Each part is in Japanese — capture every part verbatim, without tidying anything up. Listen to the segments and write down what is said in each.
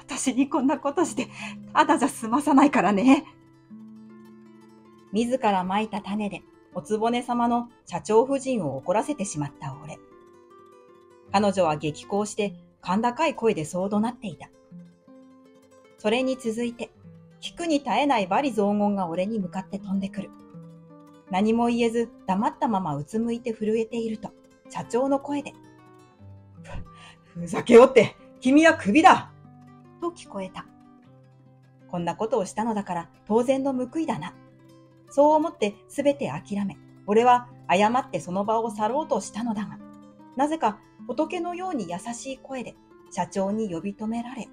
私にこんなことして、ただじゃ済まさないからね。自ら蒔いた種で、おつぼね様の社長夫人を怒らせてしまった俺。彼女は激高して、甲高い声でそう怒鳴っていた。それに続いて、聞くに絶えない罵詈雑言が俺に向かって飛んでくる。何も言えず黙ったままうつむいて震えていると、社長の声で、ふ、ふざけおって、君はクビだと聞こえた。こんなことをしたのだから当然の報いだな。そう思ってすべて諦め、俺は誤ってその場を去ろうとしたのだが、なぜか仏のように優しい声で社長に呼び止められ、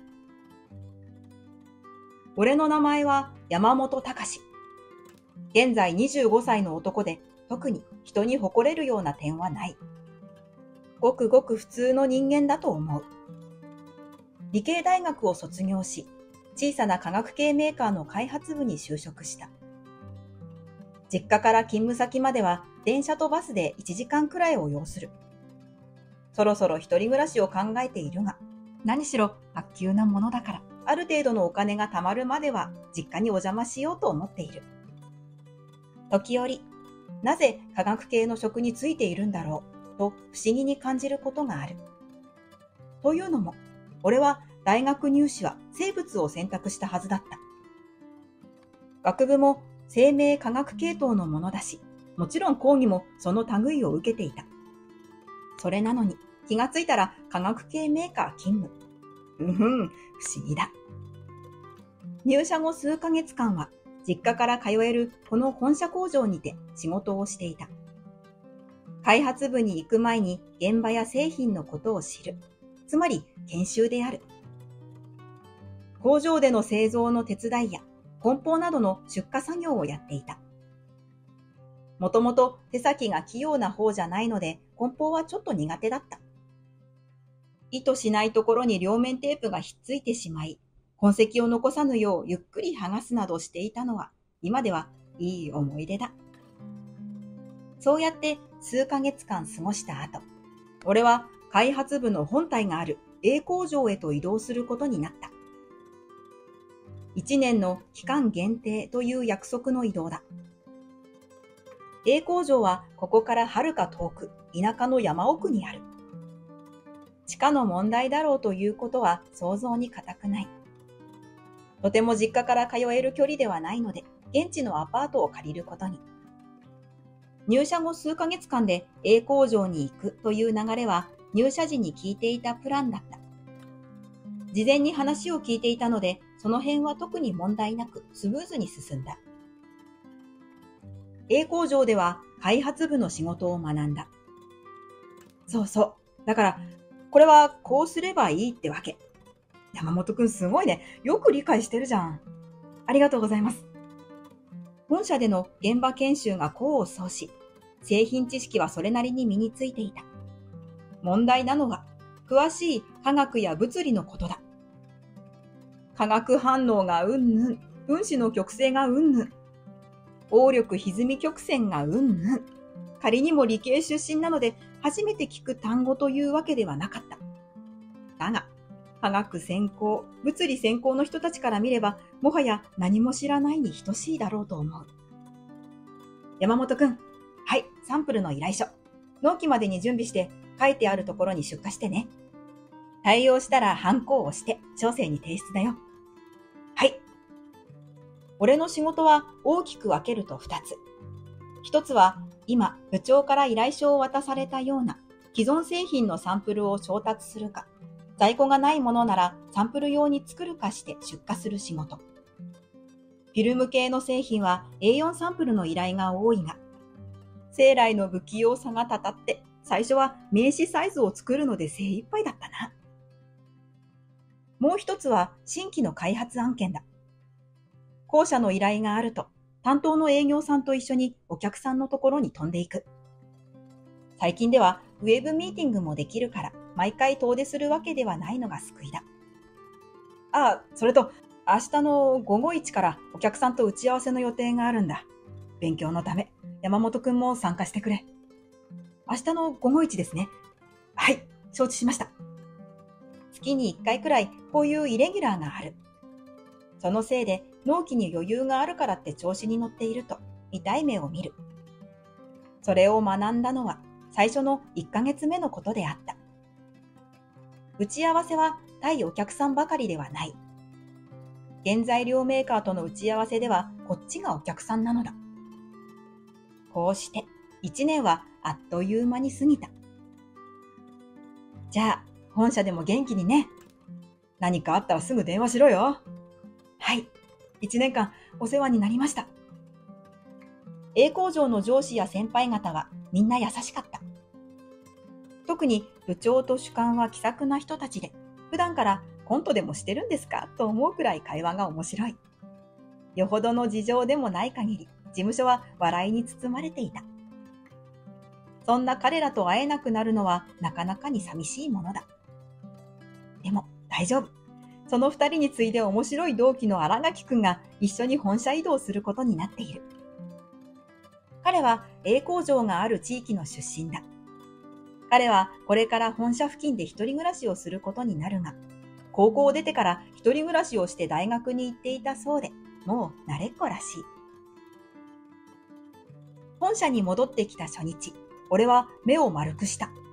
俺の名前は山本隆。現在にじゅうごさいの男で、特に人に誇れるような点はない。ごくごく普通の人間だと思う。理系大学を卒業し、小さな化学系メーカーの開発部に就職した。実家から勤務先までは電車とバスでいちじかんくらいを要する。そろそろ一人暮らしを考えているが、何しろ薄給なものだから、ある程度のお金が貯まるまでは実家にお邪魔しようと思っている。時折、なぜ化学系の職についているんだろうと不思議に感じることがある。というのも、俺は大学入試は生物を選択したはずだった。学部も生命科学系統のものだし、もちろん講義もその類を受けていた。それなのに気がついたら化学系メーカー勤務。うんふん、不思議だ。入社後数ヶ月間は実家から通えるこの本社工場にて仕事をしていた。開発部に行く前に現場や製品のことを知る。つまり研修である。工場での製造の手伝いや梱包などの出荷作業をやっていた。もともと手先が器用な方じゃないので梱包はちょっと苦手だった。意図しないところに両面テープがひっついてしまい、痕跡を残さぬようゆっくり剥がすなどしていたのは、今ではいい思い出だ。そうやって数ヶ月間過ごした後、俺は開発部の本体がある A 工場へと移動することになった。一年の期間限定という約束の移動だ。A 工場はここからはるか遠く、田舎の山奥にある。地価の問題だろうということは想像に難くない。とても実家から通える距離ではないので、現地のアパートを借りることに。入社後数ヶ月間で A 工場に行くという流れは入社時に聞いていたプランだった。事前に話を聞いていたので、その辺は特に問題なくスムーズに進んだ。A 工場では開発部の仕事を学んだ。そうそう。だから、これはこうすればいいってわけ。山本くんすごいね。よく理解してるじゃん。ありがとうございます。本社での現場研修が功を奏し、製品知識はそれなりに身についていた。問題なのは、詳しい化学や物理のことだ。化学反応がうんぬん、分子の極性がうんぬん、応力歪み曲線がうんぬん。仮にも理系出身なので初めて聞く単語というわけではなかった。だが、化学専攻、物理専攻の人たちから見れば、もはや何も知らないに等しいだろうと思う。山本くん、はい、サンプルの依頼書。納期までに準備して書いてあるところに出荷してね。対応したらハンコを押して調整に提出だよ。はい。俺の仕事は大きく分けると二つ。一つは今部長から依頼書を渡されたような既存製品のサンプルを調達するか、在庫がないものならサンプル用に作るかして出荷する仕事。フィルム系の製品は エーよん サンプルの依頼が多いが、生来の不器用さがたたって最初は名刺サイズを作るので精一杯だったな。もう一つは新規の開発案件だ。公社の依頼があると、担当の営業さんと一緒にお客さんのところに飛んでいく。最近ではウェブミーティングもできるから、毎回遠出するわけではないのが救いだ。ああ、それと、明日の午後いちからお客さんと打ち合わせの予定があるんだ。勉強のため、山本くんも参加してくれ。明日の午後いちですね。はい、承知しました。 月にいっかいくらいこういうイレギュラーがある。そのせいで納期に余裕があるからって調子に乗っていると痛い目を見る。それを学んだのは最初のいっかげつめのことであった。打ち合わせは対お客さんばかりではない。原材料メーカーとの打ち合わせではこっちがお客さんなのだ。こうしていちねんはあっという間に過ぎた。じゃあ本社でも元気にね。何かあったらすぐ電話しろよ。はい、いちねんかんお世話になりました。A工場の上司や先輩方はみんな優しかった。特に部長と主幹は気さくな人たちで、普段からコントでもしてるんですかと思うくらい会話が面白い。よほどの事情でもない限り、事務所は笑いに包まれていた。そんな彼らと会えなくなるのはなかなかに寂しいものだ。でも大丈夫。その二人に次いで面白い同期の新垣くんが一緒に本社移動することになっている。彼は A 工場がある地域の出身だ。彼はこれから本社付近で一人暮らしをすることになるが、高校を出てから一人暮らしをして大学に行っていたそうで、もう慣れっこらしい。本社に戻ってきた初日、俺は目を丸くした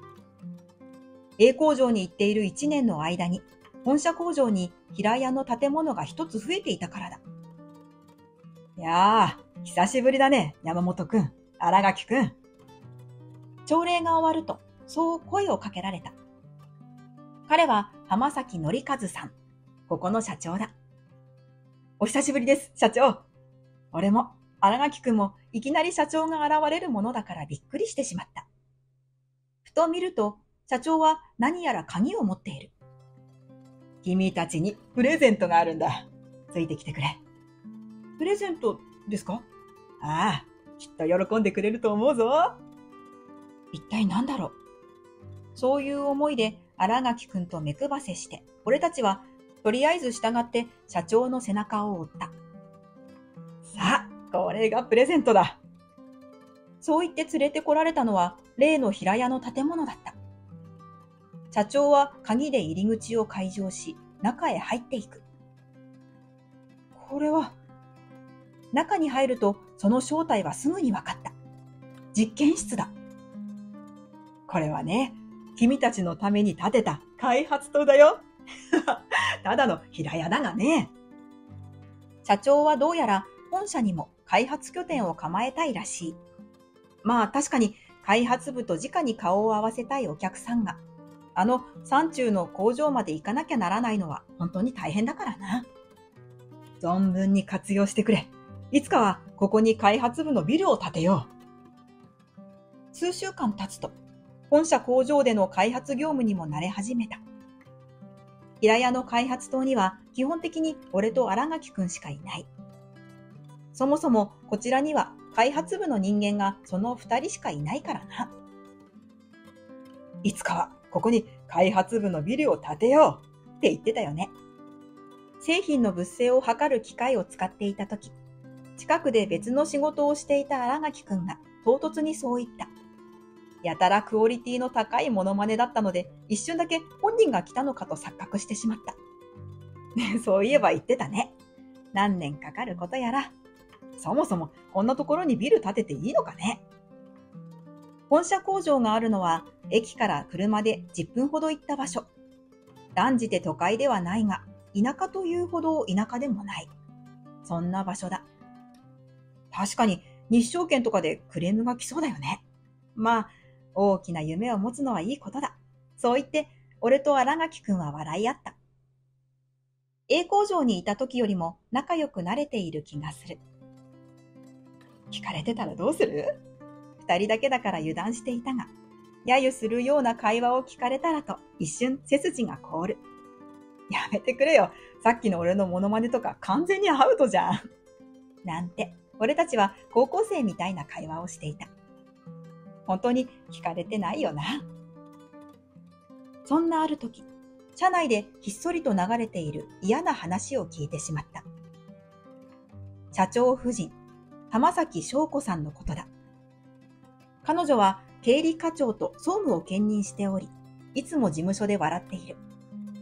。A 工場に行っているいちねんの間に、本社工場に平屋の建物が一つ増えていたからだ。いやー、久しぶりだね、山本くん、新垣くん。朝礼が終わると、そう声をかけられた。彼は浜崎則和さん、ここの社長だ。お久しぶりです、社長。俺も、新垣くんもいきなり社長が現れるものだからびっくりしてしまった。ふと見ると、社長は何やら鍵を持っている。君たちにプレゼントがあるんだ。ついてきてくれ。プレゼントですか？ああ、きっと喜んでくれると思うぞ。一体何だろう。そういう思いで新垣くんと目配せして、俺たちはとりあえず従って社長の背中を追った。さあ、これがプレゼントだ。そう言って連れてこられたのは例の平屋の建物だった。社長は鍵で入り口を開錠し、中へ入っていく。これは、中に入るとその正体はすぐに分かった。実験室だ。これはね、君たちのために建てた開発棟だよ。ただの平屋だがね。社長はどうやら本社にも開発拠点を構えたいらしい。まあ確かに開発部と直に顔を合わせたいお客さんが、あの山中の工場まで行かなきゃならないのは本当に大変だからな。存分に活用してくれ。いつかはここに開発部のビルを建てよう。数週間経つと、本社工場での開発業務にも慣れ始めた。平屋の開発棟には基本的に俺と新垣くんしかいない。そもそもこちらには開発部の人間がその二人しかいないからな。いつかはここに開発部のビルを建てようって言ってたよね。製品の物性を測る機械を使っていたとき、近くで別の仕事をしていた新垣くんが唐突にそう言った。やたらクオリティの高いモノマネだったので、一瞬だけ本人が来たのかと錯覚してしまった。そういえば言ってたね。何年かかることやら。そもそもこんなところにビル建てていいのかね。本社工場があるのは駅から車でじゅっぷんほど行った場所。断じて都会ではないが、田舎というほど田舎でもない。そんな場所だ。確かに日照権とかでクレームが来そうだよね。まあ、大きな夢を持つのはいいことだ。そう言って、俺と新垣くんは笑い合った。A 工場にいた時よりも仲良くなれている気がする。聞かれてたらどうする？二人だけだから油断していたが、揶揄するような会話を聞かれたらと一瞬背筋が凍る。やめてくれよ。さっきの俺のモノマネとか完全にアウトじゃん。なんて、俺たちは高校生みたいな会話をしていた。本当に聞かれてないよな。そんなある時、車内でひっそりと流れている嫌な話を聞いてしまった。社長夫人、浜崎翔子さんのことだ。彼女は経理課長と総務を兼任しており、いつも事務所で笑っている。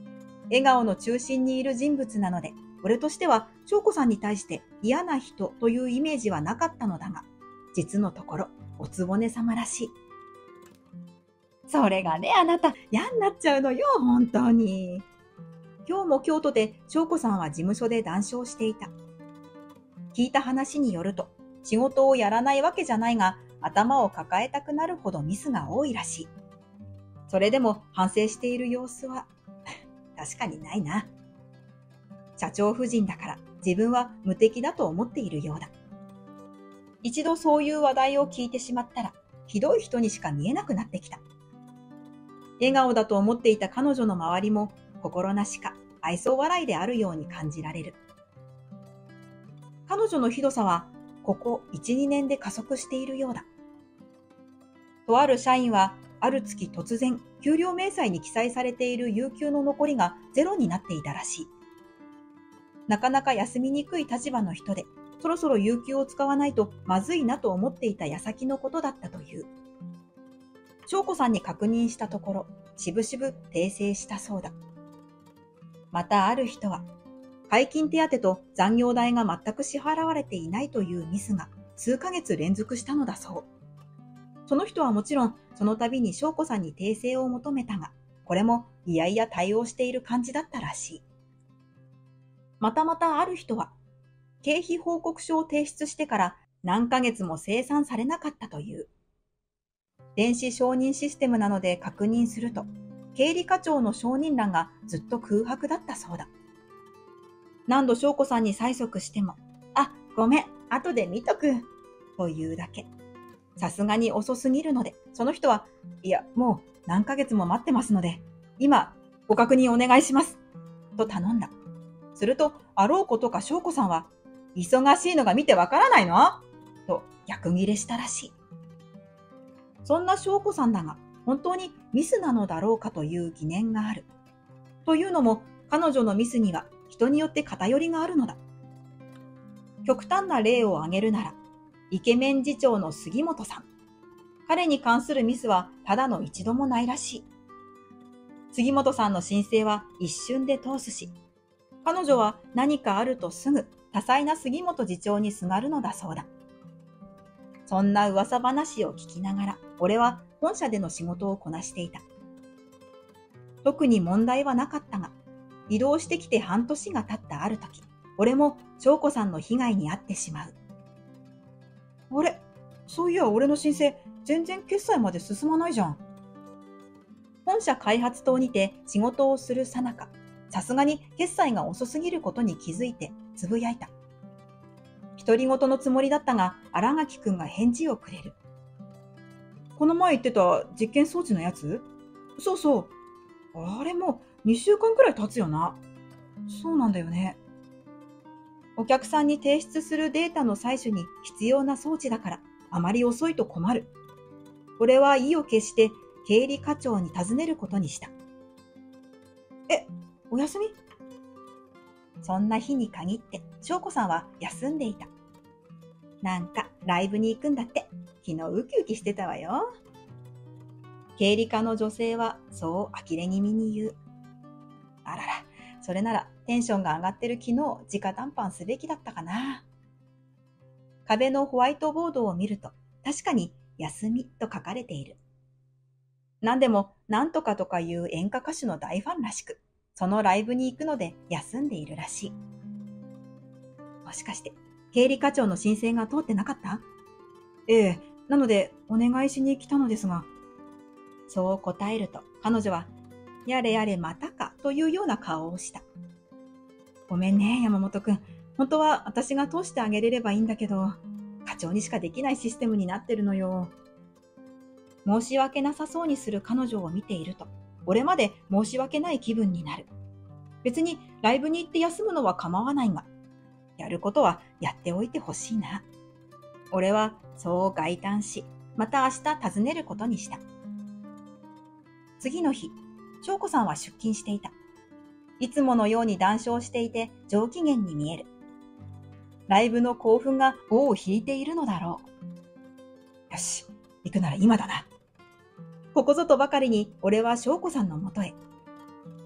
笑顔の中心にいる人物なので、俺としては翔子さんに対して嫌な人というイメージはなかったのだが、実のところおつぼね様らしい。それがね、あなた嫌になっちゃうのよ、本当に。今日も京都で翔子さんは事務所で談笑していた。聞いた話によると、仕事をやらないわけじゃないが、頭を抱えたくなるほどミスが多いらしい。それでも反省している様子は確かにないな。社長夫人だから自分は無敵だと思っているようだ。一度そういう話題を聞いてしまったら、ひどい人にしか見えなくなってきた。笑顔だと思っていた彼女の周りも心なしか愛想笑いであるように感じられる。彼女のひどさはここいち、にねんで加速しているようだ。とある社員はある月突然給料明細に記載されている有給の残りがゼロになっていたらしい。なかなか休みにくい立場の人で、そろそろ有給を使わないとまずいなと思っていた矢先のことだったという。翔子さんに確認したところ、しぶしぶ訂正したそうだ。またある人は、解禁手当と残業代が全く支払われていないというミスが数ヶ月連続したのだそう。その人はもちろん、その度に翔子さんに訂正を求めたが、これもいやいや対応している感じだったらしい。またまたある人は、経費報告書を提出してから何ヶ月も精算されなかったという。電子承認システムなので確認すると、経理課長の承認欄がずっと空白だったそうだ。何度翔子さんに催促しても、あ、ごめん、後で見とく、というだけ。さすがに遅すぎるので、その人は、いや、もう何ヶ月も待ってますので、今、ご確認お願いします、と頼んだ。すると、あろうことか翔子さんは、忙しいのが見てわからないのと逆ギレしたらしい。そんな翔子さんだが、本当にミスなのだろうかという疑念がある。というのも、彼女のミスには人によって偏りがあるのだ。極端な例を挙げるなら、イケメン次長の杉本さん。彼に関するミスはただの一度もないらしい。杉本さんの申請は一瞬で通すし、彼女は何かあるとすぐ多彩な杉本次長にすがるのだそうだ。そんな噂話を聞きながら、俺は本社での仕事をこなしていた。特に問題はなかったが、移動してきて半年が経ったある時、俺も翔子さんの被害に遭ってしまう。あれ、そういや俺の申請、全然決済まで進まないじゃん。本社開発棟にて仕事をするさなか、さすがに決済が遅すぎることに気づいてつぶやいた。独り言のつもりだったが、新垣くんが返事をくれる。この前言ってた実験装置のやつ？そうそう。あれもうにしゅうかんくらい経つよな。そうなんだよね。お客さんに提出するデータの採取に必要な装置だから、あまり遅いと困る。俺は意を決して経理課長に尋ねることにした。え、お休み？そんな日に限って翔子さんは休んでいた。なんかライブに行くんだって。昨日ウキウキしてたわよ。経理課の女性はそう呆れ気味に言う。あらら、それならテンションが上がってる昨日直談判すべきだったかな。壁のホワイトボードを見ると確かに休みと書かれている。何でもなんとかとかいう演歌歌手の大ファンらしく、そのライブに行くので休んでいるらしい。もしかして経理課長の申請が通ってなかった？ええ、なのでお願いしに来たのですが。そう答えると彼女はやれやれまたかというような顔をした。ごめんね山本くん。本当は私が通してあげれればいいんだけど、課長にしかできないシステムになってるのよ。申し訳なさそうにする彼女を見ていると、俺まで申し訳ない気分になる。別にライブに行って休むのは構わないが、やることはやっておいてほしいな。俺はそう慨嘆し、また明日訪ねることにした。次の日、翔子さんは出勤していた。いつものように談笑していて上機嫌に見える。ライブの興奮が尾を引いているのだろう。よし、行くなら今だな。ここぞとばかりに俺は翔子さんのもとへ。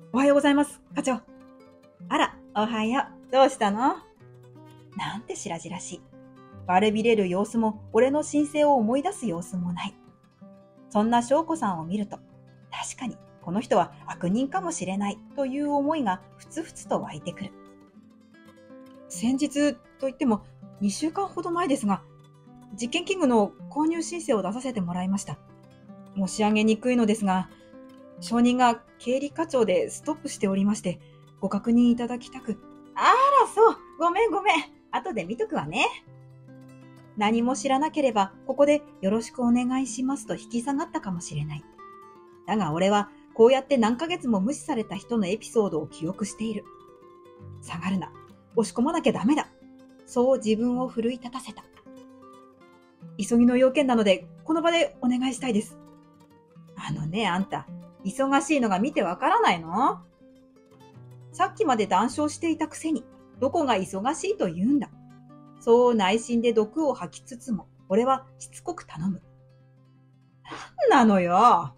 おはようございます、課長。あら、おはよう。どうしたの？なんて白々しい。悪びれる様子も、俺の申請を思い出す様子もない。そんな翔子さんを見ると、確かにこの人は悪人かもしれないという思いがふつふつと湧いてくる。先日といってもにしゅうかんほど前ですが、実験器具の購入申請を出させてもらいました。申し上げにくいのですが、承認が経理課長でストップしておりまして、ご確認いただきたく。あら、そう。ごめんごめん。後で見とくわね。何も知らなければ、ここでよろしくお願いしますと引き下がったかもしれない。だが俺は、こうやって何ヶ月も無視された人のエピソードを記憶している。下がるな。押し込まなきゃダメだ。そう自分を奮い立たせた。急ぎの要件なので、この場でお願いしたいです。あのね、あんた、忙しいのが見てわからないの？さっきまで談笑していたくせに、どこが忙しいと言うんだ。そう内心で毒を吐きつつも、俺はしつこく頼む。なんなのよ。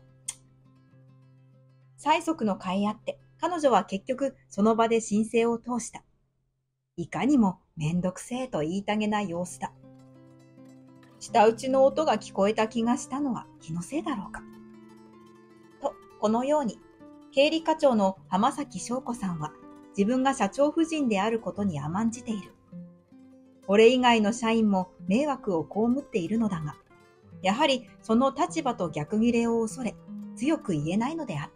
催促の甲斐あって、彼女は結局その場で申請を通した。いかにもめんどくせえと言いたげな様子だ。舌打ちの音が聞こえた気がしたのは気のせいだろうか。と、このように、経理課長の浜崎翔子さんは自分が社長夫人であることに甘んじている。俺以外の社員も迷惑を被っているのだが、やはりその立場と逆切れを恐れ、強く言えないのであった。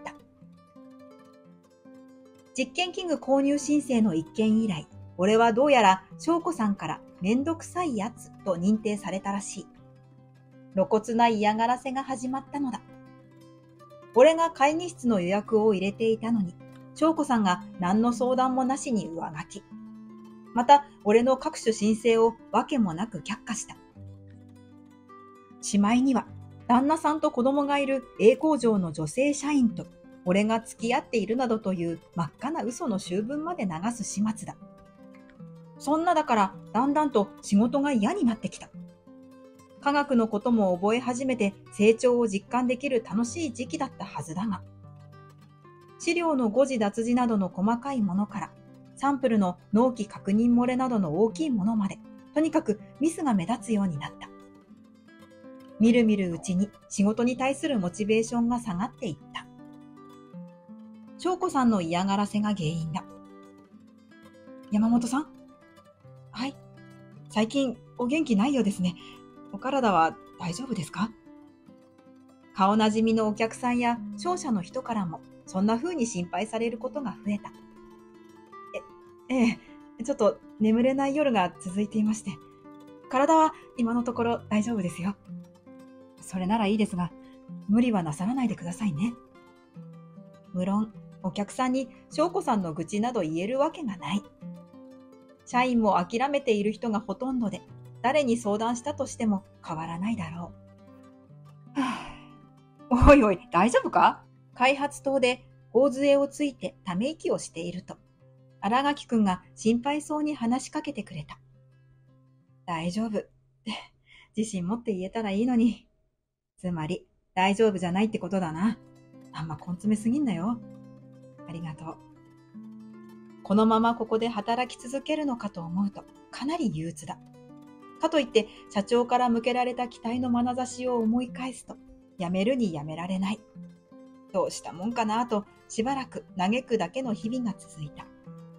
実験器具購入申請の一件以来、俺はどうやら翔子さんからめんどくさいやつと認定されたらしい。露骨な嫌がらせが始まったのだ。俺が会議室の予約を入れていたのに、翔子さんが何の相談もなしに上書き。また、俺の各種申請をわけもなく却下した。しまいには、旦那さんと子供がいる A 工場の女性社員と、俺が付き合っているなどという真っ赤な嘘の習文まで流す始末だ。そんなだから、だんだんと仕事が嫌になってきた。科学のことも覚え始めて成長を実感できる楽しい時期だったはずだが、資料の誤字脱字などの細かいものから、サンプルの納期確認漏れなどの大きいものまで、とにかくミスが目立つようになった。みるみるうちに仕事に対するモチベーションが下がっていった。翔子さんの嫌がらせが原因だ。山本さん？はい。最近お元気ないようですね。お体は大丈夫ですか？顔なじみのお客さんや商社の人からもそんな風に心配されることが増えた。え、ええ、ちょっと眠れない夜が続いていまして、体は今のところ大丈夫ですよ。それならいいですが、無理はなさらないでくださいね。無論、お客さんに翔子さんの愚痴など言えるわけがない。社員も諦めている人がほとんどで、誰に相談したとしても変わらないだろう。はあ、おいおい、大丈夫か？開発棟で頬杖をついてため息をしていると、新垣くんが心配そうに話しかけてくれた。大丈夫。自信持って言えたらいいのに。つまり、大丈夫じゃないってことだな。あんま根詰めすぎんなよ。ありがとう。このままここで働き続けるのかと思うと、かなり憂鬱だ。かといって、社長から向けられた期待の眼差しを思い返すと、やめるにやめられない。どうしたもんかなと、しばらく嘆くだけの日々が続いた。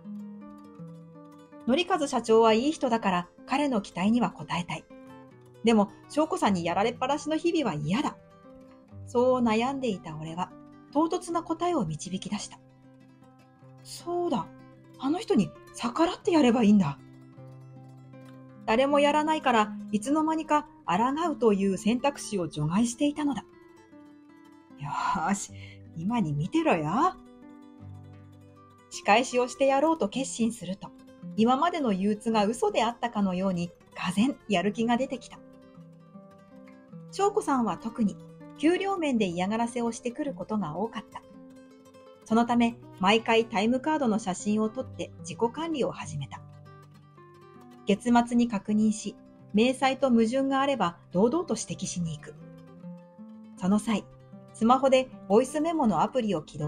則和社長はいい人だから彼の期待には応えたい。でも翔子さんにやられっぱなしの日々は嫌だ。そう悩んでいた俺は唐突な答えを導き出した。そうだ、あの人に逆らってやればいいんだ。誰もやらないからいつの間にか抗うという選択肢を除外していたのだ。よーし、今に見てろよ。仕返しをしてやろうと決心すると、今までの憂鬱が嘘であったかのように、がぜんやる気が出てきた。翔子さんは特に、給料面で嫌がらせをしてくることが多かった。そのため、毎回タイムカードの写真を撮って自己管理を始めた。月末に確認し、明細と矛盾があれば堂々と指摘しに行く。その際、スマホでボイスメモのアプリを起動し、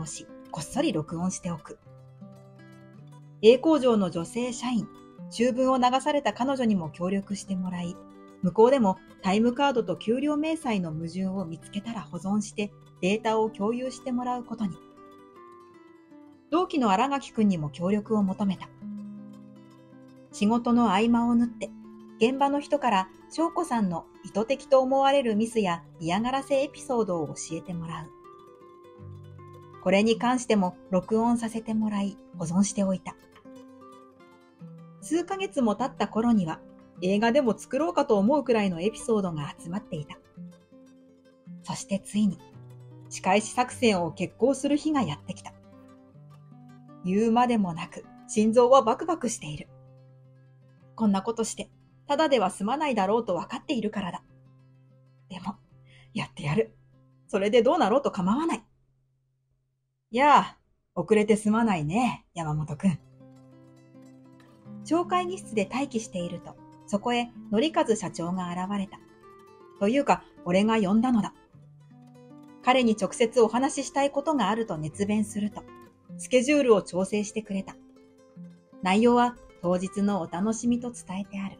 こっそり録音しておく。A 工場の女性社員、秋分を流された彼女にも協力してもらい、向こうでもタイムカードと給料明細の矛盾を見つけたら保存してデータを共有してもらうことに。同期の新垣くんにも協力を求めた。仕事の合間を縫って、現場の人から翔子さんの意図的と思われるミスや嫌がらせエピソードを教えてもらう。これに関しても録音させてもらい保存しておいた。数ヶ月も経った頃には映画でも作ろうかと思うくらいのエピソードが集まっていた。そしてついに仕返し作戦を決行する日がやってきた。言うまでもなく心臓はバクバクしている。こんなことしてただでは済まないだろうと分かっているからだ。でもやってやる。それでどうなろうと構わない。やあ、遅れてすまないね、山本くん。超会議室で待機していると、そこへ則和社長が現れた。というか、俺が呼んだのだ。彼に直接お話ししたいことがあると熱弁すると、スケジュールを調整してくれた。内容は当日のお楽しみと伝えてある。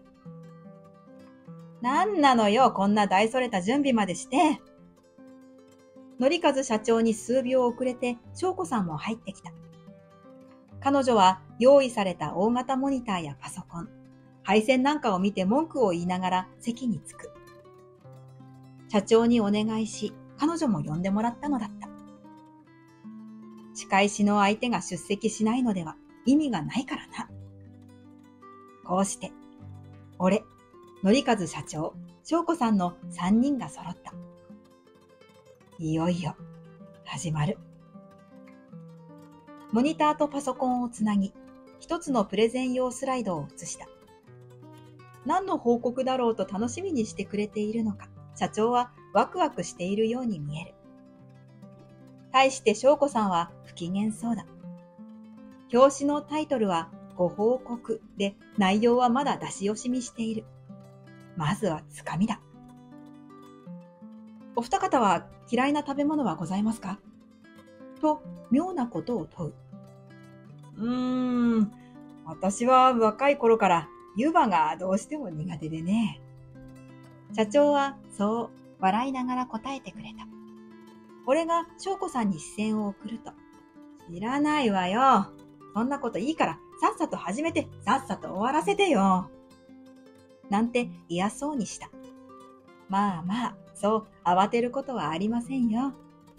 なんなのよ、こんな大それた準備までして。則和社長に数秒遅れて翔子さんも入ってきた。彼女は用意された大型モニターやパソコン、配線なんかを見て文句を言いながら席に着く。社長にお願いし、彼女も呼んでもらったのだった。仕返しの相手が出席しないのでは意味がないからな。こうして、俺、則和社長、翔子さんの三人が揃った。いよいよ、始まる。モニターとパソコンをつなぎ、一つのプレゼン用スライドを映した。何の報告だろうと楽しみにしてくれているのか、社長はワクワクしているように見える。対して翔子さんは不機嫌そうだ。表紙のタイトルはご報告で、内容はまだ出し惜しみしている。まずはつかみだ。お二方は嫌いな食べ物はございますか？と妙なことを問う。うーん、私は若い頃から湯葉がどうしても苦手でね。社長はそう笑いながら答えてくれた。俺が翔子さんに視線を送ると、知らないわよ。そんなこといいからさっさと始めてさっさと終わらせてよ。なんて嫌そうにした。まあまあ、そう慌てることはありませんよ。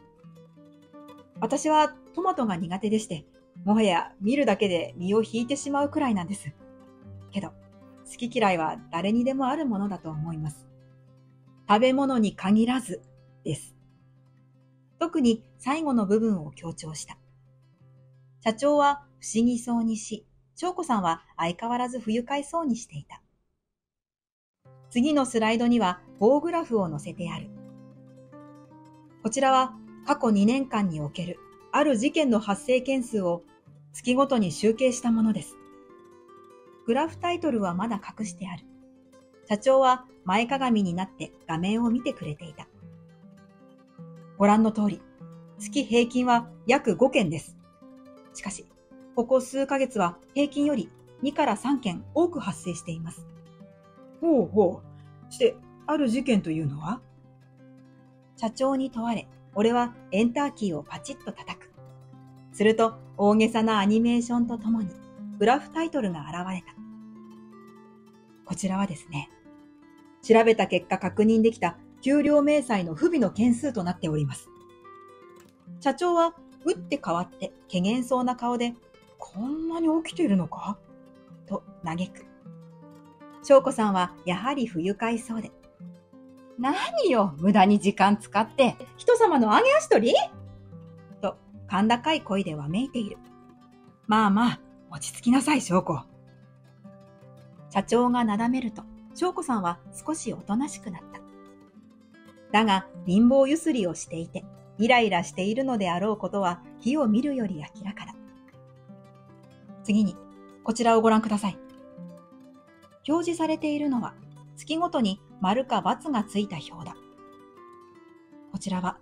私はトマトが苦手でして、もはや見るだけで身を引いてしまうくらいなんです。けど、好き嫌いは誰にでもあるものだと思います。食べ物に限らずです。特に最後の部分を強調した。社長は不思議そうにし、翔子さんは相変わらず不愉快そうにしていた。次のスライドには棒グラフを載せてある。こちらは過去にねんかんにおけるある事件の発生件数を月ごとに集計したものです。グラフタイトルはまだ隠してある。社長は前かがみになって画面を見てくれていた。ご覧の通り、月平均は約ごけんです。しかし、ここ数ヶ月は平均よりにからさんけん多く発生しています。ほうほう。して、ある事件というのは？社長に問われ、俺はエンターキーをパチッと叩く。すると、大げさなアニメーションとともに、グラフタイトルが現れた。こちらはですね、調べた結果確認できた給料明細の不備の件数となっております。社長は、打って変わって、怪げそうな顔で、こんなに起きているのか？と嘆く。翔子さんはやはり不愉快そうで、何よ、無駄に時間使って、人様の揚げ足取り？と、甲高い声でわめいている。まあまあ、落ち着きなさい、翔子。社長がなだめると、翔子さんは少しおとなしくなった。だが、貧乏ゆすりをしていて、イライラしているのであろうことは、火を見るより明らかだ。次に、こちらをご覧ください。表示されているのは、月ごとに丸か×がついた表だ。こちらは、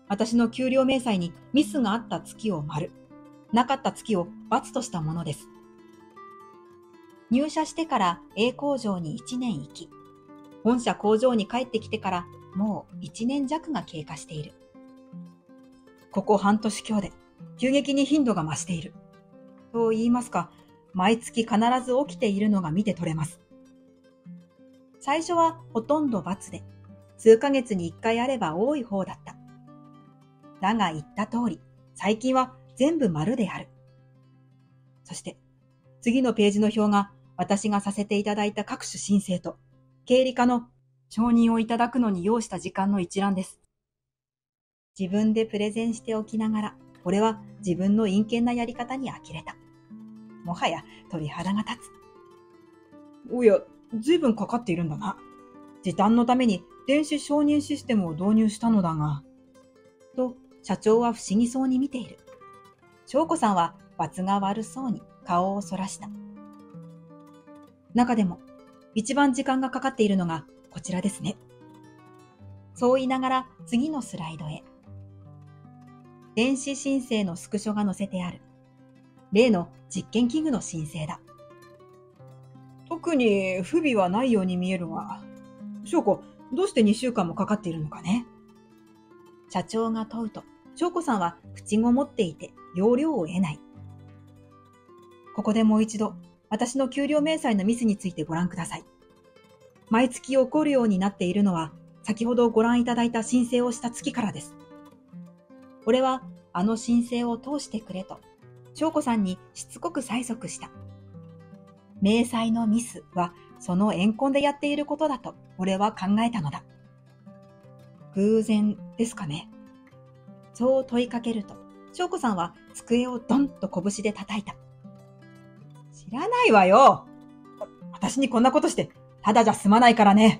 私の給料明細にミスがあった月を丸、なかった月を×としたものです。入社してから A 工場にいちねん行き、本社工場に帰ってきてからもういちねん弱が経過している。ここ半年強で急激に頻度が増している。と言いますか、毎月必ず起きているのが見て取れます。最初はほとんど×で、数ヶ月にいっかいあれば多い方だった。だが言った通り、最近は全部丸である。そして、次のページの表が私がさせていただいた各種申請と、経理課の承認をいただくのに要した時間の一覧です。自分でプレゼンしておきながら、俺は自分の陰険なやり方に呆れた。もはや鳥肌が立つ。おや、ずいぶんかかっているんだな。時短のために電子承認システムを導入したのだが。と、社長は不思議そうに見ている。翔子さんは罰が悪そうに顔をそらした。中でも、一番時間がかかっているのがこちらですね。そう言いながら次のスライドへ。電子申請のスクショが載せてある。例の実験器具の申請だ。特に不備はないように見えるが、翔子、どうしてにしゅうかんもかかっているのかね。社長が問うと、翔子さんは口ごもっていて要領を得ない。ここでもう一度、私の給料明細のミスについてご覧ください。毎月起こるようになっているのは、先ほどご覧いただいた申請をした月からです。俺はあの申請を通してくれと、翔子さんにしつこく催促した。明細のミスはその怨恨でやっていることだと俺は考えたのだ。偶然ですかね。そう問いかけると、翔子さんは机をドンと拳で叩いた。知らないわよ。私にこんなことしてただじゃ済まないからね。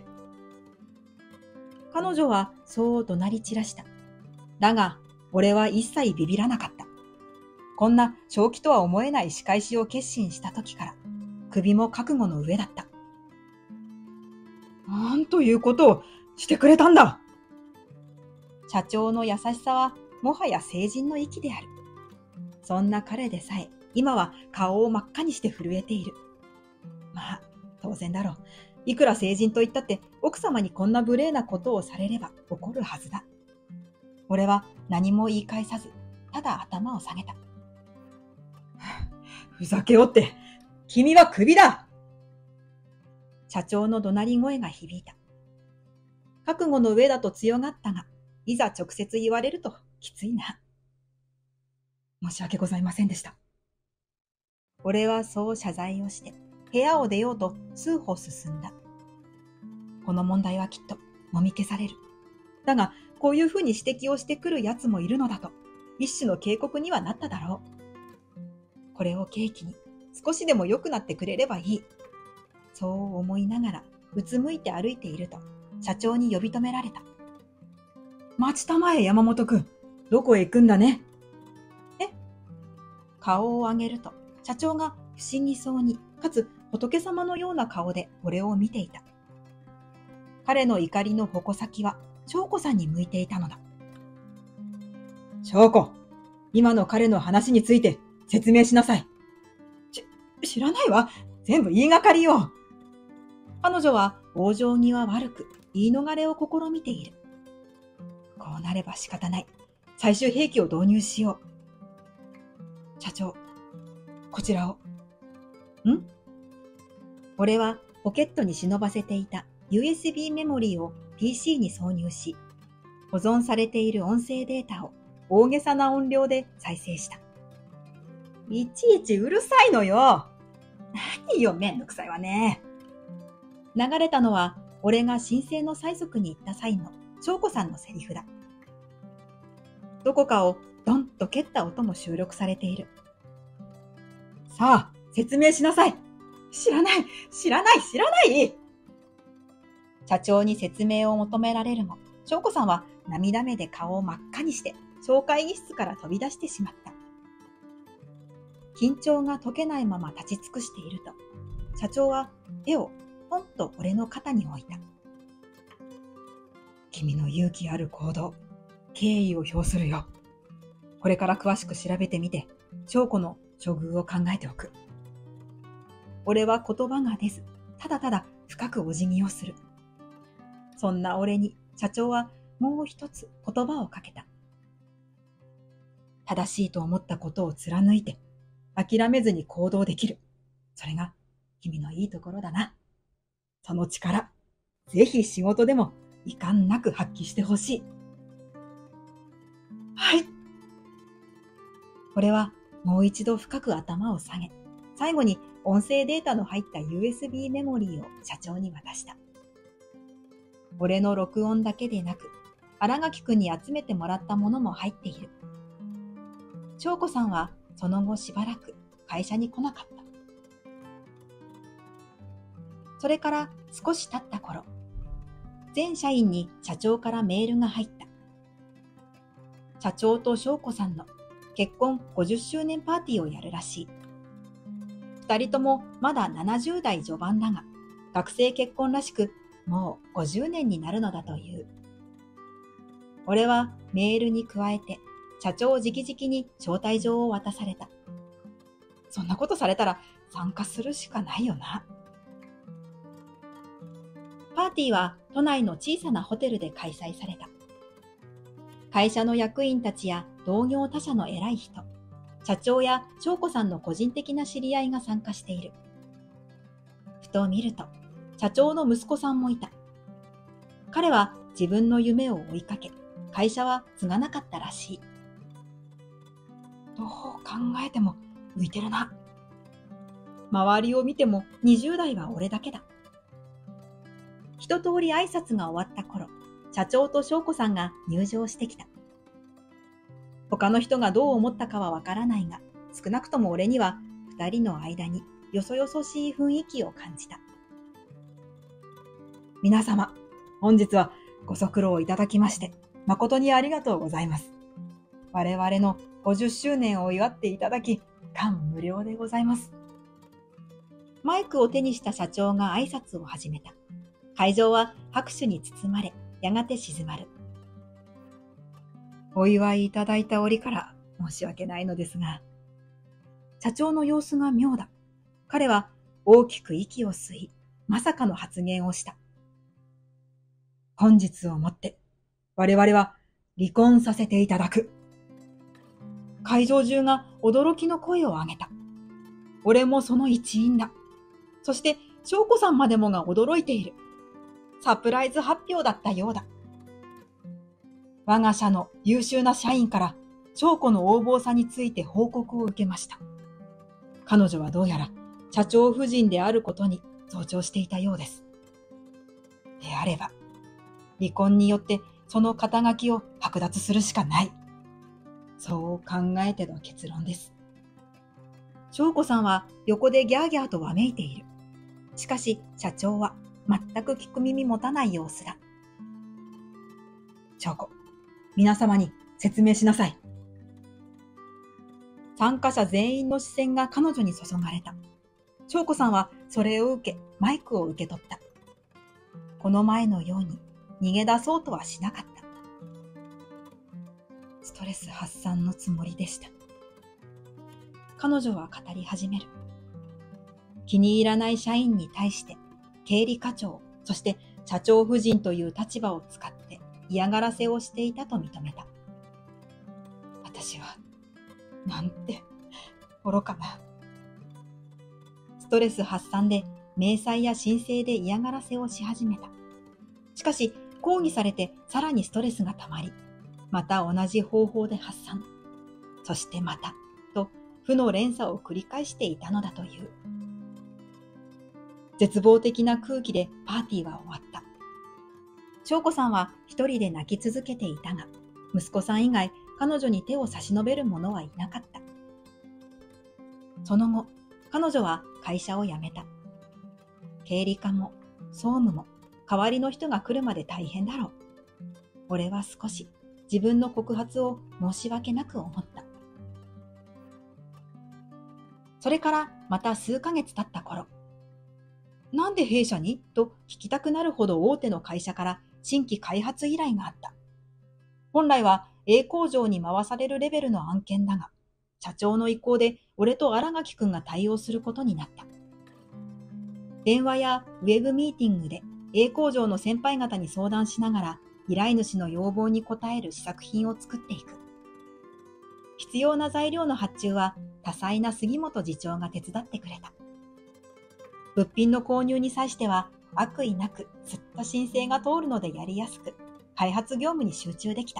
彼女はそう怒鳴り散らした。だが、俺は一切ビビらなかった。こんな正気とは思えない仕返しを決心した時から、首も覚悟の上だった。なんということをしてくれたんだ。社長の優しさはもはや聖人の域である。そんな彼でさえ、今は顔を真っ赤にして震えている。まあ、当然だろう。いくら聖人と言ったって奥様にこんな無礼なことをされれば怒るはずだ。俺は何も言い返さず、ただ頭を下げた。ふざけおって、君はクビだ。社長の怒鳴り声が響いた。覚悟の上だと強がったが、いざ直接言われるときついな。申し訳ございませんでした。俺はそう謝罪をして、部屋を出ようと数歩進んだ。この問題はきっともみ消される。だが、こういうふうに指摘をしてくる奴もいるのだと、一種の警告にはなっただろう。これを契機に少しでも良くなってくれればいい。そう思いながらうつむいて歩いていると、社長に呼び止められた。待ちたまえ山本くん、どこへ行くんだね。え？顔を上げると、社長が不思議そうに、かつ仏様のような顔で俺を見ていた。彼の怒りの矛先は翔子さんに向いていたのだ。翔子、今の彼の話について説明しなさい。し、知らないわ。全部言いがかりよ。彼女は往生際悪く言い逃れを試みている。こうなれば仕方ない。最終兵器を導入しよう。社長、こちらを。ん？俺はポケットに忍ばせていた ユーエスビー メモリーを ピーシー に挿入し、保存されている音声データを大げさな音量で再生した。いちいちうるさいのよ。何よ、めんどくさいわね。流れたのは、俺が申請の催促に行った際の翔子さんのセリフだ。どこかをドンと蹴った音も収録されている。さあ、説明しなさい。知らない、知らない、知らない。社長に説明を求められるも、翔子さんは涙目で顔を真っ赤にして、総会議室から飛び出してしまった。緊張が解けないまま立ち尽くしていると、社長は手をポンと俺の肩に置いた。君の勇気ある行動、 敬意を表するよ。これから詳しく調べてみて、翔子の処遇を考えておく。俺は言葉が出ず、ただただ深くお辞儀をする。そんな俺に社長はもう一つ言葉をかけた。正しいと思ったことを貫いて、諦めずに行動できる。それが君のいいところだな。その力、ぜひ仕事でも遺憾なく発揮してほしい。はい。俺はもう一度深く頭を下げ、最後に音声データの入った ユーエスビー メモリーを社長に渡した。俺の録音だけでなく、新垣くんに集めてもらったものも入っている。翔子さんはその後しばらく会社に来なかった。それから少し経った頃、全社員に社長からメールが入った。社長と翔子さんの結婚ごじゅっしゅうねんパーティーをやるらしい。二人ともまだななじゅう代序盤だが、学生結婚らしくもうごじゅうねんになるのだという。俺はメールに加えて社長直々に招待状を渡された。そんなことされたら参加するしかないよな。パーティーは都内の小さなホテルで開催された。会社の役員たちや同業他社の偉い人、社長や翔子さんの個人的な知り合いが参加している。ふと見ると、社長の息子さんもいた。彼は自分の夢を追いかけ、会社は継がなかったらしい。どう考えても浮いてるな。周りを見てもにじゅう代は俺だけだ。一通り挨拶が終わった頃、社長と翔子さんが入場してきた。他の人がどう思ったかはわからないが、少なくとも俺には二人の間によそよそしい雰囲気を感じた。皆様、本日はご足労いただきまして、誠にありがとうございます。我々のごじゅっしゅうねんを祝っていただき、感無量でございます。マイクを手にした社長が挨拶を始めた。会場は拍手に包まれ、やがて静まる。お祝いいただいた折から申し訳ないのですが、社長の様子が妙だ。彼は大きく息を吸い、まさかの発言をした。本日をもって我々は離婚させていただく。会場中が驚きの声を上げた。俺もその一員だ。そして翔子さんまでもが驚いている。サプライズ発表だったようだ。我が社の優秀な社員から翔子の横暴さについて報告を受けました。彼女はどうやら社長夫人であることに同調していたようです。であれば、離婚によってその肩書きを剥奪するしかない。そう考えての結論です。翔子さんは横でギャーギャーとわめいている。しかし社長は全く聞く耳持たない様子だ。翔子、皆様に説明しなさい。参加者全員の視線が彼女に注がれた。翔子さんはそれを受け、マイクを受け取った。この前のように逃げ出そうとはしなかった。ストレス発散のつもりでした。彼女は語り始める。気に入らない社員に対して、経理課長、そして社長夫人という立場を使って嫌がらせをしていたと認めた。私は、なんて愚かな。ストレス発散で明細や申請で嫌がらせをし始めた。しかし、抗議されてさらにストレスがたまり、また同じ方法で発散。そしてまた、と負の連鎖を繰り返していたのだという。絶望的な空気でパーティーは終わった。翔子さんは一人で泣き続けていたが、息子さん以外彼女に手を差し伸べる者はいなかった。その後、彼女は会社を辞めた。経理課も総務も代わりの人が来るまで大変だろう。俺は少し自分の告発を申し訳なく思った。それからまた数ヶ月経った頃、なんで弊社にと聞きたくなるほど大手の会社から新規開発依頼があった。 本来は A 工場に回されるレベルの案件だが、社長の意向で俺と新垣くんが対応することになった。電話やウェブミーティングで A 工場の先輩方に相談しながら、依頼主の要望に応える試作品を作っていく。必要な材料の発注は多彩な杉本次長が手伝ってくれた。物品の購入に際しては悪意なくすっと申請が通るのでやりやすく、開発業務に集中できた。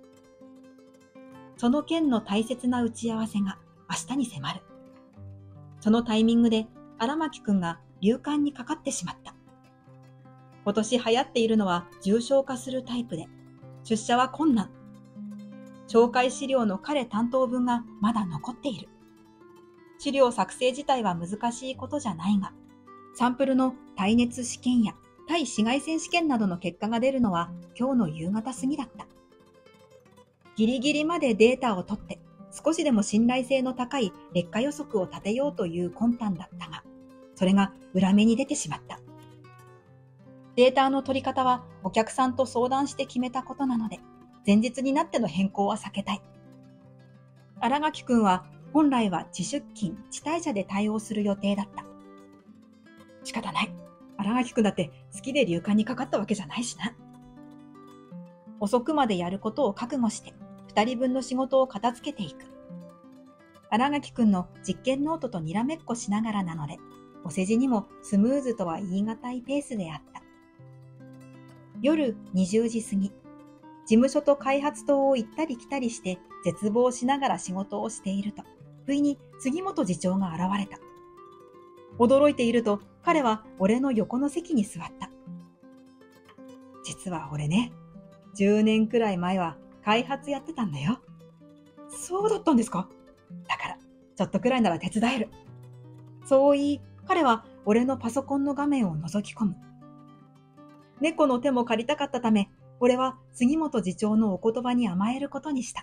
その件の大切な打ち合わせが明日に迫る。そのタイミングで荒牧くんが流感にかかってしまった。今年流行っているのは重症化するタイプで、出社は困難。紹介資料の彼担当分がまだ残っている。資料作成自体は難しいことじゃないが、サンプルの耐熱試験や対紫外線試験などの結果が出るのは今日の夕方過ぎだった。ギリギリまでデータを取って少しでも信頼性の高い劣化予測を立てようという魂胆だったが、それが裏目に出てしまった。データの取り方はお客さんと相談して決めたことなので、前日になっての変更は避けたい。新垣くんは本来は自出勤、自退社で対応する予定だった。仕方ない。新垣くんだって好きで流感にかかったわけじゃないしな。遅くまでやることを覚悟して二人分の仕事を片付けていく。新垣くんの実験ノートとにらめっこしながらなので、お世辞にもスムーズとは言い難いペースであった。夜にじゅうじ過ぎ、事務所と開発棟を行ったり来たりして絶望しながら仕事をしていると、不意に杉本次長が現れた。驚いていると彼は俺の横の席に座った。実は俺ね、じゅうねんくらい前は開発やってたんだよ。そうだったんですか？だから、ちょっとくらいなら手伝える。そう言い、彼は俺のパソコンの画面を覗き込む。猫の手も借りたかったため、俺は杉本次長のお言葉に甘えることにした。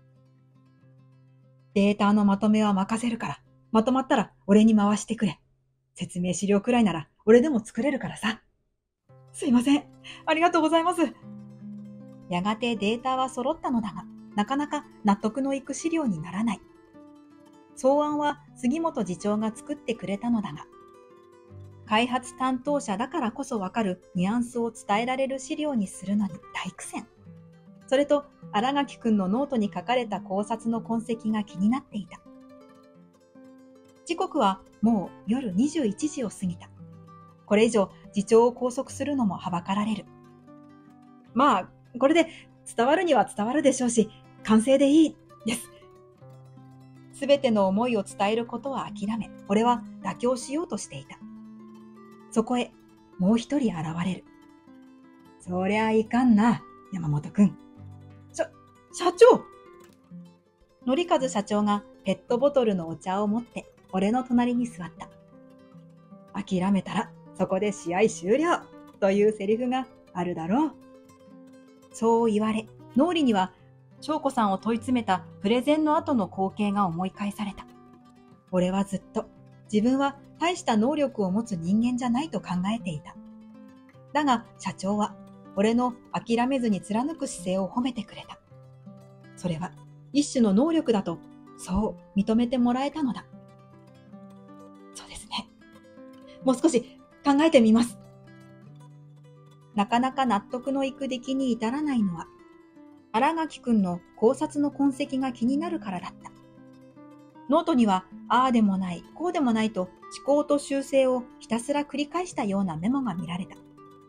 データのまとめは任せるから、まとまったら俺に回してくれ。説明資料くらいなら俺でも作れるからさ。すいません。ありがとうございます。やがてデータは揃ったのだが、なかなか納得のいく資料にならない。草案は杉本次長が作ってくれたのだが、開発担当者だからこそわかるニュアンスを伝えられる資料にするのに大苦戦。それと新垣くんのノートに書かれた考察の痕跡が気になっていた。時刻はもう夜にじゅういちじを過ぎた。これ以上次長を拘束するのもはばかられる。まあ、これで伝わるには伝わるでしょうし、完成でいいです。すべての思いを伝えることは諦め、俺は妥協しようとしていた。そこへもう一人現れる。そりゃいかんな、山本くん。しゃ、社長！則和社長がペットボトルのお茶を持って俺の隣に座った。諦めたらそこで試合終了というセリフがあるだろう。そう言われ、脳裏には翔子さんを問い詰めたプレゼンの後の光景が思い返された。俺はずっと自分は大した能力を持つ人間じゃないと考えていた。だが社長は俺の諦めずに貫く姿勢を褒めてくれた。それは一種の能力だと、そう認めてもらえたのだ。そうですね。もう少し考えてみます。なかなか納得のいく出来に至らないのは、新垣くんの考察の痕跡が気になるからだった。ノートには、ああでもない、こうでもないと思考と修正をひたすら繰り返したようなメモが見られた。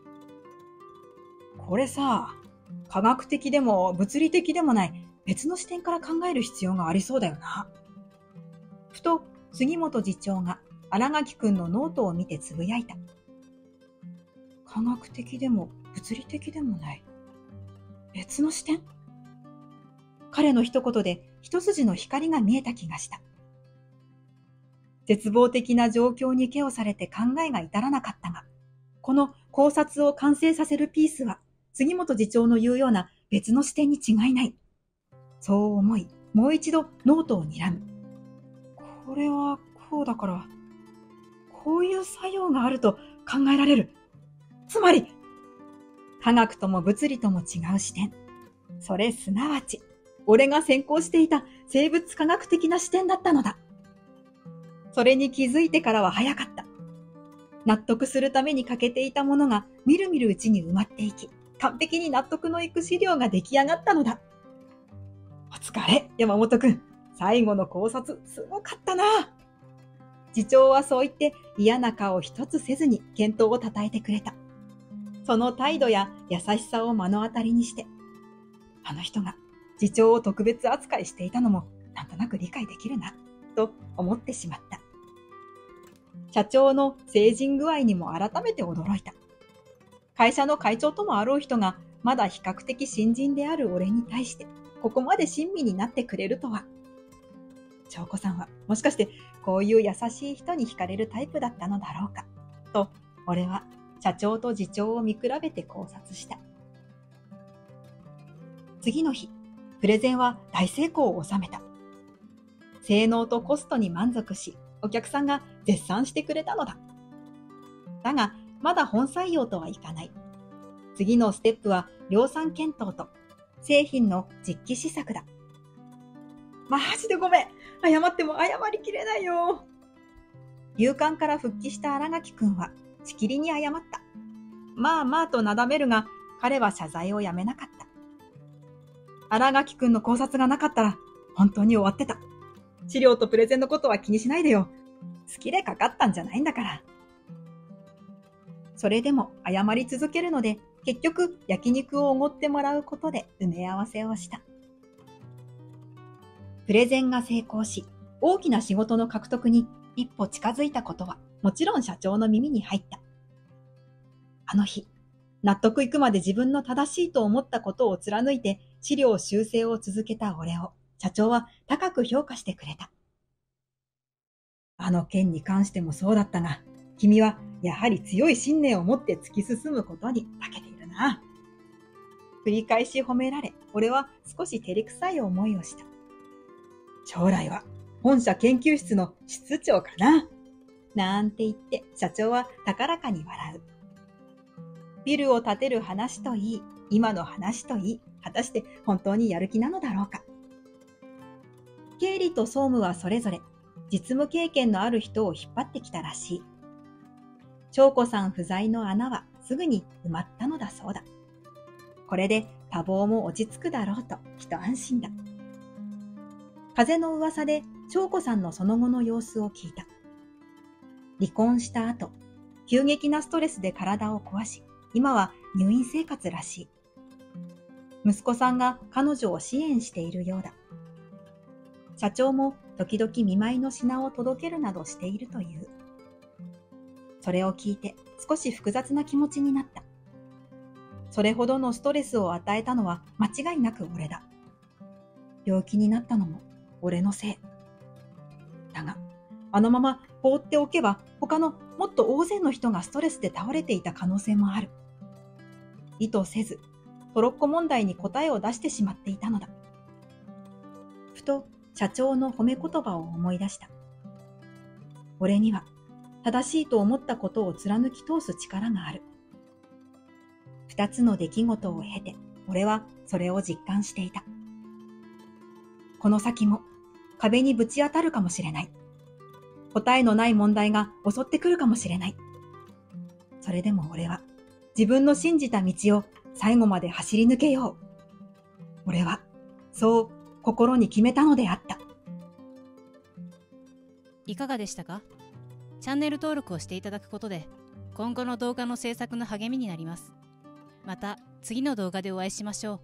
これさ、科学的でも物理的でもない別の視点から考える必要がありそうだよな。ふと杉本次長が新垣くんのノートを見てつぶやいた。科学的でも物理的でもない別の視点？彼の一言で一筋の光が見えた気がした。絶望的な状況に気をされて考えが至らなかったが、この考察を完成させるピースは杉本次長の言うような別の視点に違いない。そう思い、もう一度ノートを睨む。これはこうだから、こういう作用があると考えられる。つまり、科学とも物理とも違う視点。 それすなわち、俺が専攻していた生物科学的な視点だったのだ。それに気づいてからは早かった。納得するために欠けていたものがみるみるうちに埋まっていき、完璧に納得のいく資料が出来上がったのだ。お疲れ、山本くん。最後の考察、すごかったな。次長はそう言って嫌な顔一つせずに健闘をたたえてくれた。その態度や優しさを目の当たりにして、あの人が次長を特別扱いしていたのもなんとなく理解できるな、と思ってしまった。社長の成人具合にも改めて驚いた。会社の会長ともあろう人がまだ比較的新人である俺に対してここまで親身になってくれるとは。長子さんはもしかしてこういう優しい人に惹かれるタイプだったのだろうか、と俺は社長と次長を見比べて考察した。次の日、プレゼンは大成功を収めた。性能とコストに満足し、お客さんが絶賛してくれたのだ。だが、まだ本採用とはいかない。次のステップは量産検討と製品の実機試作だ。マジでごめん。謝っても謝りきれないよ。夕刊から復帰した新垣くんはしきりに謝った。まあまあとなだめるが、彼は謝罪をやめなかった。新垣くんの考察がなかったら本当に終わってた。資料とプレゼンのことは気にしないでよ。好きでかかったんじゃないんだから。それでも謝り続けるので、結局焼肉をおごってもらうことで埋め合わせをした。プレゼンが成功し、大きな仕事の獲得に一歩近づいたことはもちろん社長の耳に入った。あの日、納得いくまで自分の正しいと思ったことを貫いて資料修正を続けた俺を社長は高く評価してくれた。あの件に関してもそうだったが、君はやはり強い信念を持って突き進むことに長けているな。繰り返し褒められ、俺は少し照れくさい思いをした。将来は本社研究室の室長かな、なんて言って社長は高らかに笑う。ビルを建てる話といい、今の話といい、果たして本当にやる気なのだろうか。経理と総務はそれぞれ実務経験のある人を引っ張ってきたらしい。長子さん不在の穴はすぐに埋まったのだそうだ。これで多忙も落ち着くだろうと一安心だ。風の噂で長子さんのその後の様子を聞いた。離婚した後、急激なストレスで体を壊し、今は入院生活らしい。息子さんが彼女を支援しているようだ。社長も時々見舞いの品を届けるなどしているという。それを聞いて少し複雑な気持ちになった。それほどのストレスを与えたのは間違いなく俺だ。病気になったのも俺のせい。だが、あのまま放っておけば他のもっと大勢の人がストレスで倒れていた可能性もある。意図せずトロッコ問題に答えを出してしまっていたのだ。ふと社長の褒め言葉を思い出した。俺には正しいと思ったことを貫き通す力がある。二つの出来事を経て俺はそれを実感していた。この先も壁にぶち当たるかもしれない。答えのない問題が襲ってくるかもしれない。それでも俺は自分の信じた道を最後まで走り抜けよう。俺はそう心に決めたのであった。 いかがでしたか？チャンネル登録をしていただくことで今後の動画の制作の励みになります。また次の動画でお会いしましょう。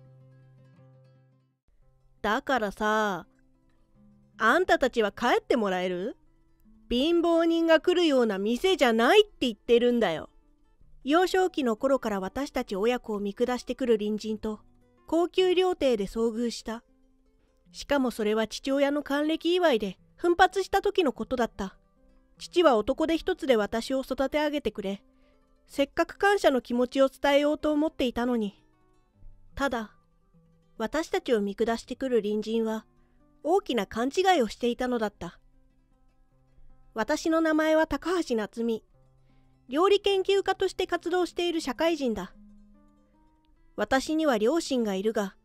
だからさ、あんたたちは帰ってもらえる？貧乏人が来るような店じゃないって言ってるんだよ。幼少期の頃から私たち親子を見下してくる隣人と高級料亭で遭遇した。しかもそれは父親の還暦祝いで奮発した時のことだった。父は男手一つで私を育て上げてくれ、せっかく感謝の気持ちを伝えようと思っていたのに。ただ、私たちを見下してくる隣人は大きな勘違いをしていたのだった。私の名前は高橋夏美。料理研究家として活動している社会人だ。私には両親がいるが、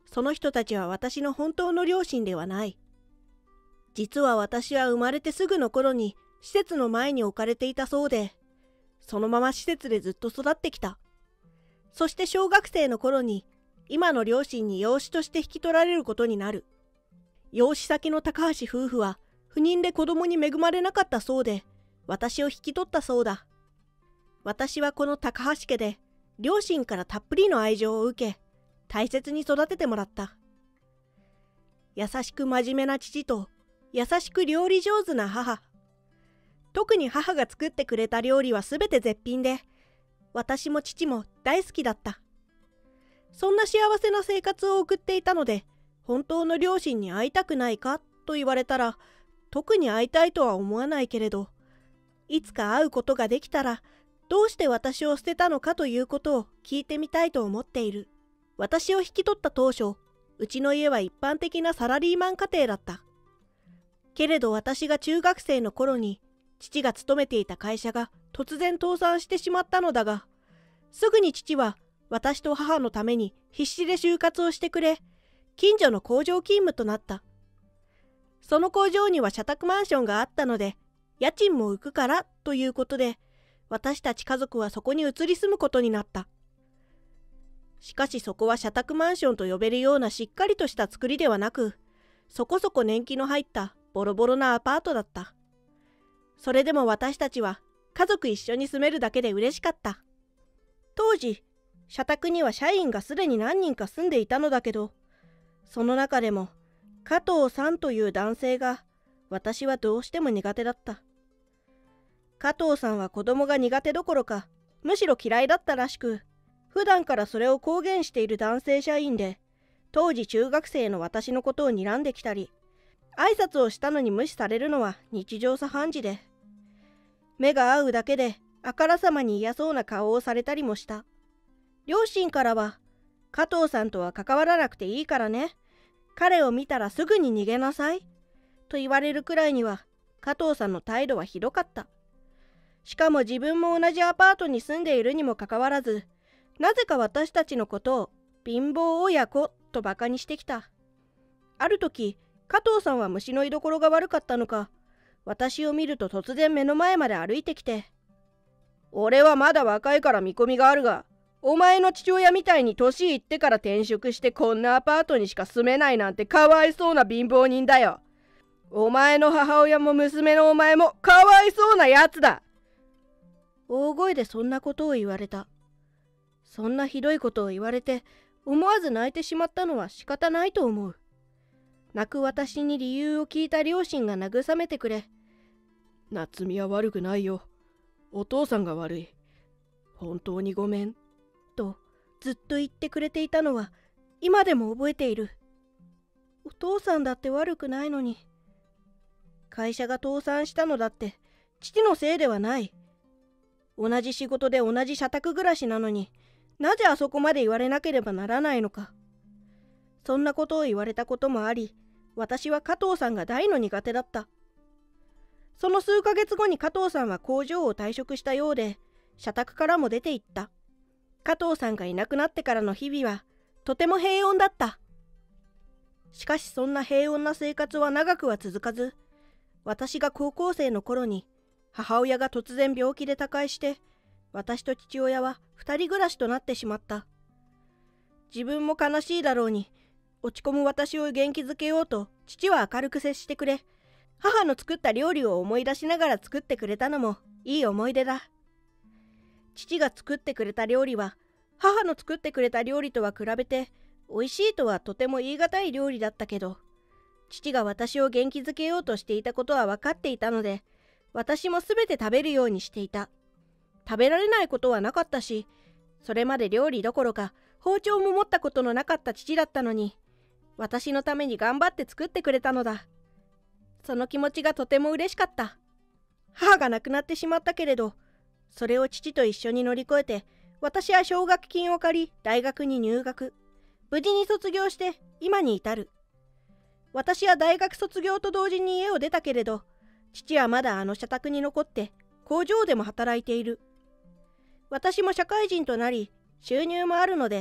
その人たちは私の本当の両親ではない。実は私は生まれてすぐの頃に施設の前に置かれていたそうで、そのまま施設でずっと育ってきた。そして小学生の頃に今の両親に養子として引き取られることになる。養子先の高橋夫婦は不妊で子供に恵まれなかったそうで、私を引き取ったそうだ。私はこの高橋家で両親からたっぷりの愛情を受け、大切に育ててもらった。優しく真面目な父と優しく料理上手な母。特に母が作ってくれた料理はすべて絶品で、私も父も大好きだった。そんな幸せな生活を送っていたので、本当の両親に会いたくないかと言われたら、特に会いたいとは思わないけれど、いつか会うことができたら、どうして私を捨てたのかということを聞いてみたいと思っている。私を引き取った当初、うちの家は一般的なサラリーマン家庭だった。けれど私が中学生の頃に、父が勤めていた会社が突然倒産してしまったのだが、すぐに父は私と母のために必死で就活をしてくれ、近所の工場勤務となった。その工場には社宅マンションがあったので、家賃も浮くからということで、私たち家族はそこに移り住むことになった。しかしそこは社宅マンションと呼べるようなしっかりとした作りではなく、そこそこ年季の入ったボロボロなアパートだった。それでも私たちは家族一緒に住めるだけで嬉しかった。当時、社宅には社員がすでに何人か住んでいたのだけど、その中でも加藤さんという男性が私はどうしても苦手だった。加藤さんは子供が苦手どころか、むしろ嫌いだったらしく、普段からそれを公言している男性社員で、当時中学生の私のことを睨んできたり、挨拶をしたのに無視されるのは日常茶飯事で、目が合うだけであからさまに嫌そうな顔をされたりもした。両親からは、加藤さんとは関わらなくていいからね、彼を見たらすぐに逃げなさい、と言われるくらいには、加藤さんの態度はひどかった。しかも自分も同じアパートに住んでいるにもかかわらず、なぜか私たちのことを貧乏親子とバカにしてきた。ある時、加藤さんは虫の居所が悪かったのか、私を見ると突然目の前まで歩いてきて、俺はまだ若いから見込みがあるが、お前の父親みたいに年いってから転職してこんなアパートにしか住めないなんてかわいそうな貧乏人だよ。お前の母親も娘のお前もかわいそうなやつだ。大声でそんなことを言われた。そんなひどいことを言われて思わず泣いてしまったのは仕方ないと思う。泣く私に理由を聞いた両親が慰めてくれ、夏美は悪くないよ。お父さんが悪い。本当にごめん。とずっと言ってくれていたのは今でも覚えている。お父さんだって悪くないのに。会社が倒産したのだって父のせいではない。同じ仕事で同じ社宅暮らしなのに、なぜあそこまで言われなければならないのか。そんなことを言われたこともあり、私は加藤さんが大の苦手だった。その数ヶ月後に加藤さんは工場を退職したようで、社宅からも出て行った。加藤さんがいなくなってからの日々はとても平穏だった。しかしそんな平穏な生活は長くは続かず、私が高校生の頃に母親が突然病気で他界して、私と父親は二人暮らしとなってしまった。自分も悲しいだろうに、落ち込む私を元気づけようと父は明るく接してくれ、母の作った料理を思い出しながら作ってくれたのもいい思い出だ。父が作ってくれた料理は母の作ってくれた料理とは比べて美味しいとはとても言い難い料理だったけど、父が私を元気づけようとしていたことは分かっていたので、私もすべて食べるようにしていた。食べられないことはなかったし、それまで料理どころか包丁も持ったことのなかった父だったのに、私のために頑張って作ってくれたのだ。その気持ちがとても嬉しかった。母が亡くなってしまったけれど、それを父と一緒に乗り越えて、私は奨学金を借り大学に入学。無事に卒業して今に至る。私は大学卒業と同時に家を出たけれど、父はまだあの社宅に残って工場でも働いている。私も社会人となり収入もあるので、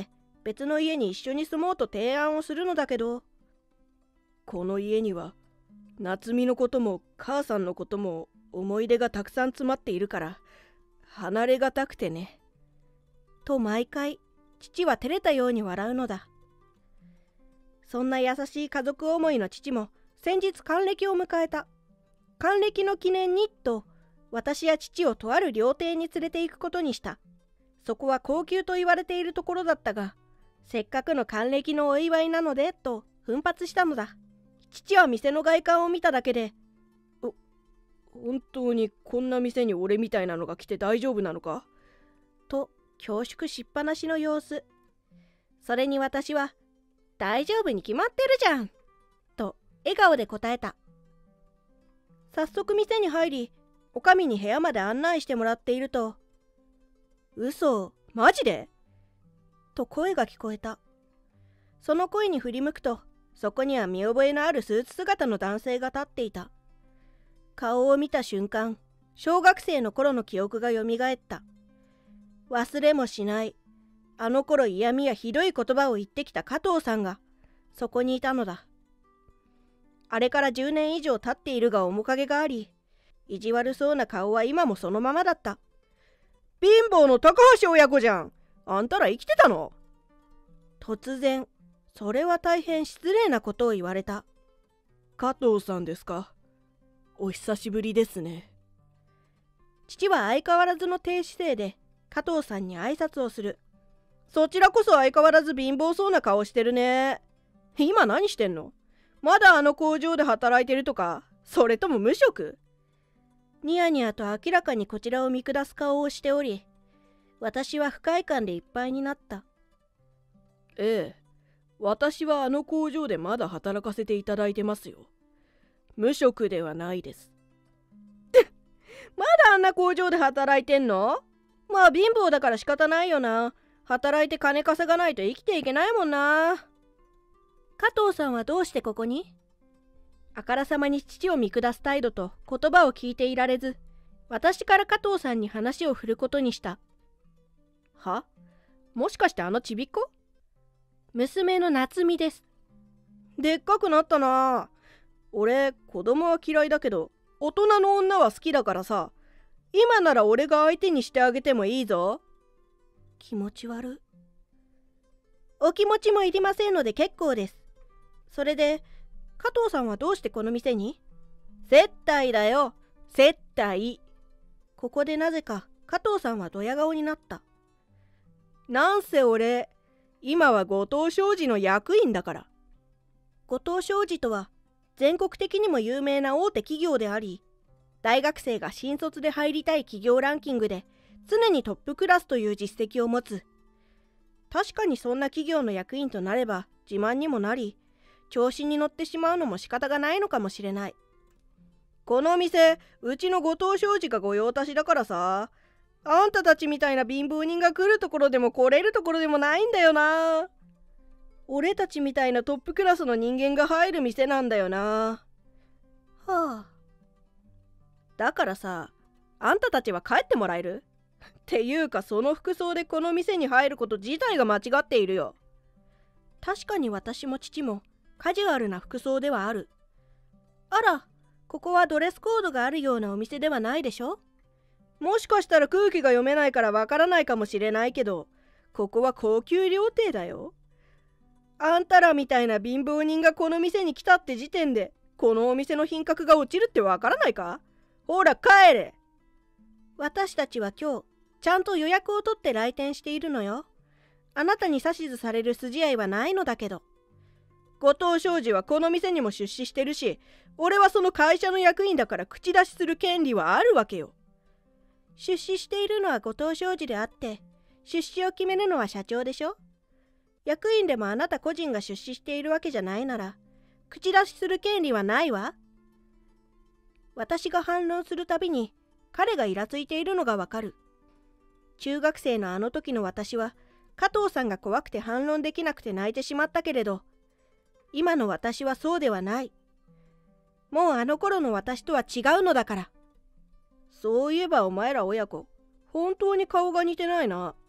別の家に一緒に住もうと提案をするのだけど、 この家には夏美のことも母さんのことも思い出がたくさん詰まっているから離れがたくてね。 と毎回父は照れたように笑うのだ。そんな優しい家族思いの父も先日還暦を迎えた。還暦の記念にと私や父をとある料亭に連れて行くことにした。そこは高級と言われているところだったが、せっかくの還暦のお祝いなのでと奮発したのだ。父は店の外観を見ただけで、 お、本当にこんな店に俺みたいなのが来て大丈夫なのかと恐縮しっぱなしの様子。それに私は、大丈夫に決まってるじゃんと笑顔で答えた。早速店に入り、おかみに部屋まで案内してもらっていると、 嘘、マジでと声が聞こえた。その声に振り向くと、そこには見覚えのあるスーツ姿の男性が立っていた。顔を見た瞬間、小学生の頃の記憶がよみがえった。忘れもしない、あの頃嫌味やひどい言葉を言ってきた加藤さんがそこにいたのだ。あれからじゅうねん以上経っているが面影があり、意地悪そうな顔は今もそのままだった。 貧乏の高橋親子じゃん。あんたら生きてたの？ 突然、それは大変失礼なことを言われた。 加藤さんですか？お久しぶりですね。 父は相変わらずの低姿勢で加藤さんに挨拶をする。 そちらこそ相変わらず貧乏そうな顔してるね。今何してんの？まだあの工場で働いてるとか？それとも無職？ ニヤニヤと明らかにこちらを見下す顔をしており、私は不快感でいっぱいになった。 ええ、私はあの工場でまだ働かせていただいてますよ。無職ではないです。 まだあんな工場で働いてんの？まあ貧乏だから仕方ないよな。働いて金稼がないと生きていけないもんな。加藤さんはどうしてここに？あからさまに父を見下す態度と言葉を聞いていられず、私から加藤さんに話を振ることにした。 は？もしかしてあのちびっこ？ 娘の夏美です。 でっかくなったな。俺、子供は嫌いだけど、大人の女は好きだからさ。今なら俺が相手にしてあげてもいいぞ。 気持ち悪。お気持ちもいりませんので結構です。それで、加藤さんはどうしてこの店に？ 接待だよ、接待。 ここでなぜか加藤さんはドヤ顔になった。 なんせ俺、今は後藤商事の役員だから。 後藤商事とは全国的にも有名な大手企業であり、大学生が新卒で入りたい企業ランキングで常にトップクラスという実績を持つ。確かにそんな企業の役員となれば自慢にもなり、調子に乗ってしまうのも仕方がないのかもしれない。 この店、うちの後藤商事が御用達だからさ。あんたたちみたいな貧乏人が来るところでも来れるところでもないんだよな。俺たちみたいなトップクラスの人間が入る店なんだよな。 はあ。 だからさ、あんたたちは帰ってもらえる？っていうか、その服装でこの店に入ること自体が間違っているよ。 確かに私も父もカジュアルな服装ではある。あら、ここはドレスコードがあるようなお店ではないでしょ？ もしかしたら空気が読めないからわからないかもしれないけど、ここは高級料亭だよ。あんたらみたいな貧乏人がこの店に来たって時点で、このお店の品格が落ちるってわからないか？ほら帰れ。 私たちは今日ちゃんと予約を取って来店しているのよ。あなたに指図される筋合いはないのだけど。 後藤商事はこの店にも出資してるし、俺はその会社の役員だから口出しする権利はあるわけよ。 出資しているのは後藤商事であって、出資を決めるのは社長でしょ？役員でもあなた個人が出資しているわけじゃないなら、口出しする権利はないわ。私が反論するたびに彼がイラついているのがわかる。中学生のあの時の私は加藤さんが怖くて反論できなくて泣いてしまったけれど、今の私はそうではない。もうあの頃の私とは違うのだから。 そういえばお前ら親子、本当に顔が似てないな。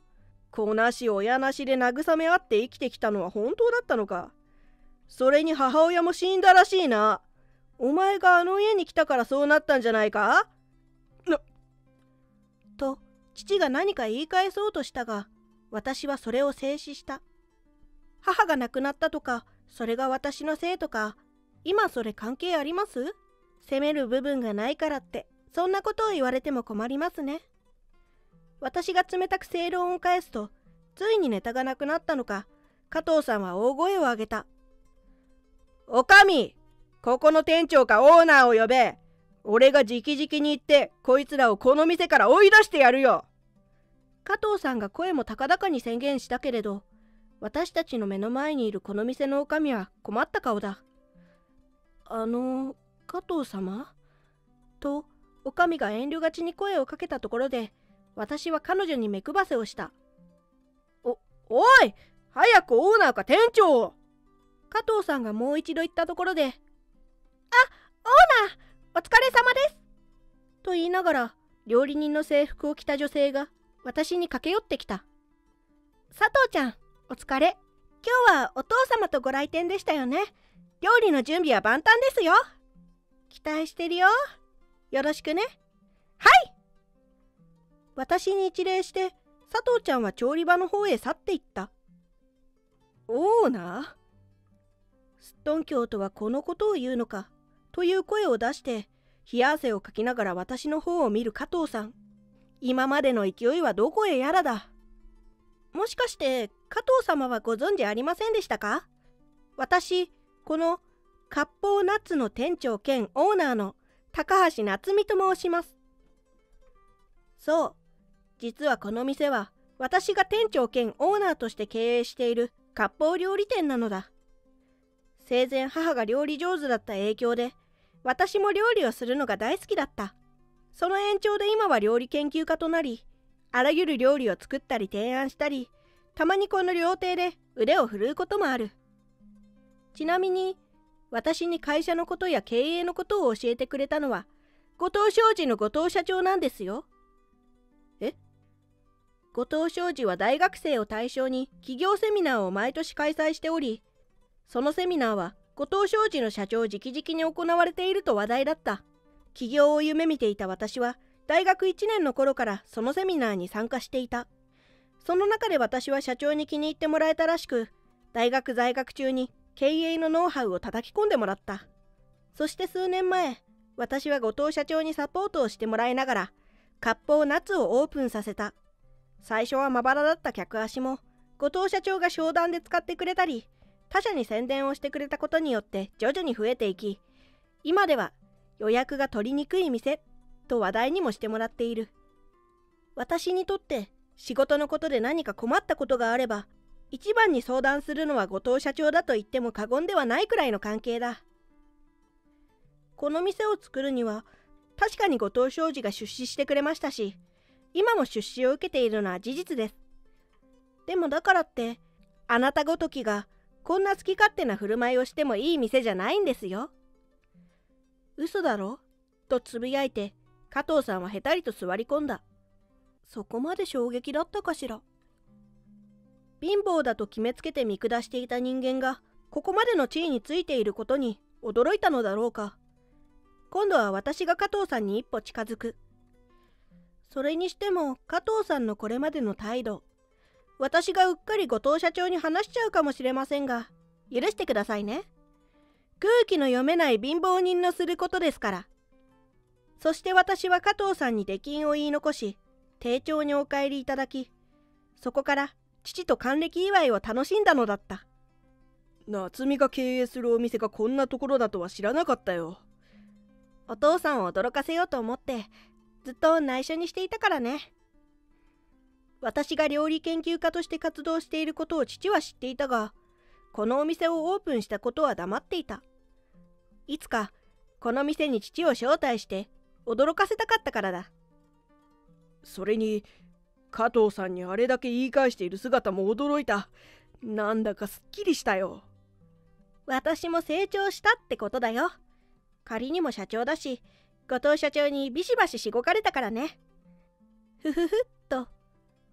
子なし親なしで慰め合って生きてきたのは本当だったのか。それに母親も死んだらしいな。お前があの家に来たからそうなったんじゃないか？なと父が何か言い返そうとしたが、私はそれを制止した。母が亡くなったとか、それが私のせいとか、今それ関係あります？責める部分がないからって、そんなことを言われても困りますね。私が冷たく正論を返すと、ついにネタがなくなったのか、加藤さんは大声を上げた。 おかみ、ここの店長かオーナーを呼べ。俺が直々に行って、こいつらをこの店から追い出してやるよ。 加藤さんが声も高々に宣言したけれど、私たちの目の前にいるこの店の女将は困った顔だ。あの、加藤様？と、女将が遠慮がちに声をかけたところで、私は彼女に目配せをした。 お、おい！早くオーナーか店長を！ 加藤さんがもう一度言ったところで、あ、オーナー、お疲れ様ですと言いながら、料理人の制服を着た女性が私に駆け寄ってきた。佐藤ちゃん、お疲れ。今日はお父様とご来店でしたよね。料理の準備は万端ですよ。期待してるよ。よろしくね。はい。私に一礼して、佐藤ちゃんは調理場の方へ去っていった。 オーナー？ すっとんきょうとはこのことを言うのか、という声を出して、冷や汗をかきながら私の方を見る加藤さん。今までの勢いはどこへやらだ。もしかして、加藤様はご存知ありませんでしたか？私、この、割烹ナッツの店長兼オーナーの高橋夏美と申します。そう、実はこの店は、私が店長兼オーナーとして経営している割烹料理店なのだ。生前母が料理上手だった影響で、私も料理をするのが大好きだった。その延長で今は料理研究家となり、あらゆる料理を作ったり提案したり、たまにこの料亭で腕を振るうこともある。ちなみに、私に会社のことや経営のことを教えてくれたのは、後藤商事の後藤社長なんですよ。え？後藤商事は大学生を対象に企業セミナーを毎年開催しており、そのセミナーは後藤商事の社長直々に行われていると話題だった。起業を夢見ていた私は、大学いちねんの頃からそのセミナーに参加していた。その中で私は社長に気に入ってもらえたらしく、大学在学中に経営のノウハウを叩き込んでもらった。そして数年前、私は後藤社長にサポートをしてもらいながら、割烹ナッツをオープンさせた。最初はまばらだった客足も、後藤社長が商談で使ってくれたり、他社に宣伝をしてくれたことによって徐々に増えていき、今では予約が取りにくい店と話題にもしてもらっている。私にとって仕事のことで何か困ったことがあれば、一番に相談するのは後藤社長だと言っても過言ではないくらいの関係だ。この店を作るには、確かに後藤商事が出資してくれましたし、今も出資を受けているのは事実です。でもだからって、あなたごときがこんな好き勝手な振る舞いをしてもいい店じゃないんですよ。嘘だろ？とつぶやいて、加藤さんはへたりと座り込んだ。そこまで衝撃だったかしら。貧乏だと決めつけて見下していた人間が、ここまでの地位についていることに驚いたのだろうか。今度は私が加藤さんに一歩近づく。それにしても加藤さんのこれまでの態度、私がうっかり後藤社長に話しちゃうかもしれませんが、許してくださいね。空気の読めない貧乏人のすることですから。そして私は加藤さんに出禁を言い残し、丁重にお帰りいただき、そこから父と還暦祝いを楽しんだのだった。 夏美が経営するお店がこんなところだとは知らなかったよ。 お父さんを驚かせようと思って、ずっと内緒にしていたからね。私が料理研究家として活動していることを父は知っていたが、このお店をオープンしたことは黙っていた。いつかこの店に父を招待して驚かせたかったからだ。 それに加藤さんにあれだけ言い返している姿も驚いた。なんだかすっきりしたよ。 私も成長したってことだよ。仮にも社長だし、後藤社長にビシバシしごかれたからね。ふふふっと。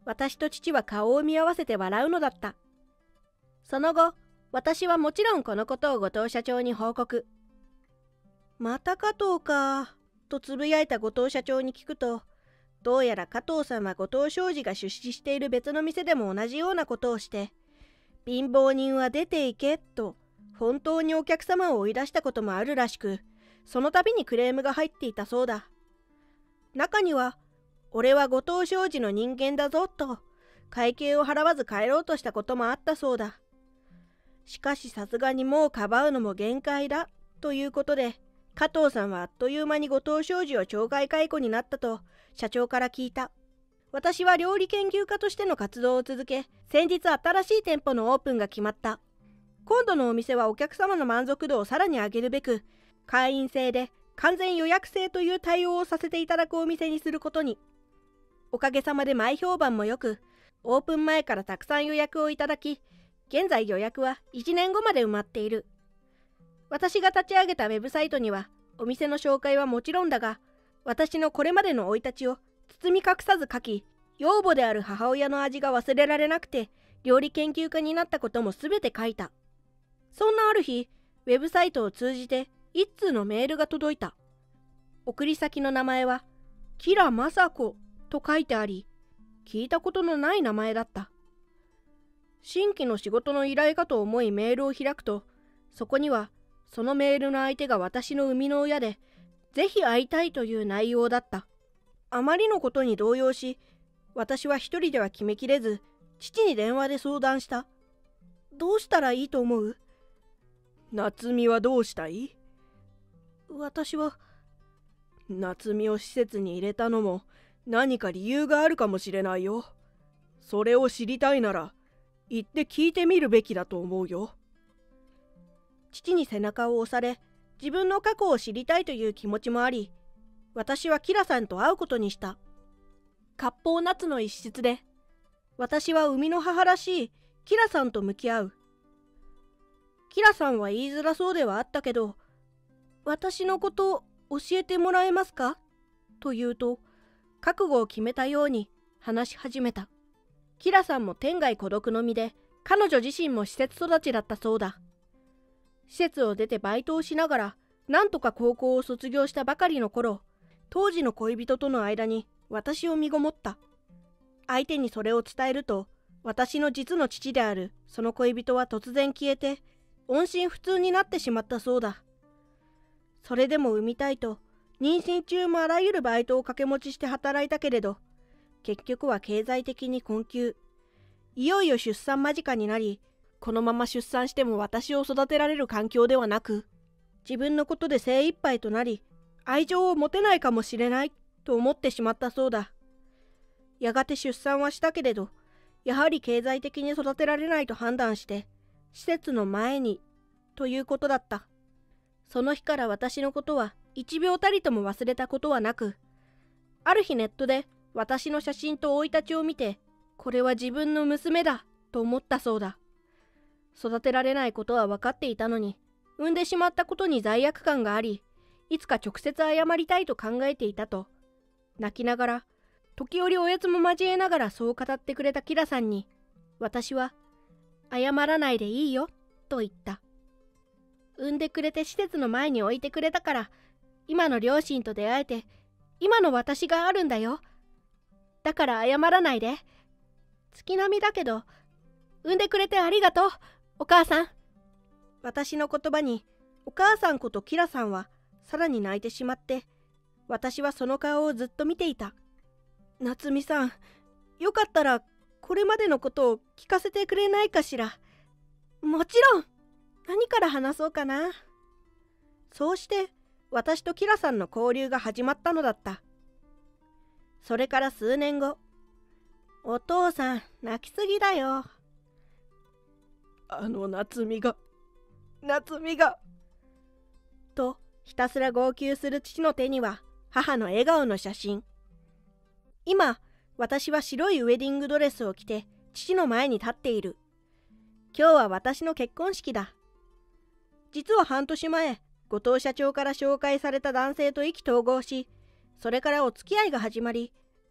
私と父は顔を見合わせて笑うのだった。その後、私はもちろんこのことを後藤社長に報告。また加藤か、とつぶやいた後藤社長に聞くと、どうやら加藤さんは後藤商事が出資している別の店でも同じようなことをして、貧乏人は出ていけと本当にお客様を追い出したこともあるらしく、その度にクレームが入っていたそうだ。中には、俺は後藤商事の人間だぞと会計を払わず帰ろうとしたこともあったそうだ。しかしさすがにもうかばうのも限界だということで、加藤さんはあっという間に後藤商事を懲戒解雇になったと社長から聞いた。私は料理研究家としての活動を続け、先日新しい店舗のオープンが決まった。今度のお店はお客様の満足度をさらに上げるべく、会員制で完全予約制という対応をさせていただくお店にすることに。おかげさまで前評判もよく、オープン前からたくさん予約をいただき、現在予約はいちねんごまで埋まっている。私が立ち上げたウェブサイトには、お店の紹介はもちろんだが、私のこれまでの生い立ちを包み隠さず書き、養母である母親の味が忘れられなくて、料理研究家になったこともすべて書いた。そんなある日、ウェブサイトを通じて一通のメールが届いた。送り先の名前は、キラマサコと書いてあり、聞いたことのない名前だった。新規の仕事の依頼かと思いメールを開くと、そこには、そのメールの相手が私の生みの親で、ぜひ会いたいという内容だった。あまりのことに動揺し、私は一人では決めきれず、父に電話で相談した。どうしたらいいと思う？ 夏美はどうしたい？ 私は、 夏美を施設に入れたのも何か理由があるかもしれないよ。それを知りたいなら、行って聞いてみるべきだと思うよ。 父に背中を押され、自分の過去を知りたいという気持ちもあり、私はキラさんと会うことにした。割烹夏の一室で、私は生みの母らしいキラさんと向き合う。キラさんは言いづらそうではあったけど、私のこと教えてもらえますかと言うと、覚悟を決めたように話し始めた。キラさんも天涯孤独の身で、彼女自身も施設育ちだったそうだ。施設を出てバイトをしながら、なんとか高校を卒業したばかりの頃、当時の恋人との間に私を身ごもった。相手にそれを伝えると、私の実の父であるその恋人は突然消えて、音信不通になってしまったそうだ。それでも産みたいと、妊娠中もあらゆるバイトを掛け持ちして働いたけれど、結局は経済的に困窮。いよいよ出産間近になり、このまま出産しても私を育てられる環境ではなく、自分のことで精一杯となり、愛情を持てないかもしれないと思ってしまったそうだ。やがて出産はしたけれど、やはり経済的に育てられないと判断して、施設の前に、ということだった。その日から私のことは一秒たりとも忘れたことはなく、ある日ネットで私の写真と生い立ちを見て、これは自分の娘だと思ったそうだ。育てられないことは分かっていたのに、産んでしまったことに罪悪感があり、いつか直接謝りたいと考えていたと、泣きながら、時折おやつも交えながらそう語ってくれたキラさんに、私は、謝らないでいいよ、と言った。産んでくれて施設の前に置いてくれたから、今の両親と出会えて、今の私があるんだよ。だから謝らないで。月並みだけど、産んでくれてありがとう、お母さん。私の言葉に、お母さんことキラさんは、さらに泣いてしまって、私はその顔をずっと見ていた。夏美さん、よかったら、これまでのことを聞かせてくれないかしら。もちろん、何から話そうかな。そうして、私とキラさんの交流が始まったのだった。それから数年後、お父さん、泣きすぎだよ。 あの夏美が、夏美が。 と、ひたすら号泣する父の手には、母の笑顔の写真。今、私は白いウェディングドレスを着て、父の前に立っている。今日は私の結婚式だ。実は半年前、後藤社長から紹介された男性と意気投合し、それからお付き合いが始まり、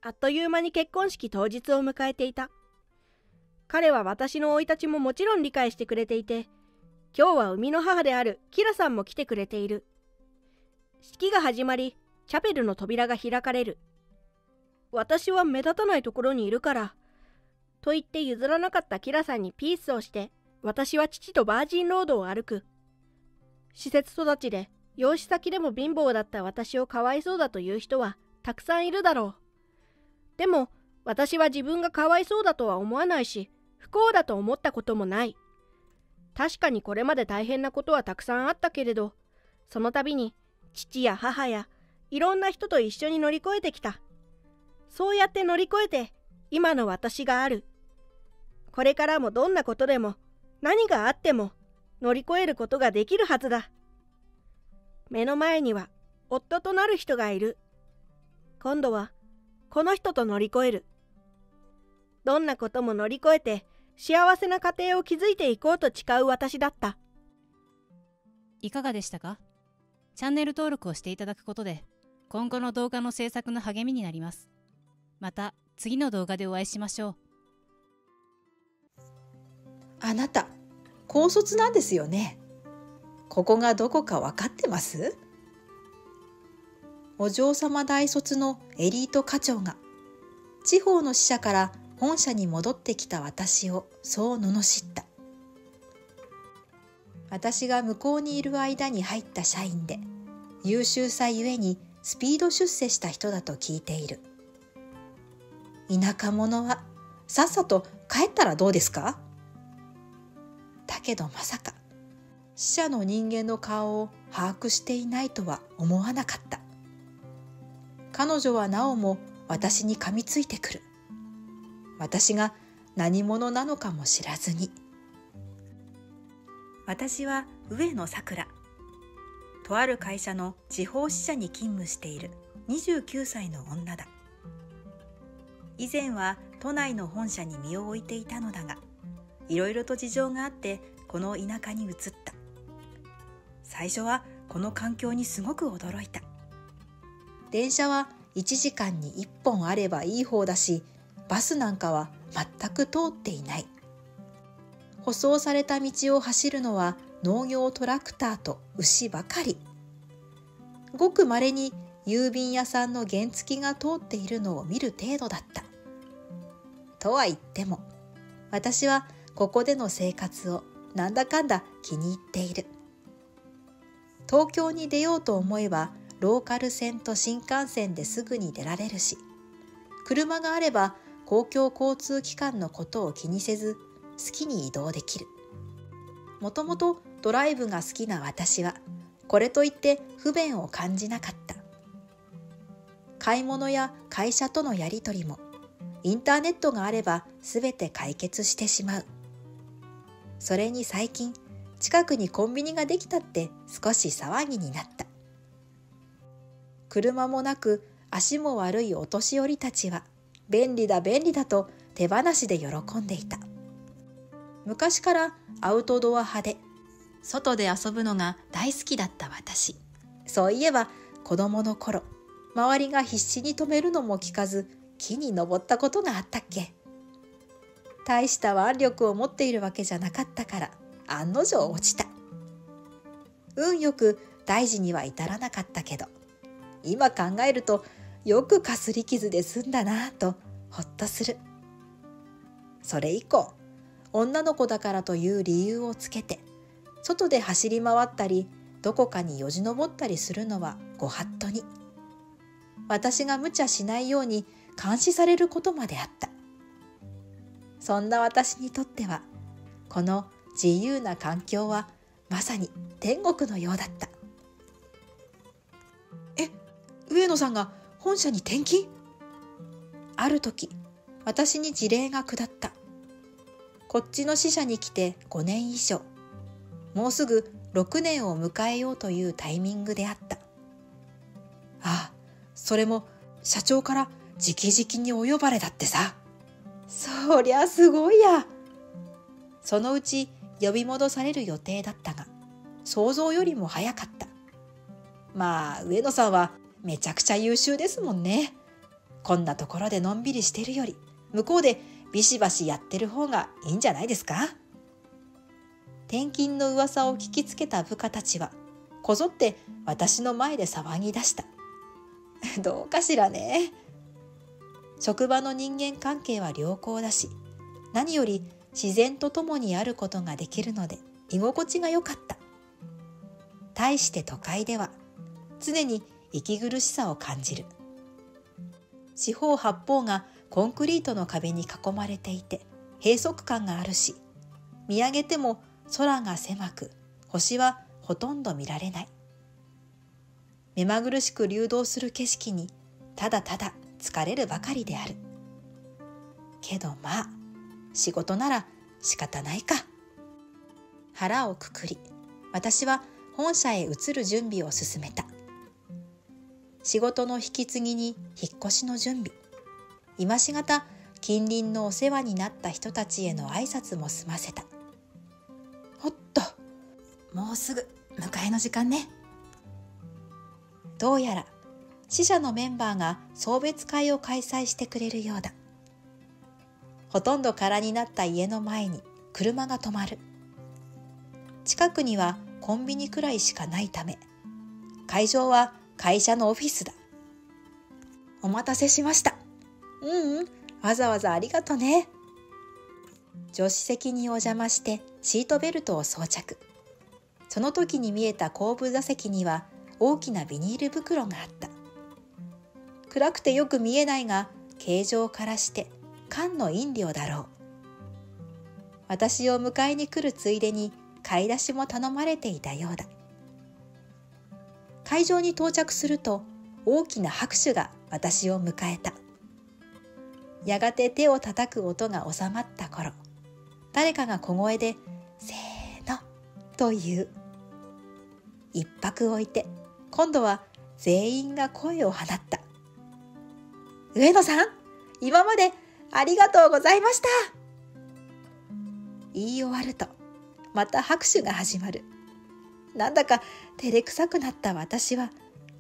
あっという間に結婚式当日を迎えていた。彼は私の生い立ちももちろん理解してくれていて、今日は生みの母であるキラさんも来てくれている。式が始まり、チャペルの扉が開かれる。私は目立たないところにいるから、と言って譲らなかったキラさんにピースをして、私は父とバージンロードを歩く。施設育ちで、養子先でも貧乏だった私をかわいそうだという人はたくさんいるだろう。でも、私は自分がかわいそうだとは思わないし、不幸だと思ったこともない。確かにこれまで大変なことはたくさんあったけれど、その度に父や母やいろんな人と一緒に乗り越えてきた。そうやって乗り越えて今の私がある。これからもどんなことでも何があっても乗り越えることができるはずだ。目の前には夫となる人がいる。今度はこの人と乗り越える。どんなことも乗り越えて幸せな家庭を築いていこうと誓う私だった。 いかがでしたか？チャンネル登録をしていただくことで今後の動画の制作の励みになります。また次の動画でお会いしましょう。 あなた、高卒なんですよね。ここがどこか分かってます？お嬢様大卒のエリート課長が地方の支社から本社に戻ってきた私をそう罵った。私が向こうにいる間に入った社員で優秀さゆえにスピード出世した人だと聞いている。田舎者はさっさと帰ったらどうですか？だけどまさか死者の人間の顔を把握していないとは思わなかった。彼女はなおも私に噛みついてくる。私が何者なのかも知らずに。私は上野さくら。とある会社の地方支社に勤務しているにじゅうきゅうさいの女だ。以前は都内の本社に身を置いていたのだが、いろいろと事情があってこの田舎に移った。最初はこの環境にすごく驚いた。電車はいちじかんにいっぽんあればいい方だし、バスなんかは全く通っていない。舗装された道を走るのは農業トラクターと牛ばかり。ごくまれに郵便屋さんの原付が通っているのを見る程度だった。とは言っても、私はここでの生活をなんだかんだ気に入っている。東京に出ようと思えばローカル線と新幹線ですぐに出られるし、車があれば公共交通機関のことを気にせず好きに移動できる。もともとドライブが好きな私はこれといって不便を感じなかった。買い物や会社とのやり取りもインターネットがあればすべて解決してしまう。それに最近近くにコンビニができたって少し騒ぎになった。車もなく足も悪いお年寄りたちは便利だ便利だと手放しで喜んでいた。昔からアウトドア派で外で遊ぶのが大好きだった私。そういえば子供の頃、周りが必死に止めるのも聞かず木に登ったことがあったっけ。大した腕力を持っているわけじゃなかったから案の定落ちた。運よく大事には至らなかったけど、今考えるとよくかすり傷で済んだなぁとほっとする。それ以降、女の子だからという理由をつけて外で走り回ったりどこかによじ登ったりするのはご法度に。私が無茶しないように監視されることまであった。そんな私にとってはこの自由な環境はまさに天国のようだった。え、上野さんが本社に転勤？ある時、私に辞令が下った。こっちの支社に来てごねん以上、もうすぐろくねんを迎えようというタイミングであった。ああ、それも社長から直々にお呼ばれだってさ。そりゃすごいや。そのうち呼び戻される予定だったが、想像よりも早かった。まあ上野さんはめちゃくちゃ優秀ですもんね。 こんなところでのんびりしてるより向こうでビシバシやってる方がいいんじゃないですか。転勤の噂を聞きつけた部下たちはこぞって私の前で騒ぎ出した。どうかしらね。職場の人間関係は良好だし、何より自然と共にあることができるので居心地が良かった。対して都会では常に息苦しさを感じる。四方八方がコンクリートの壁に囲まれていて閉塞感があるし、見上げても空が狭く星はほとんど見られない。目まぐるしく流動する景色にただただ疲れるばかりである。けどまあ仕事なら仕方ないか。腹をくくり、私は本社へ移る準備を進めた。仕事の引き継ぎに引っ越しの準備、今しがた近隣のお世話になった人たちへの挨拶も済ませた。おっと、もうすぐ迎えの時間ね。どうやら支社のメンバーが送別会を開催してくれるようだ。ほとんど空になった家の前に車が止まる。近くにはコンビニくらいしかないため、会場は会社のオフィスだ。お待たせしました。うんうん、わざわざありがとね。助手席にお邪魔してシートベルトを装着。その時に見えた後部座席には大きなビニール袋があった。暗くてよく見えないが、形状からして缶の飲料だろう。私を迎えに来るついでに買い出しも頼まれていたようだ。会場に到着すると大きな拍手が私を迎えた。やがて手を叩く音が収まった頃、誰かが小声でせーのと言う。一拍置いて今度は全員が声を放った。上野さん、今までありがとうございました。言い終わるとまた拍手が始まる。なんだか照れくさくなった私は、う、う、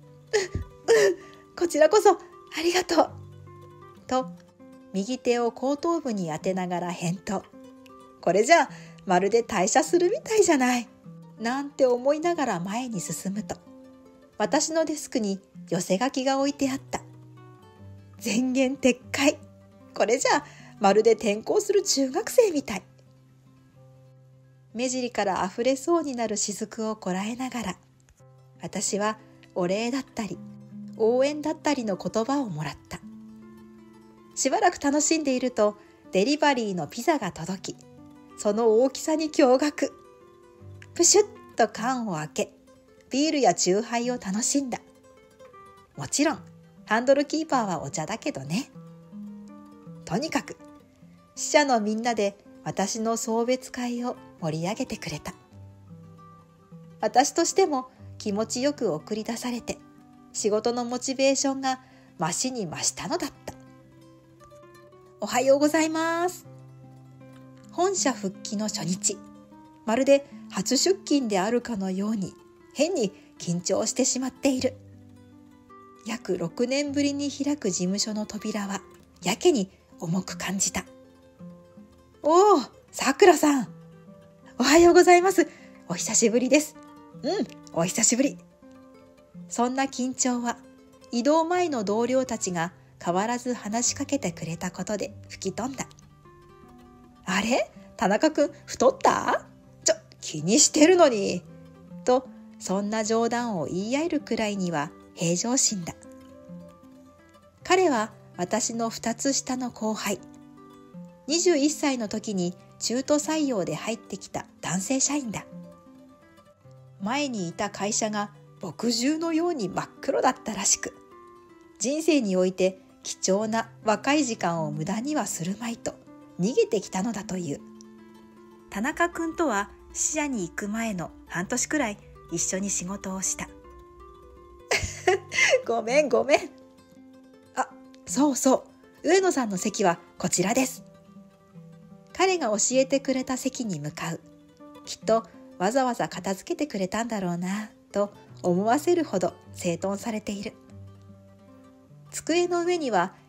こちらこそありがとうと右手を後頭部に当てながら返答。これじゃあまるで退社するみたいじゃないなんて思いながら前に進むと、私のデスクに寄せ書きが置いてあった。前言撤回。これじゃあまるで転校する中学生みたい。目尻からあふれそうになる雫をこらえながら、私はお礼だったり応援だったりの言葉をもらった。しばらく楽しんでいるとデリバリーのピザが届き、その大きさに驚愕。プシュッと缶を開け、ビールやチューハイを楽しんだ。もちろんハンドルキーパーはお茶だけどね。とにかく支社のみんなで私の送別会を盛り上げてくれた。私としても気持ちよく送り出されて、仕事のモチベーションが増しに増したのだった。おはようございます。本社復帰の初日、まるで初出勤であるかのように変に緊張してしまっている。約ろくねんぶりに開く事務所の扉はやけに重く感じた。おお、さくらさん。おはようございます。お久しぶりです。うん、お久しぶり。そんな緊張は移動前の同僚たちが変わらず話しかけてくれたことで吹き飛んだ。あれ？田中くん太った？ちょ、気にしてるのに。と、そんな冗談を言い合えるくらいには平常心だ。彼は私のふたつ下の後輩。にじゅういっさいの時に中途採用で入ってきた男性社員だ。前にいた会社が墨汁のように真っ黒だったらしく、人生において貴重な若い時間を無駄にはするまいと逃げてきたのだという。田中くんとは支社に行く前の半年くらい一緒に仕事をした。ごめんごめん。あ、そうそう、上野さんの席はこちらです。彼が教えてくれた席に向かう。きっとわざわざ片付けてくれたんだろうなと思わせるほど整頓されている。机の上には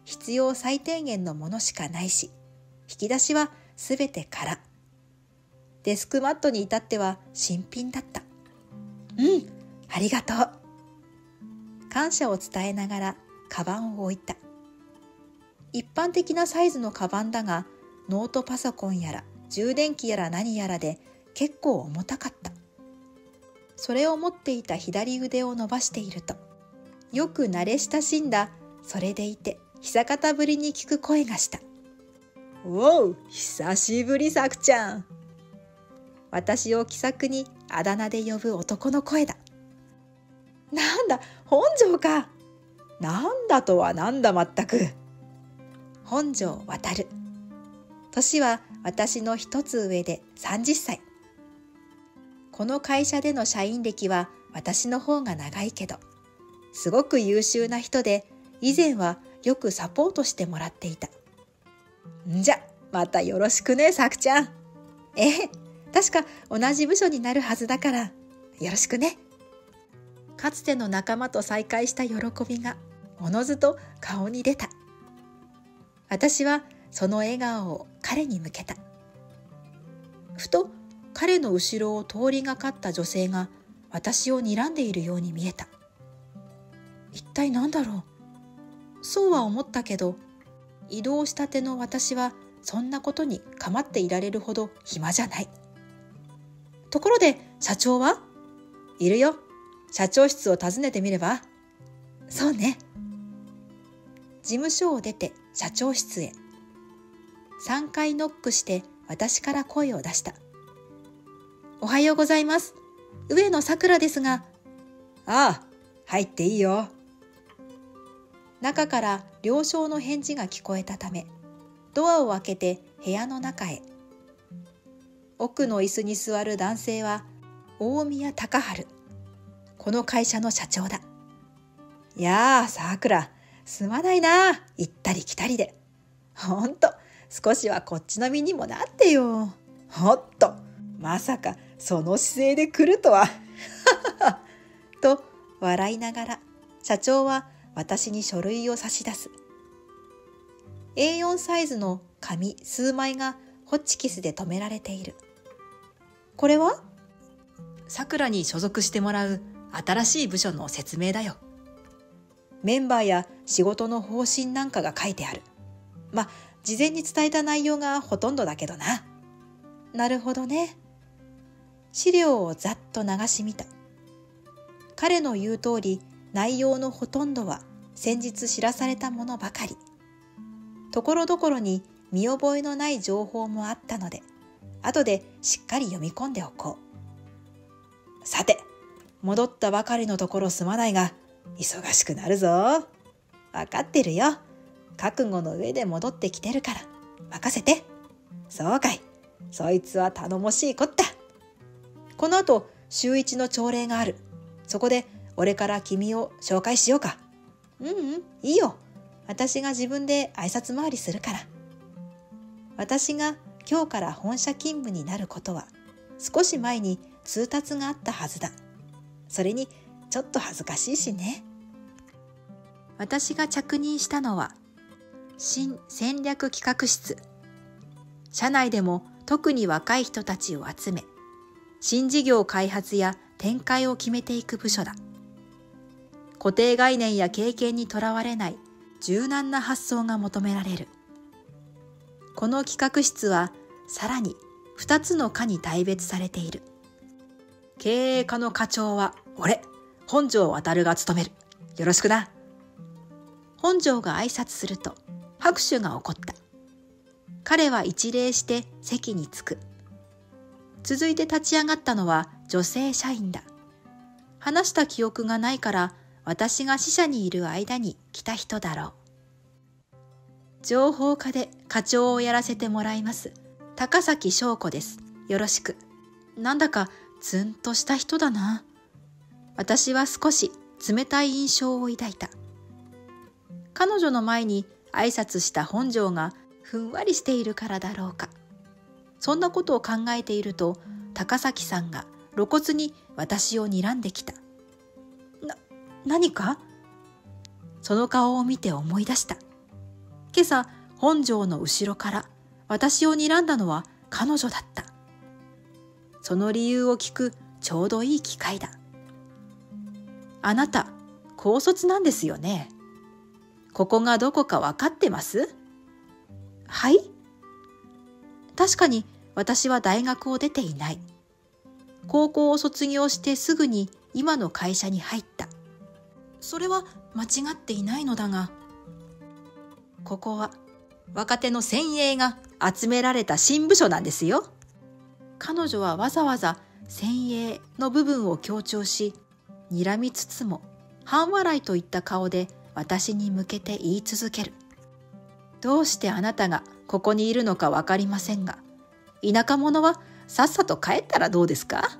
必要最低限のものしかないし、引き出しはすべて空。デスクマットに至っては新品だった。うん、ありがとう。感謝を伝えながらカバンを置いた。一般的なサイズのカバンだが、ノートパソコンやら充電器やら何やらで結構重たかった。それを持っていた左腕を伸ばしていると、よく慣れ親しんだ、それでいて久方ぶりに聞く声がした。おう、久しぶりさくちゃん。私を気さくにあだ名で呼ぶ男の声だ。なんだ、本庄か。なんだとはなんだまったく。本庄航。年は私の一つ上でさんじゅっさい。この会社での社員歴は私の方が長いけど、すごく優秀な人で、以前はよくサポートしてもらっていた。んじゃ、またよろしくね、さくちゃん。ええ、確か同じ部署になるはずだから、よろしくね。かつての仲間と再会した喜びが、おのずと顔に出た。私はその笑顔を彼に向けた。ふと彼の後ろを通りがかった女性が私を睨んでいるように見えた。一体何だろう。そうは思ったけど、移動したての私はそんなことに構っていられるほど暇じゃない。ところで社長はいるよ。社長室を訪ねてみれば。そうね。事務所を出て社長室へ。さんかいノックして私から声を出した。おはようございます。上野さくらですが。ああ、入っていいよ。中から了承の返事が聞こえたため、ドアを開けて部屋の中へ。奥の椅子に座る男性は大宮隆治。この会社の社長だ。いやあ、さくら、すまないな。行ったり来たりで。ほんと、少しはこっちの身にもなってよ。ほっと、まさかその姿勢で来るとは。と笑いながら、社長は私に書類を差し出す。エーよん サイズの紙数枚がホチキスで留められている。これは？さくらに所属してもらう新しい部署の説明だよ。メンバーや仕事の方針なんかが書いてある。ま、事前に伝えた内容がほとんどだけどな。なるほどね。資料をざっと流し見た。彼の言う通り、内容のほとんどは先日知らされたものばかり。ところどころに見覚えのない情報もあったので、後でしっかり読み込んでおこう。さて、戻ったばかりのところすまないが、忙しくなるぞ。わかってるよ。覚悟の上で戻ってきてるから、任せて。そうかい。そいつは頼もしいこった。この後、週一の朝礼がある。そこで、俺から君を紹介しようか。うんうん、いいよ。私が自分で挨拶回りするから。私が今日から本社勤務になることは、少し前に通達があったはずだ。それに、ちょっと恥ずかしいしね。私が着任したのは、新戦略企画室。社内でも特に若い人たちを集め、新事業開発や展開を決めていく部署だ。固定概念や経験にとらわれない柔軟な発想が求められる。この企画室はさらにふたつの課に大別されている。経営課の課長は俺、本庄航が務める。よろしくな。本庄が挨拶すると拍手が起こった。彼は一礼して席に着く。続いて立ち上がったのは女性社員だ。話した記憶がないから私が支社にいる間に来た人だろう。情報課で課長をやらせてもらいます。高崎翔子です。よろしく。なんだかツンとした人だな。私は少し冷たい印象を抱いた。彼女の前に挨拶した本庄がふんわりしているからだろうか。そんなことを考えていると、高崎さんが露骨に私を睨んできた。な、何か？その顔を見て思い出した。 今朝本庄の後ろから私を睨んだのは彼女だった。その理由を聞くちょうどいい機会だ。あなた、高卒なんですよね。ここがどこかわかってます？はい？確かに私は大学を出ていない。高校を卒業してすぐに今の会社に入った。それは間違っていないのだが、ここは若手の先鋭が集められた新部署なんですよ。彼女はわざわざ先鋭の部分を強調し、睨みつつも半笑いといった顔で私に向けて言い続ける。どうしてあなたがここにいるのかわかりませんが、田舎者はさっさと帰ったらどうですか？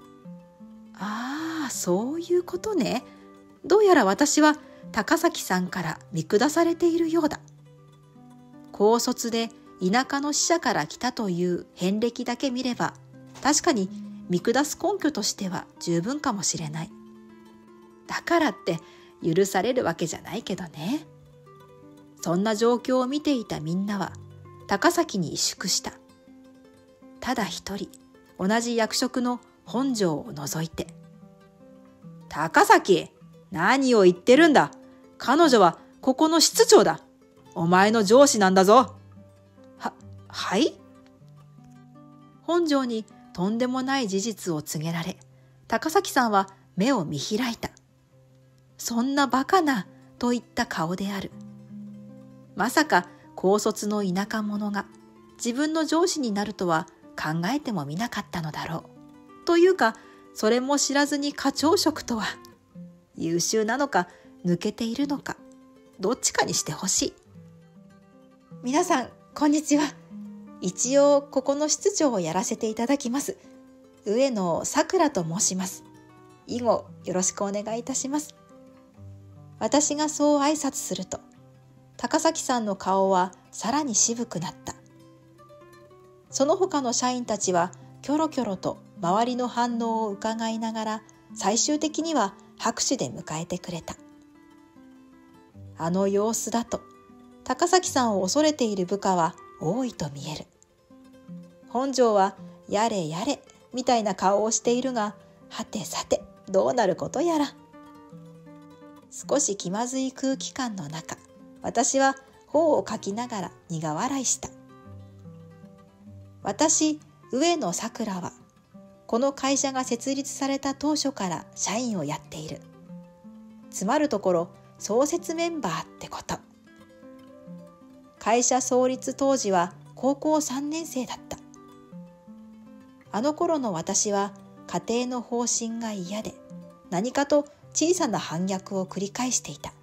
ああ、そういうことね。どうやら私は高崎さんから見下されているようだ。高卒で田舎の支社から来たという遍歴だけ見れば、確かに見下す根拠としては十分かもしれない。だからって許されるわけじゃないけどね。そんな状況を見ていたみんなは高崎に萎縮した。ただ一人、同じ役職の本庄を除いて。高崎、何を言ってるんだ。彼女はここの室長だ。お前の上司なんだぞ。は、はい？本庄にとんでもない事実を告げられ、高崎さんは目を見開いた。そんなバカなといった顔である。まさか高卒の田舎者が自分の上司になるとは考えてもみなかったのだろう。というか、それも知らずに課長職とは。優秀なのか抜けているのか、どっちかにしてほしい。皆さん、こんにちは。一応ここの室長をやらせていただきます。上野さくらと申します。以後よろしくお願いいたします。私がそう挨拶すると、高崎さんの顔はさらに渋くなった。その他の社員たちはキョロキョロと周りの反応を伺いながら、最終的には拍手で迎えてくれた。あの様子だと、高崎さんを恐れている部下は多いと見える。本庄はやれやれみたいな顔をしているが、はてさてどうなることやら。少し気まずい空気感の中、私は頬をかきながら苦笑いした。私、上野さくらは、この会社が設立された当初から社員をやっている。つまるところ、創設メンバーってこと。会社創立当時は高校さんねん生だった。あの頃の私は家庭の方針が嫌で、何かと小さな反逆を繰り返していた。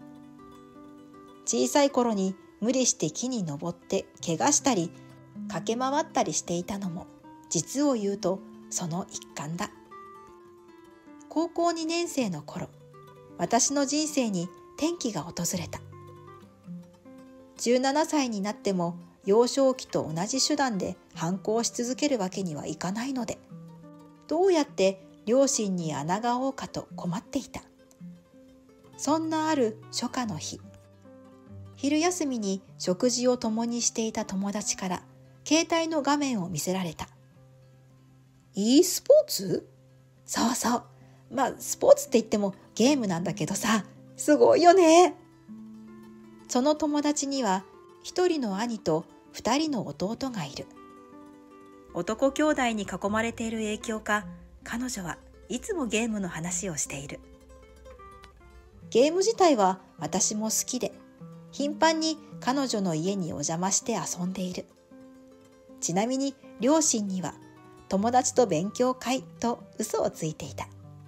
小さい頃に無理して木に登って怪我したり駆け回ったりしていたのも、実を言うとその一環だ。高校にねん生の頃、私の人生に転機が訪れた。じゅうななさいになっても幼少期と同じ手段で反抗し続けるわけにはいかないので、どうやって両親に穴がおうかと困っていた。そんなある初夏の日、昼休みに食事を共にしていた友達から携帯の画面を見せられた。e スポーツ？そうそう。まあスポーツって言ってもゲームなんだけどさ、すごいよね。その友達には一人の兄と二人の弟がいる。男兄弟に囲まれている影響か、彼女はいつもゲームの話をしている。ゲーム自体は私も好きで、頻繁に彼女の家にお邪魔して遊んでいる。ちなみに両親には友達と勉強会と嘘をついていた。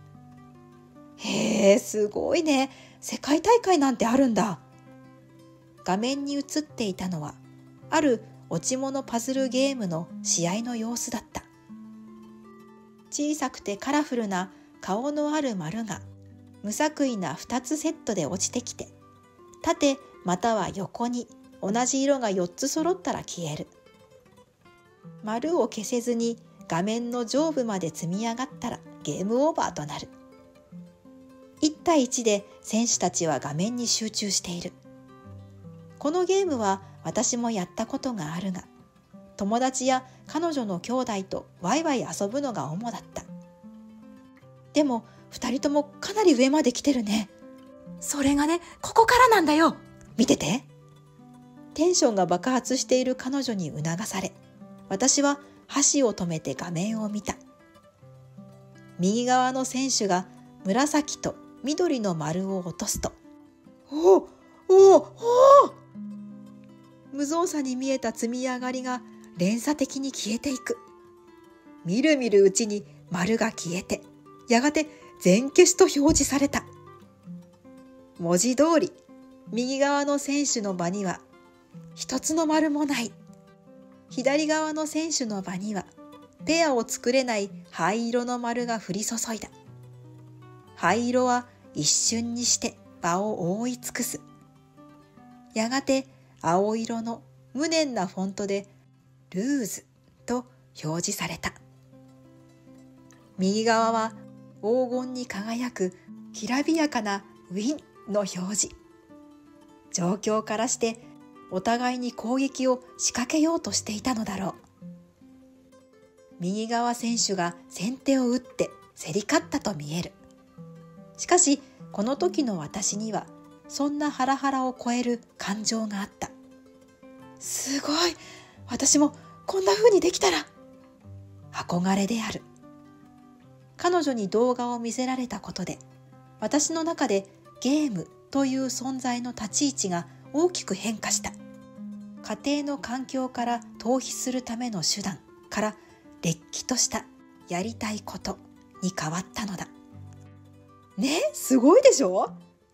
へえ、すごいね。世界大会なんてあるんだ。画面に映っていたのは、ある落ち物パズルゲームの試合の様子だった。小さくてカラフルな顔のある丸が無作為なふたつセットで落ちてきて、縦または横に同じ色がよっつ揃ったら消える。丸を消せずに画面の上部まで積み上がったらゲームオーバーとなる。いち対いちで選手たちは画面に集中している。 このゲームは私もやったことがあるが、友達や彼女の兄弟とワイワイ遊ぶのが主だった。でも二人ともかなり上まで来てるね。 それがね、ここからなんだよ。 見てて。テンションが爆発している彼女に促され、私は箸を止めて画面を見た。右側の選手が紫と緑の丸を落とすと、おおおお無造作に見えた積み上がりが連鎖的に消えていく。みるみるうちに丸が消えて、やがて全消しと表示された。文字通り、右側の選手の場には一つの丸もない。左側の選手の場にはペアを作れない灰色の丸が降り注いだ。灰色は一瞬にして場を覆い尽くす。やがて青色の無念なフォントでルーズと表示された。右側は黄金に輝くきらびやかなウィンの表示。状況からしてお互いに攻撃を仕掛けようとしていたのだろう。右側選手が先手を打って競り勝ったと見える。しかしこの時の私にはそんなハラハラを超える感情があった。すごい、私もこんな風にできたら。憧れである。彼女に動画を見せられたことで、私の中でゲームという存在の立ち位置が大きく変化した。家庭の環境から逃避するための手段かられっきとしたやりたいことに変わったのだ。ね、すごいでしょ？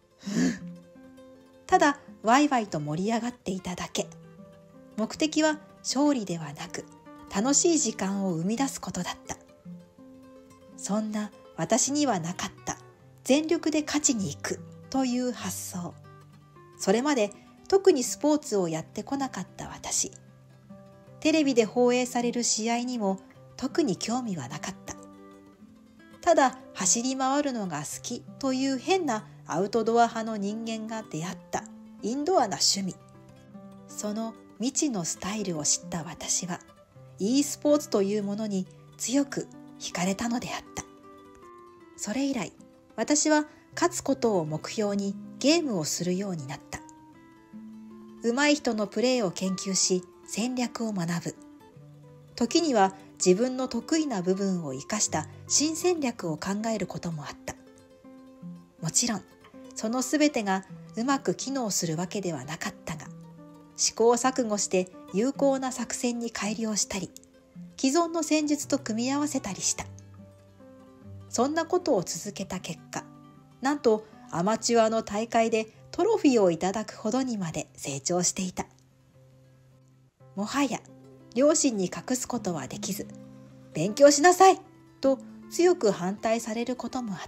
ただワイワイと盛り上がっていただけ。目的は勝利ではなく楽しい時間を生み出すことだった。そんな私にはなかった全力で勝ちに行くという発想。それまで特にスポーツをやってこなかった私。テレビで放映される試合にも特に興味はなかった。ただ走り回るのが好きという変なアウトドア派の人間が出会ったインドアな趣味。その未知のスタイルを知った私は e スポーツというものに強く惹かれたのであった。それ以来私は勝つことを目標にゲームをするようになった。上手い人のプレーを研究し戦略を学ぶ。時には自分の得意な部分を生かした新戦略を考えることもあった。もちろんそのすべてがうまく機能するわけではなかったが、試行錯誤して有効な作戦に改良したり、既存の戦術と組み合わせたりした。そんなことを続けた結果、なんとアマチュアの大会でトロフィーをいただくほどにまで成長していた。もはや両親に隠すことはできず、勉強しなさいと強く反対されることもあった。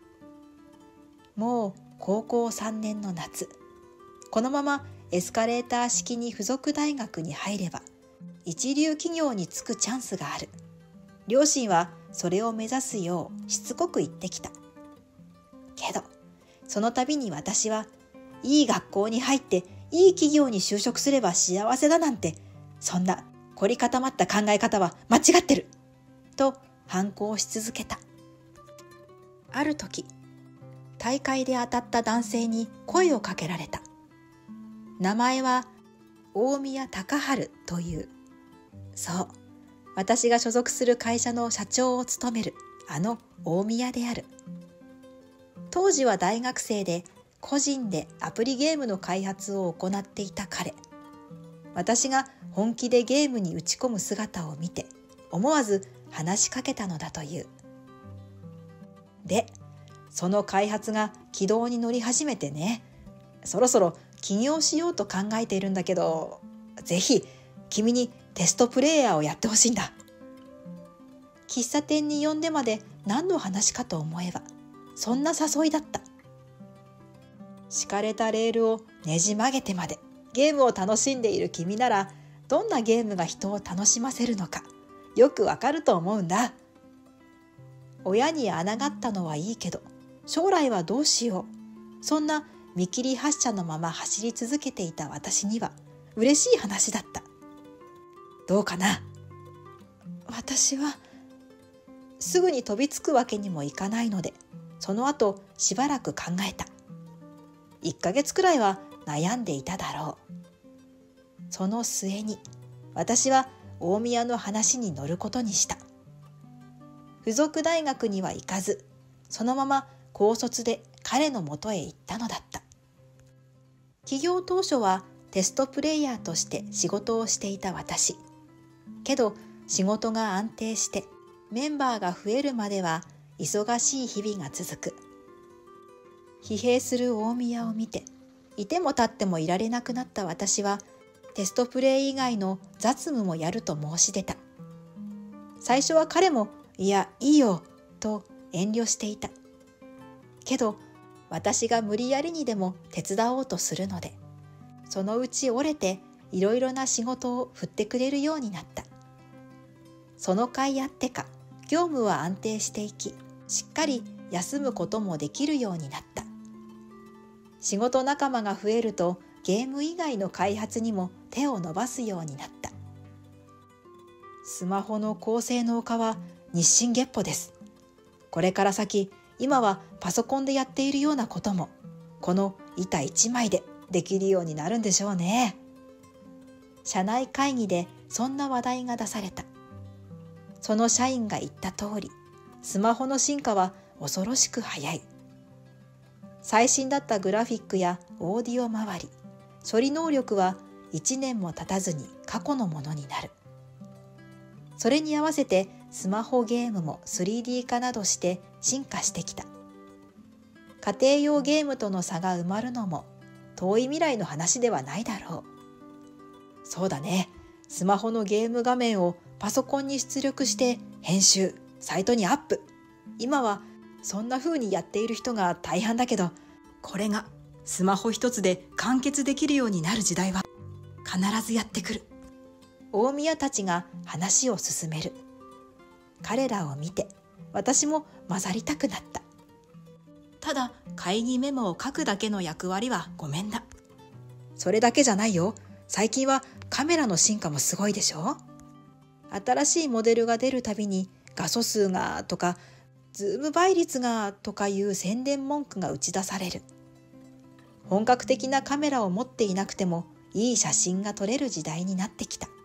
もう高校さんねんの夏、このままエスカレーター式に付属大学に入れば一流企業に就くチャンスがある。両親はそれを目指すようしつこく言ってきた。けどその度に私は、いい学校に入っていい企業に就職すれば幸せだなんて、そんな凝り固まった考え方は間違ってると反抗し続けた。ある時、大会で当たった男性に声をかけられた。名前は大宮隆治という。そう、私が所属する会社の社長を務めるあの大宮である。当時は大学生で個人でアプリゲームの開発を行っていた彼。私が本気でゲームに打ち込む姿を見て思わず話しかけたのだという。で、その開発が軌道に乗り始めてね、そろそろ起業しようと考えているんだけど、ぜひ君にテストプレイヤーをやってほしいんだ。喫茶店に呼んでまで何の話かと思えば、そんな誘いだった。敷かれたレールをねじ曲げてまでゲームを楽しんでいる君なら、どんなゲームが人を楽しませるのかよくわかると思うんだ。親にあながったのはいいけど、将来はどうしよう。そんな見切り発車のまま走り続けていた私には嬉しい話だった。どうかな？私はすぐに飛びつくわけにもいかないので、その後しばらく考えた。いっかげつくらいは悩んでいただろう。その末に私は大宮の話に乗ることにした。付属大学には行かず、そのまま高卒で彼のもとへ行ったのだった。起業当初はテストプレイヤーとして仕事をしていた私。けど仕事が安定してメンバーが増えるまでは忙しい日々が続く。疲弊する大宮を見て、いても立ってもいられなくなった私は、テストプレイ以外の雑務もやると申し出た。最初は彼も、いや、いいよ、と遠慮していた。けど、私が無理やりにでも手伝おうとするので、そのうち折れていろいろな仕事を振ってくれるようになった。その甲斐あってか、業務は安定していき、しっかり休むこともできるようになった。仕事仲間が増えると、ゲーム以外の開発にも手を伸ばすようになった。スマホの高性能化は日進月歩です。これから先、今はパソコンでやっているようなことも、この板一枚でできるようになるんでしょうね。社内会議でそんな話題が出された。その社員が言った通り、スマホの進化は恐ろしく早い。最新だったグラフィックやオーディオ周り、処理能力はいちねんも経たずに過去のものになる。それに合わせてスマホゲームも スリーディー 化などして進化してきた。家庭用ゲームとの差が埋まるのも遠い未来の話ではないだろう。そうだね。スマホのゲーム画面をパソコンに出力して編集、サイトにアップ。今はそんな風にやっている人が大半だけど、これがスマホ一つで完結できるようになる時代は必ずやってくる。大宮たちが話を進める。彼らを見て私も混ざりたくなった。ただ会議メモを書くだけの役割はごめんだ。それだけじゃないよ。最近はカメラの進化もすごいでしょ。新しいモデルが出るたびに画素数がとかズーム倍率がとかいう宣伝文句が打ち出される。本格的なカメラを持っていなくてもいい写真が撮れる時代になってきた。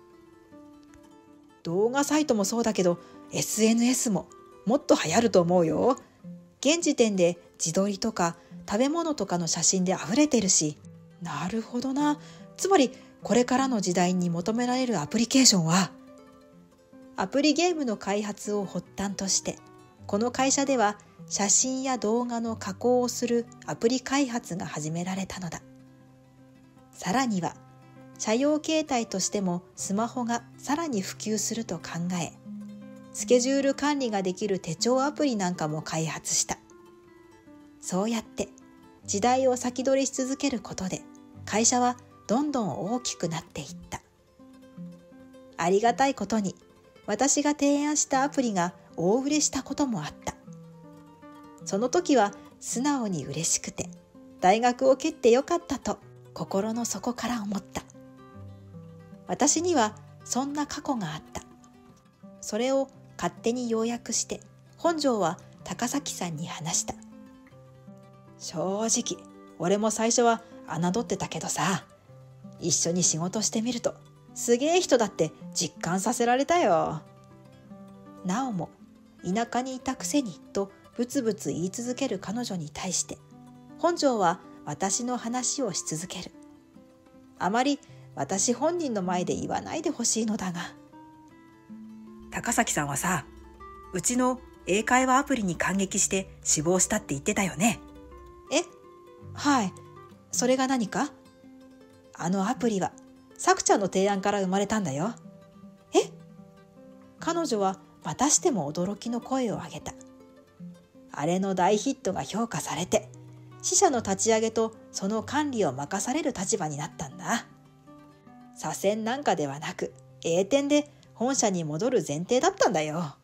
動画サイトもそうだけど エスエヌエス ももっと流行ると思うよ。現時点で自撮りとか食べ物とかの写真で溢れてるし。なるほどな。つまりこれからの時代に求められるアプリケーションは、アプリゲームの開発を発端として、この会社では写真や動画の加工をするアプリ開発が始められたのだ。さらには、社用携帯としてもスマホがさらに普及すると考え、スケジュール管理ができる手帳アプリなんかも開発した。そうやって時代を先取りし続けることで、会社はどんどん大きくなっていった。ありがたいことに、私が提案したアプリが大売れしたこともあった。その時は素直に嬉しくて、大学を蹴ってよかったと心の底から思った。私にはそんな過去があった。それを勝手に要約して本庄は高崎さんに話した。正直、俺も最初は侮ってたけどさ、一緒に仕事してみるとすげえ人だって実感させられたよ。なおも田舎にいたくせにとブツブツ言い続ける彼女に対して本庄は私の話をし続ける。あまり私本人の前で言わないでほしいのだが。高崎さんはさ、うちの英会話アプリに感激して死亡したって言ってたよね。え？はい。それが何か？あのアプリはさくちゃんの提案から生まれたんだよ。え？彼女はまたしても驚きの声を上げた。あれの大ヒットが評価されて、支社の立ち上げとその管理を任される立場になったんだ。左遷なんかではなく、栄転で本社に戻る前提だったんだよ。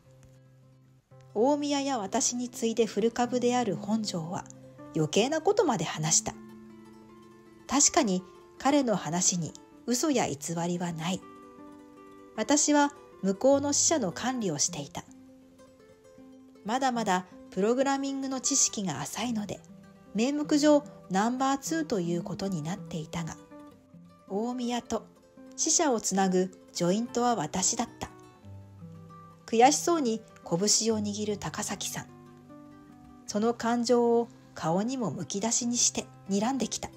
大宮や私に次いで古株である本庄は余計なことまで話した。 確かに彼の話に嘘や偽りはない。私は向こうの支社の管理をしていた。まだまだプログラミングの知識が浅いので、名目上ナンバーツーということになっていたが、大宮と支社をつなぐジョイントは私だった。悔しそうに拳を握る高崎さん。その感情を顔にもむき出しにして睨んできた。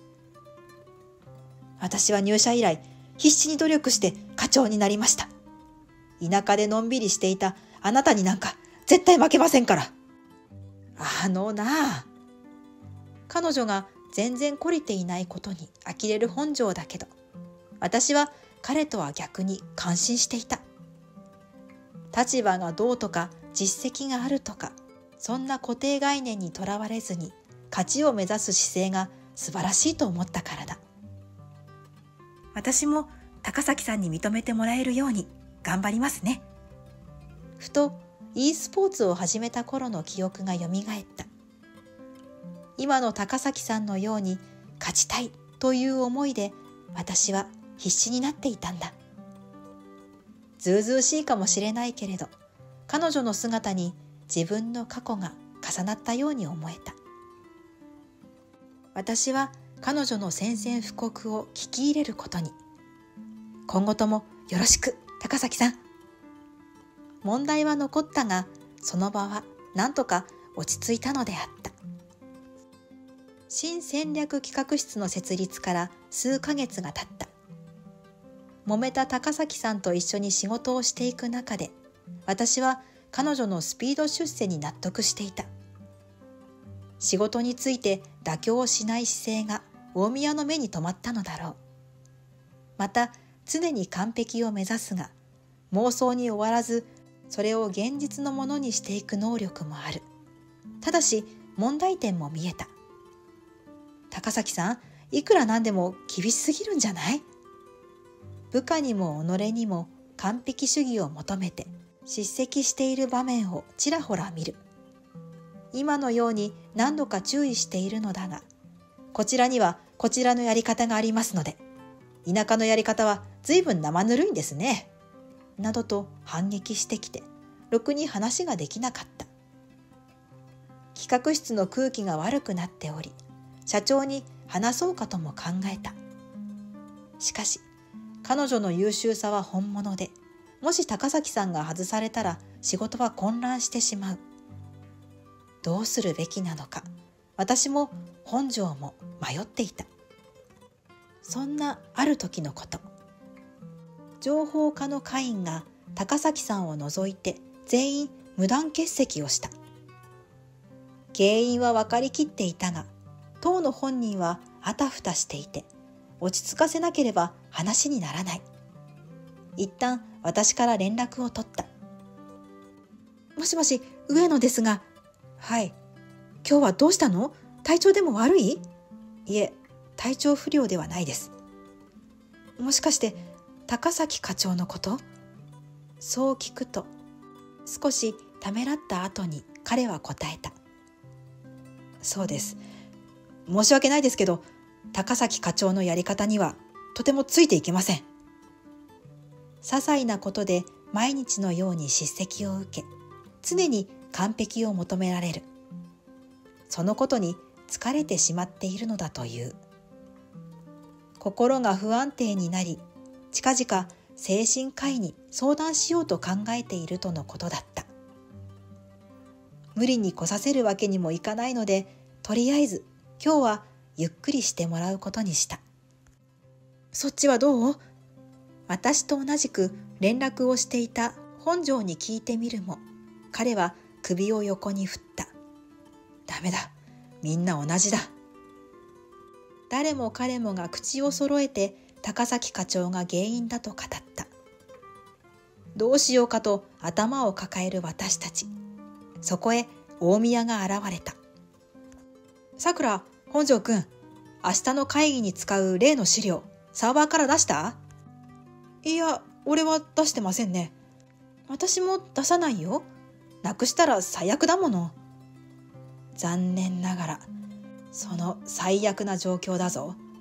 私は入社以来必死に努力して課長になりました。田舎でのんびりしていたあなたになんか絶対負けませんから。あのなあ。彼女が全然懲りていないことに呆れる本性だけど、私は彼とは逆に感心していた。立場がどうとか実績があるとか、そんな固定概念にとらわれずに勝ちを目指す姿勢が素晴らしいと思ったからだ。私も高崎さんに認めてもらえるように頑張りますね。ふと e スポーツを始めた頃の記憶がよみがえった。今の高崎さんのように勝ちたいという思いで私は必死になっていたんだ。ずうずうしいかもしれないけれど、彼女の姿に自分の過去が重なったように思えた。私は彼女の宣戦布告を聞き入れることに。今後ともよろしく、高崎さん。問題は残ったが、その場はなんとか落ち着いたのであった。新戦略企画室の設立から数ヶ月が経った。揉めた高崎さんと一緒に仕事をしていく中で、私は彼女のスピード出世に納得していた。仕事について妥協しない姿勢が大宮の目に留まったのだろう。また常に完璧を目指すが、妄想に終わらずそれを現実のものにしていく能力もある。ただし問題点も見えた。高崎さん、いくらなんでも厳しすぎるんじゃない？部下にも己にも完璧主義を求めて叱責している場面をちらほら見る。今のように何度か注意しているのだが、こちらにはこちらのやり方がありますので、田舎のやり方は随分生ぬるいんですね。などと反撃してきて、ろくに話ができなかった。企画室の空気が悪くなっており、社長に話そうかとも考えた。しかし、彼女の優秀さは本物で、もし高崎さんが外されたら仕事は混乱してしまう。どうするべきなのか、私も本庄も迷っていた。そんなある時のこと、情報課の課員が高崎さんを除いて全員無断欠席をした。原因は分かりきっていたが、当の本人はあたふたしていて、落ち着かせなければ話にならない。一旦私から連絡を取った。もしもし、上野ですが。はい。今日はどうしたの？体調でも悪い？いえ、体調不良ではないです。もしかして、高崎課長のこと？そう聞くと、少しためらった後に彼は答えた。そうです。申し訳ないですけど、高崎課長のやり方にはとてもついていけません。些細なことで毎日のように叱責を受け、常に完璧を求められる。そのことに疲れてしまっているのだという。心が不安定になり、近々精神科医に相談しようと考えているとのことだった。無理に来させるわけにもいかないので、とりあえず今日はゆっくりしてもらうことにした。そっちはどう？私と同じく連絡をしていた本庄に聞いてみるも、彼は首を横に振った。ダメだ。みんな同じだ。誰も彼もが口を揃えて高崎課長が原因だと語った。どうしようかと頭を抱える私たち。そこへ大宮が現れた。さくら、本庄くん、明日の会議に使う例の資料、サーバーから出した？いや、俺は出してませんね。私も出さないよ。なくしたら最悪だもの。残念ながら、その最悪な状況だぞ。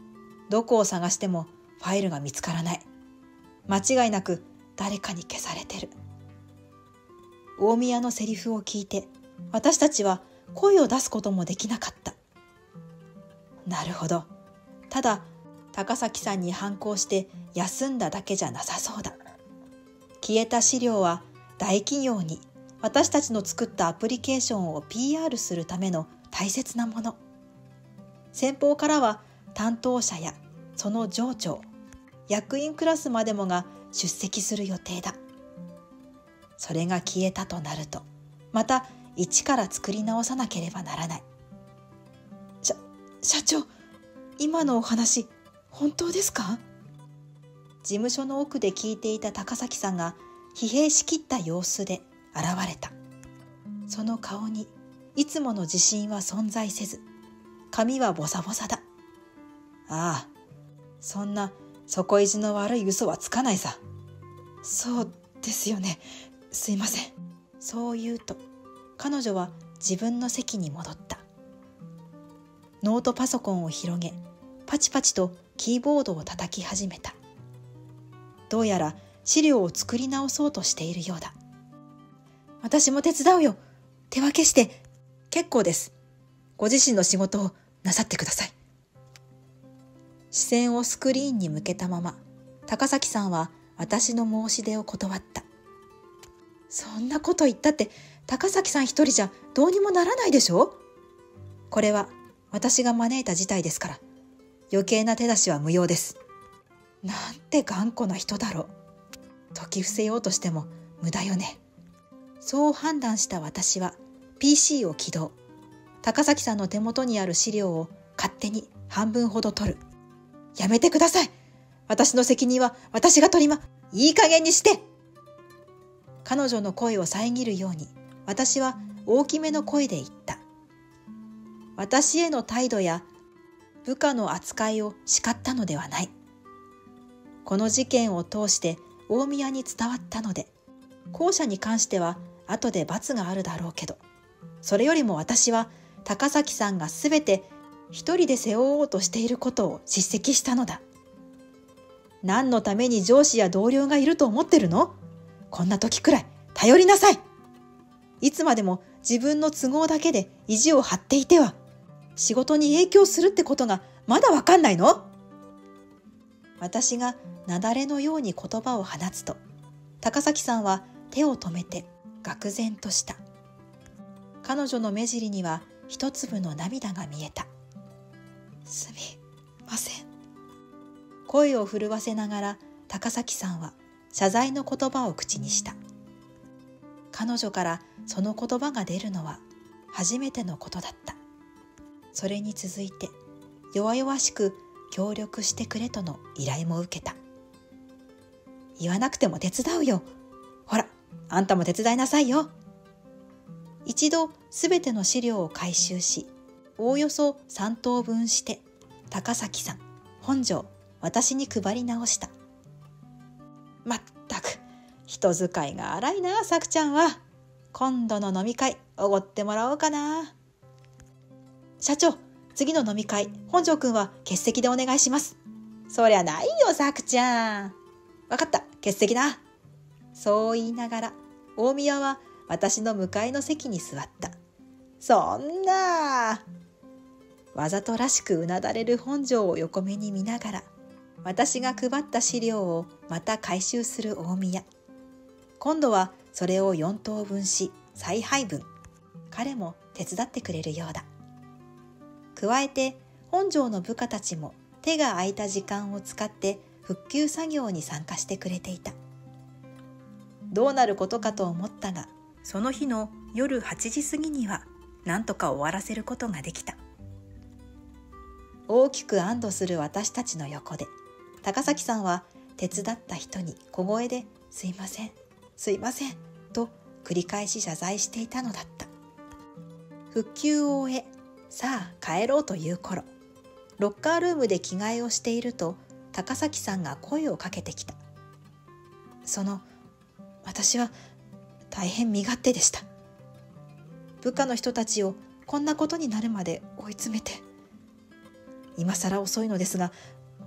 どこを探してもファイルが見つからない。間違いなく誰かに消されてる。大宮のセリフを聞いて、私たちは声を出すこともできなかった。なるほど。ただ、高崎さんに反抗して休んだだけじゃなさそうだ。消えた資料は大企業に私たちの作ったアプリケーションを ピーアール するための大切なもの。先方からは担当者やその上長、役員クラスまでもが出席する予定だ。それが消えたとなると、また一から作り直さなければならない。しゃ、社長、今のお話、本当ですか？事務所の奥で聞いていた高崎さんが疲弊しきった様子で現れた。その顔にいつもの自信は存在せず、髪はボサボサだ。ああ、そんな底意地の悪い嘘はつかないさ。そうですよね。すいません。そう言うと、彼女は自分の席に戻った。ノートパソコンを広げ、パチパチとキーボードを叩き始めた。どうやら資料を作り直そうとしているようだ。私も手伝うよ。手分けして。結構です。ご自身の仕事をなさってください。視線をスクリーンに向けたまま、高崎さんは私の申し出を断った。そんなこと言ったって、高崎さん一人じゃどうにもならないでしょ？これは私が招いた事態ですから、余計な手出しは無用です。なんて頑固な人だろう。解き伏せようとしても無駄よね。そう判断した私は ピーシー を起動。高崎さんの手元にある資料を勝手に半分ほど取る。やめてください。私の責任は私が取りま、いい加減にして。彼女の声を遮るように私は大きめの声で言った。私への態度や部下の扱いを叱ったのではない。この事件を通して大宮に伝わったので、後者に関しては後で罰があるだろうけど、それよりも私は高崎さんがすべて一人で背負おうとしていることを叱責したのだ。何のために上司や同僚がいると思ってるの？こんな時くらい頼りなさい。いつまでも自分の都合だけで意地を張っていては、仕事に影響するってことがまだわかんないの？私が雪崩のように言葉を放つと、高崎さんは手を止めて愕然とした。彼女の目尻には一粒の涙が見えた。すみません。声を震わせながら高崎さんは謝罪の言葉を口にした。彼女からその言葉が出るのは初めてのことだった。それに続いて弱々しく協力してくれとの依頼も受けた。言わなくても手伝うよ。ほら、あんたも手伝いなさいよ。一度すべての資料を回収し、おおよそさん等分して高崎さん、本庄、私に配り直した。まったく人使いが荒いな、さくちゃんは。今度の飲み会おごってもらおうかな。社長、次の飲み会本庄くんは欠席でお願いします。そりゃないよ、さくちゃん。わかった、欠席だ。そう言いながら大宮は私の向かいの席に座った。そんな。わざとらしくうなだれる本庄を横目に見ながら、私が配った資料をまた回収する大宮。今度はそれをよん等分し再配分。彼も手伝ってくれるようだ。加えて本庄の部下たちも手が空いた時間を使って復旧作業に参加してくれていた。どうなることかと思ったが、その日の夜はちじ過ぎには何とか終わらせることができた。大きく安堵する私たちの横で、高崎さんは手伝った人に小声で「すいません、すいません」と繰り返し謝罪していたのだった。復旧を終え、さあ帰ろうという頃、ロッカールームで着替えをしていると高崎さんが声をかけてきた。その、私は大変身勝手でした。部下の人たちをこんなことになるまで追い詰めて。今更遅いのですが、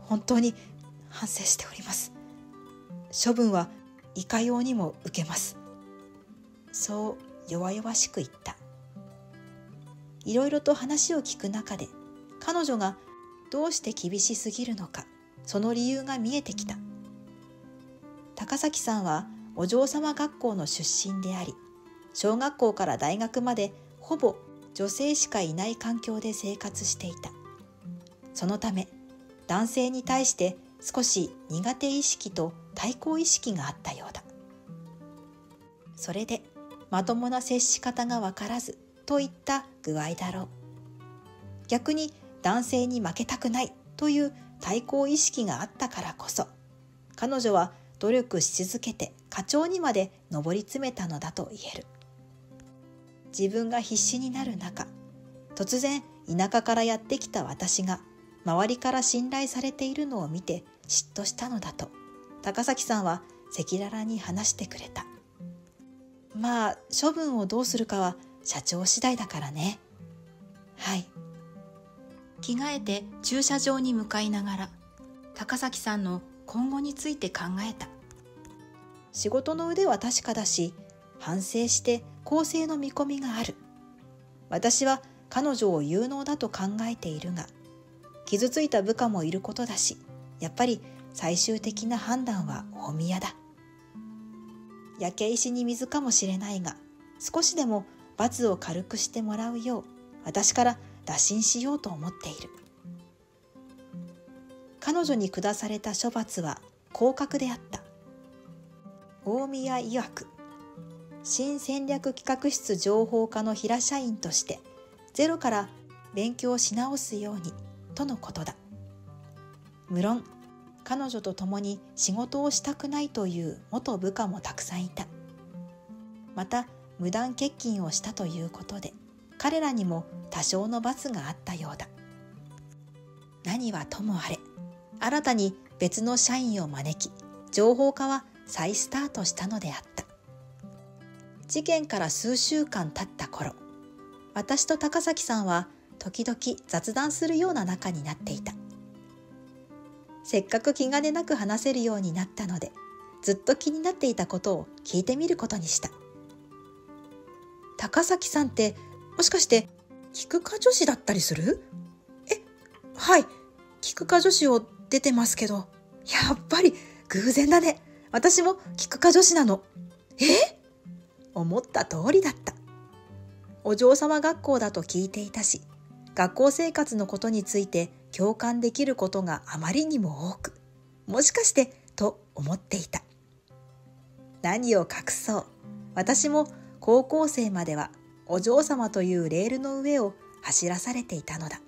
本当に反省しております。処分はいかようにも受けます。そう弱々しく言った。いろいろと話を聞く中で、彼女がどうして厳しすぎるのか、その理由が見えてきた。高崎さんはお嬢様学校の出身であり、小学校から大学までほぼ女性しかいない環境で生活していた。そのため、男性に対して少し苦手意識と対抗意識があったようだ。それでまともな接し方がわからずといった具合だろう。逆に男性に負けたくないという対抗意識があったからこそ、彼女は努力し続けて課長にまで上り詰めたのだと言える。自分が必死になる中、突然田舎からやってきた私が周りから信頼されているのを見て嫉妬したのだと、高崎さんは赤裸々に話してくれた。まあ、処分をどうするかは社長次第だからね。はい。着替えて駐車場に向かいながら、高崎さんの今後について考えた。仕事の腕は確かだし、反省して更生の見込みがある。私は彼女を有能だと考えているが、傷ついた部下もいることだし、やっぱり最終的な判断は大宮だ。焼け石に水かもしれないが、少しでも罰を軽くしてもらうよう、私から打診しようと思っている。彼女に下された処罰は降格であった。大宮曰く、新戦略企画室情報課の平社員としてゼロから勉強し直すようにとのことだ。無論彼女と共に仕事をしたくないという元部下もたくさんいた。また無断欠勤をしたということで、彼らにも多少の罰があったようだ。何はともあれ、新たに別の社員を招き、情報課は再スタートしたのであった。事件から数週間経った頃、私と高崎さんは時々雑談するような仲になっていた。せっかく気兼ねなく話せるようになったので、ずっと気になっていたことを聞いてみることにした。高崎さんってもしかして菊花女子だったりする？え、はい、菊花女子を出てますけど、やっぱり偶然だね。私も菊花女子なの。え？思った通りだった。お嬢様学校だと聞いていたし、学校生活のことについて共感できることがあまりにも多く、もしかしてと思っていた。何を隠そう、私も高校生まではお嬢様というレールの上を走らされていたのだ。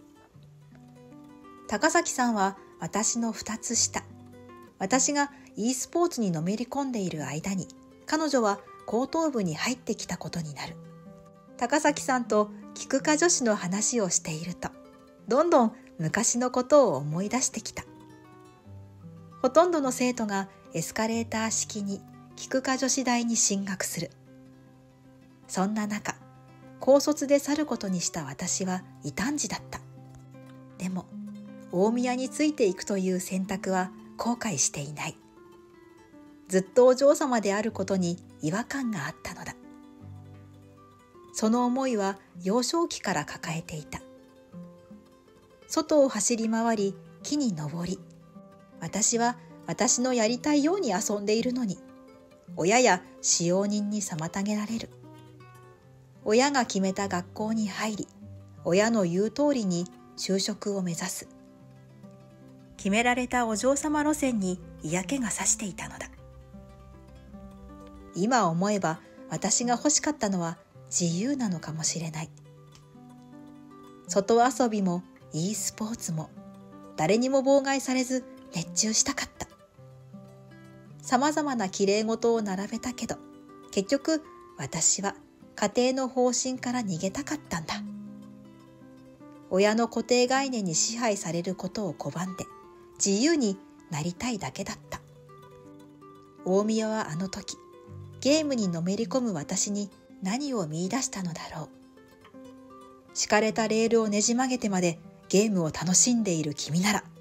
高崎さんは私の二つ下。私が e スポーツにのめり込んでいる間に、彼女は高等部に入ってきたことになる。高崎さんと菊花女子の話をしていると、どんどん昔のことを思い出してきた。ほとんどの生徒がエスカレーター式に菊花女子大に進学する。そんな中、高卒で去ることにした私は異端児だった。でも、大宮についていくという選択は後悔していない。ずっとお嬢様であることに違和感があったのだ。その思いは幼少期から抱えていた。外を走り回り、木に登り、私は私のやりたいように遊んでいるのに、親や使用人に妨げられる。親が決めた学校に入り、親の言う通りに就職を目指す。決められたお嬢様路線に嫌気がさしていたのだ。今思えば私が欲しかったのは自由なのかもしれない。外遊びも e スポーツも誰にも妨害されず熱中したかった。さまざまなきれい事を並べたけど、結局私は家庭の方針から逃げたかったんだ。親の固定概念に支配されることを拒んで自由になりたいだけだった。大宮はあの時、ゲームにのめり込む私に何を見出したのだろう。敷かれたレールをねじ曲げてまでゲームを楽しんでいる君なら、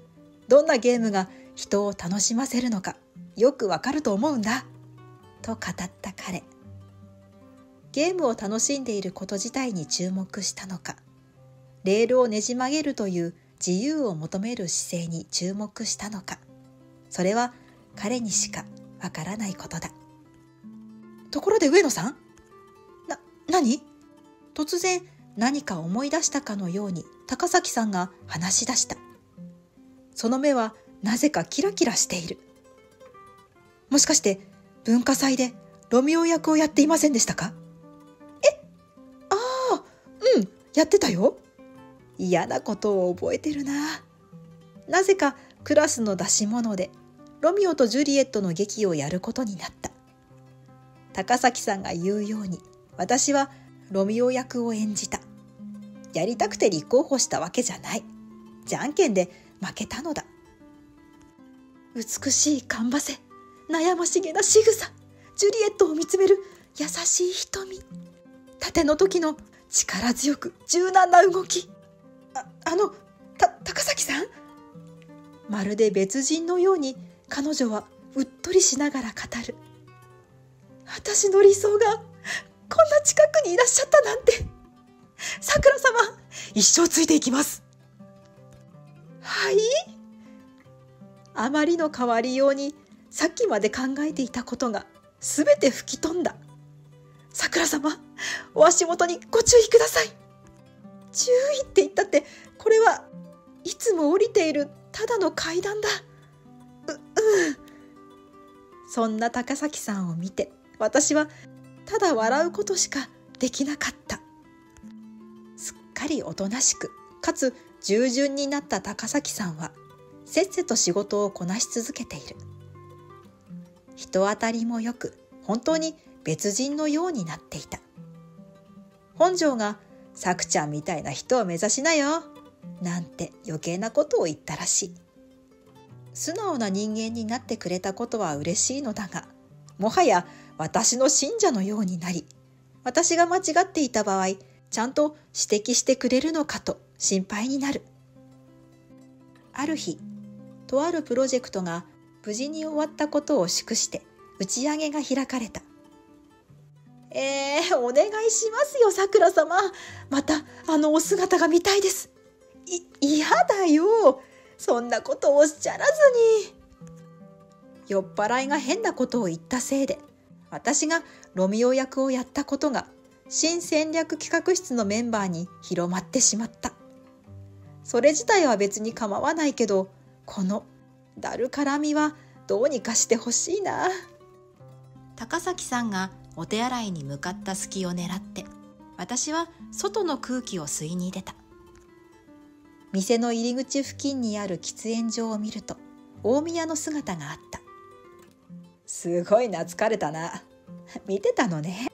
どんなゲームが人を楽しませるのかよくわかると思うんだ、と語った彼。ゲームを楽しんでいること自体に注目したのか、レールをねじ曲げるという自由を求める姿勢に注目したのか、それは彼にしかわからないことだ。ところで上野さん、な、何？突然何か思い出したかのように高崎さんが話し出した。その目はなぜかキラキラしている。もしかして文化祭でロミオ役をやっていませんでしたか？え、ああ、うん、やってたよ。嫌なことを覚えてるな。なぜかクラスの出し物でロミオとジュリエットの劇をやることになった。高崎さんが言うように私はロミオ役を演じた。やりたくて立候補したわけじゃない。じゃんけんで負けたのだ。美しいかんせ、悩ましげな仕草、ジュリエットを見つめる優しい瞳、盾の時の力強く柔軟な動き。あ、あの、た、高崎さん？まるで別人のように彼女はうっとりしながら語る。私の理想がこんな近くにいらっしゃったなんて。さくら様、一生ついていきます。はい？あまりの変わりようにさっきまで考えていたことがすべて吹き飛んだ。さくら様、お足元にご注意ください。注意って言ったってこれはいつも降りているただの階段だ。う、うん。そんな高崎さんを見て私はただ笑うことしかできなかった。すっかりおとなしくかつ従順になった高崎さんはせっせと仕事をこなし続けている。人当たりもよく本当に別人のようになっていた。本庄がさくちゃんみたいな人を目指しなよなんて余計なことを言ったらしい。素直な人間になってくれたことは嬉しいのだが、もはや私の信者のようになり、私が間違っていた場合ちゃんと指摘してくれるのかと心配になる。ある日、とあるプロジェクトが無事に終わったことを祝して打ち上げが開かれた。えー、お願いしますよ、さくら様。またあのお姿が見たいです。い、嫌だよ。そんなことをおっしゃらずに。酔っ払いが変なことを言ったせいで、私がロミオ役をやったことが新戦略企画室のメンバーに広まってしまった。それ自体は別に構わないけど、このだる絡みはどうにかしてほしいな。高崎さんがお手洗いに向かった隙を狙って、私は外の空気を吸いに出た。店の入り口付近にある喫煙所を見ると、大宮の姿があった。すごい懐かれたな。見てたのね。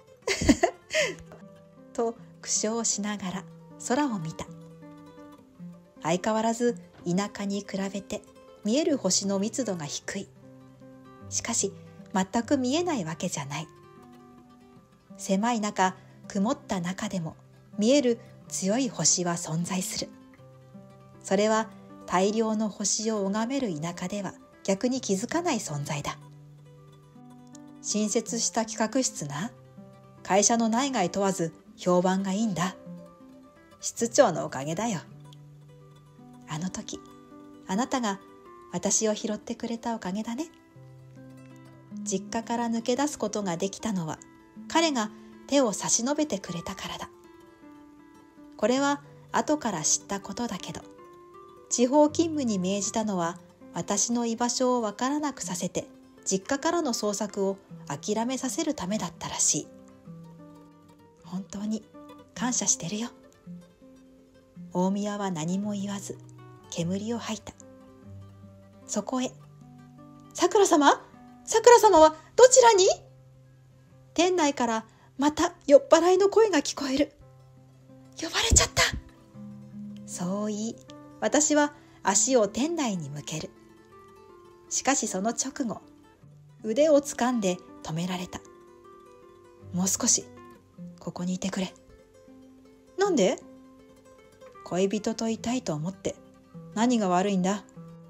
と苦笑しながら空を見た。相変わらず田舎に比べて見える星の密度が低い。しかし全く見えないわけじゃない。狭い中、曇った中でも見える強い星は存在する。それは大量の星を拝める田舎では逆に気づかない存在だ。新設した企画室な、会社の内外問わず評判がいいんだ。室長のおかげだよ。あの時、あなたが私を拾ってくれたおかげだね。実家から抜け出すことができたのは、彼が手を差し伸べてくれたからだ。これは後から知ったことだけど、地方勤務に命じたのは私の居場所をわからなくさせて、実家からの捜索を諦めさせるためだったらしい。本当に感謝してるよ。大宮は何も言わず煙を吐いた。そこへ、さくら様、さくら様はどちらに？店内からまた酔っ払いの声が聞こえる。呼ばれちゃった。そう言い、私は足を店内に向ける。しかしその直後、腕を掴んで止められた。もう少しここにいてくれ。なんで？恋人といたいと思って何が悪いんだ？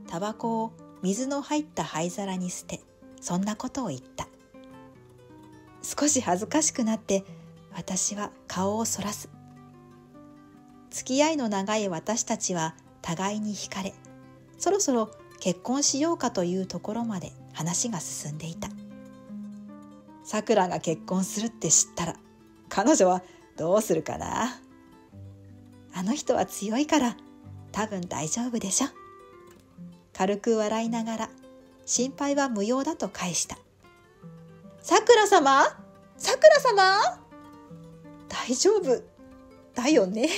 タバコを水の入った灰皿に捨て、そんなことを言った。少し恥ずかしくなって私は顔をそらす。付き合いの長い私たちは互いに惹かれ、そろそろ結婚しようかというところまで話が進んでいた。さくらが結婚するって知ったら彼女はどうするかな。あの人は強いから多分大丈夫でしょ。軽く笑いながら心配は無用だと返した。さくら様、さくら様、大丈夫だよね。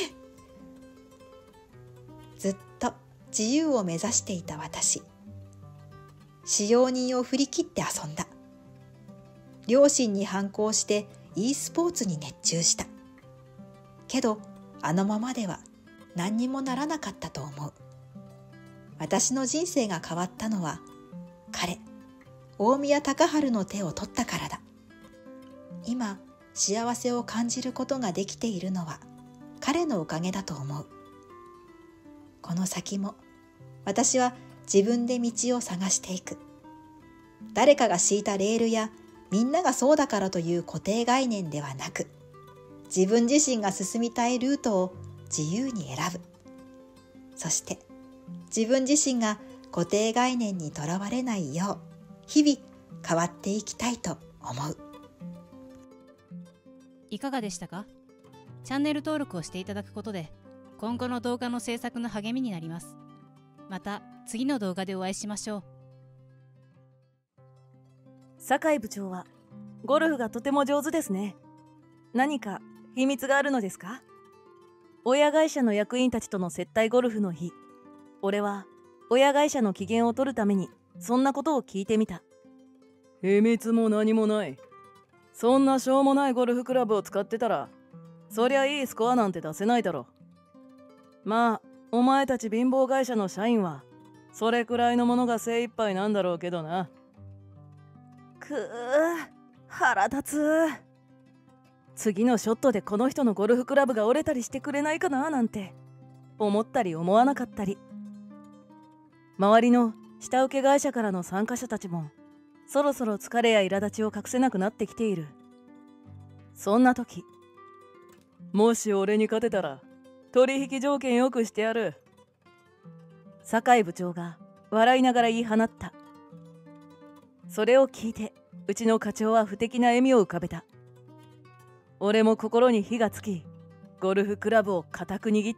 ずっと自由を目指していた私。使用人を振り切って遊んだ。両親に反抗して e スポーツに熱中した。けどあのままでは何にもならなかったと思う。私の人生が変わったのは彼、大宮高春の手を取ったからだ。今幸せを感じることができているのは彼のおかげだと思う。この先も私は自分で道を探していく。誰かが敷いたレールやみんながそうだからという固定概念ではなく、自分自身が進みたいルートを自由に選ぶ。そして自分自身が固定概念にとらわれないよう日々変わっていきたいと思う。 いかがでしたか？チャンネル登録をしていただくことで今後の動画の制作の励みになります。また次の動画でお会いしましょう。 酒井部長はゴルフがとても上手ですね。何か秘密があるのですか？親会社の役員たちとの接待ゴルフの日、俺は親会社の機嫌を取るためにそんなことを聞いてみた。 秘密も何もない。そんなしょうもないゴルフクラブを使ってたらそりゃいいスコアなんて出せないだろ。まあお前たち貧乏会社の社員はそれくらいのものが精一杯なんだろうけどな。 くー、腹立つ。次のショットでこの人のゴルフクラブが折れたりしてくれないかななんて思ったり思わなかったり。周りの下請け会社からの参加者たちもそろそろ疲れや苛立ちを隠せなくなってきている。そんな時、 もし俺に勝てたら取引条件よくしてやる。 酒井部長が笑いながら言い放った。それを聞いてうちの課長は不敵な笑みを浮かべた。俺も心に火がつき、ゴルフクラブを固く握った。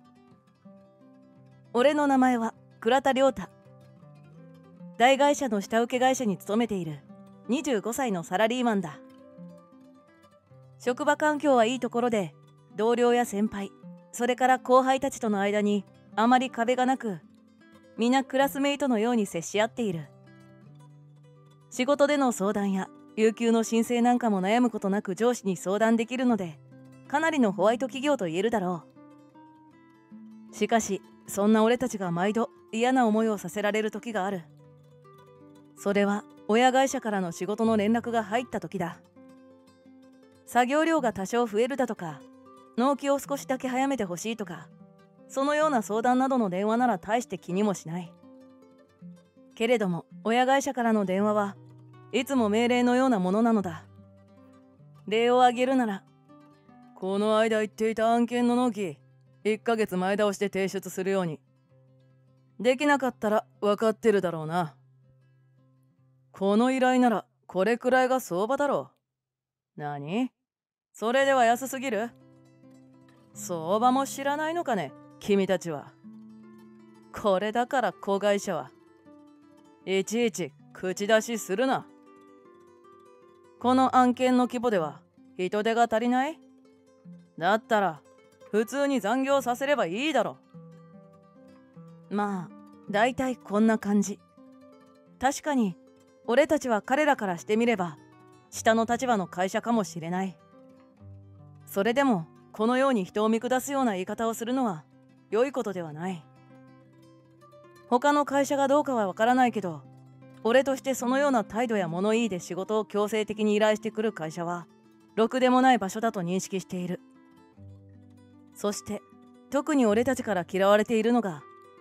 俺の名前は倉田亮太。大会社の下請け会社に勤めているにじゅうごさいのサラリーマンだ。職場環境はいいところで、同僚や先輩、それから後輩たちとの間にあまり壁がなく、皆クラスメイトのように接し合っている。仕事での相談や有給の申請なんかも悩むことなく上司に相談できるので、かなりのホワイト企業と言えるだろう。しかしそんな俺たちが毎度嫌な思いをさせられる時がある。それは親会社からの仕事の連絡が入った時だ。作業量が多少増えるだとか、納期を少しだけ早めてほしいとか、そのような相談などの電話なら大して気にもしない。けれども親会社からの電話はいつも命令のようなものなのだ。例を挙げるなら、 この間言っていた案件の納期いっかげつまえ倒しで提出するように。できなかったら分かってるだろうな。この依頼ならこれくらいが相場だろう。何？それでは安すぎる？相場も知らないのかね、君たちは。これだから子会社はいちいち口出しするな。この案件の規模では人手が足りない？だったら普通に残業させればいいだろ。 まあだいたいこんな感じ。確かに俺たちは彼らからしてみれば下の立場の会社かもしれない。それでもこのように人を見下すような言い方をするのは良いことではない。他の会社がどうかはわからないけど、俺としてそのような態度や物言いで仕事を強制的に依頼してくる会社はろくでもない場所だと認識している。そして特に俺たちから嫌われているのが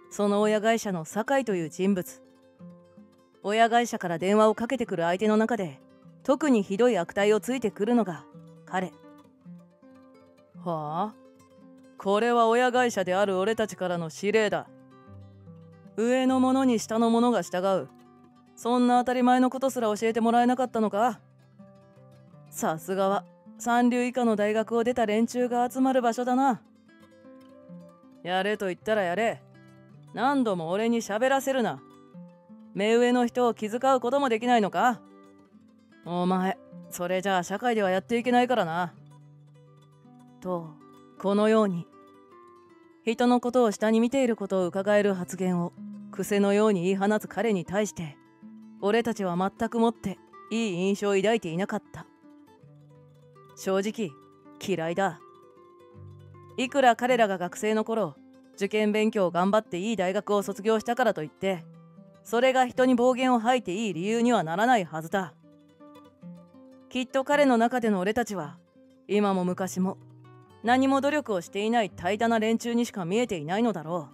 その親会社の酒井という人物。親会社から電話をかけてくる相手の中で特にひどい悪態をついてくるのが彼。 はあ、これは親会社である俺たちからの指令だ。上の者に下の者が従う。そんな当たり前のことすら教えてもらえなかったのか。さすがは三流以下の大学を出た連中が集まる場所だな。やれと言ったらやれ。何度も俺に喋らせるな。目上の人を気遣うこともできないのか。お前、それじゃあ社会ではやっていけないからな。と、このように人のことを下に見ていることを伺える発言を癖のように言い放つ彼に対して、俺たちは全くもっていい印象を抱いていなかった。正直嫌いだ。いくら彼らが学生の頃受験勉強を頑張っていい大学を卒業したからといって、それが人に暴言を吐いていい理由にはならないはずだ。きっと彼の中での俺たちは今も昔も何も努力をしていない怠惰な連中にしか見えていないのだろう。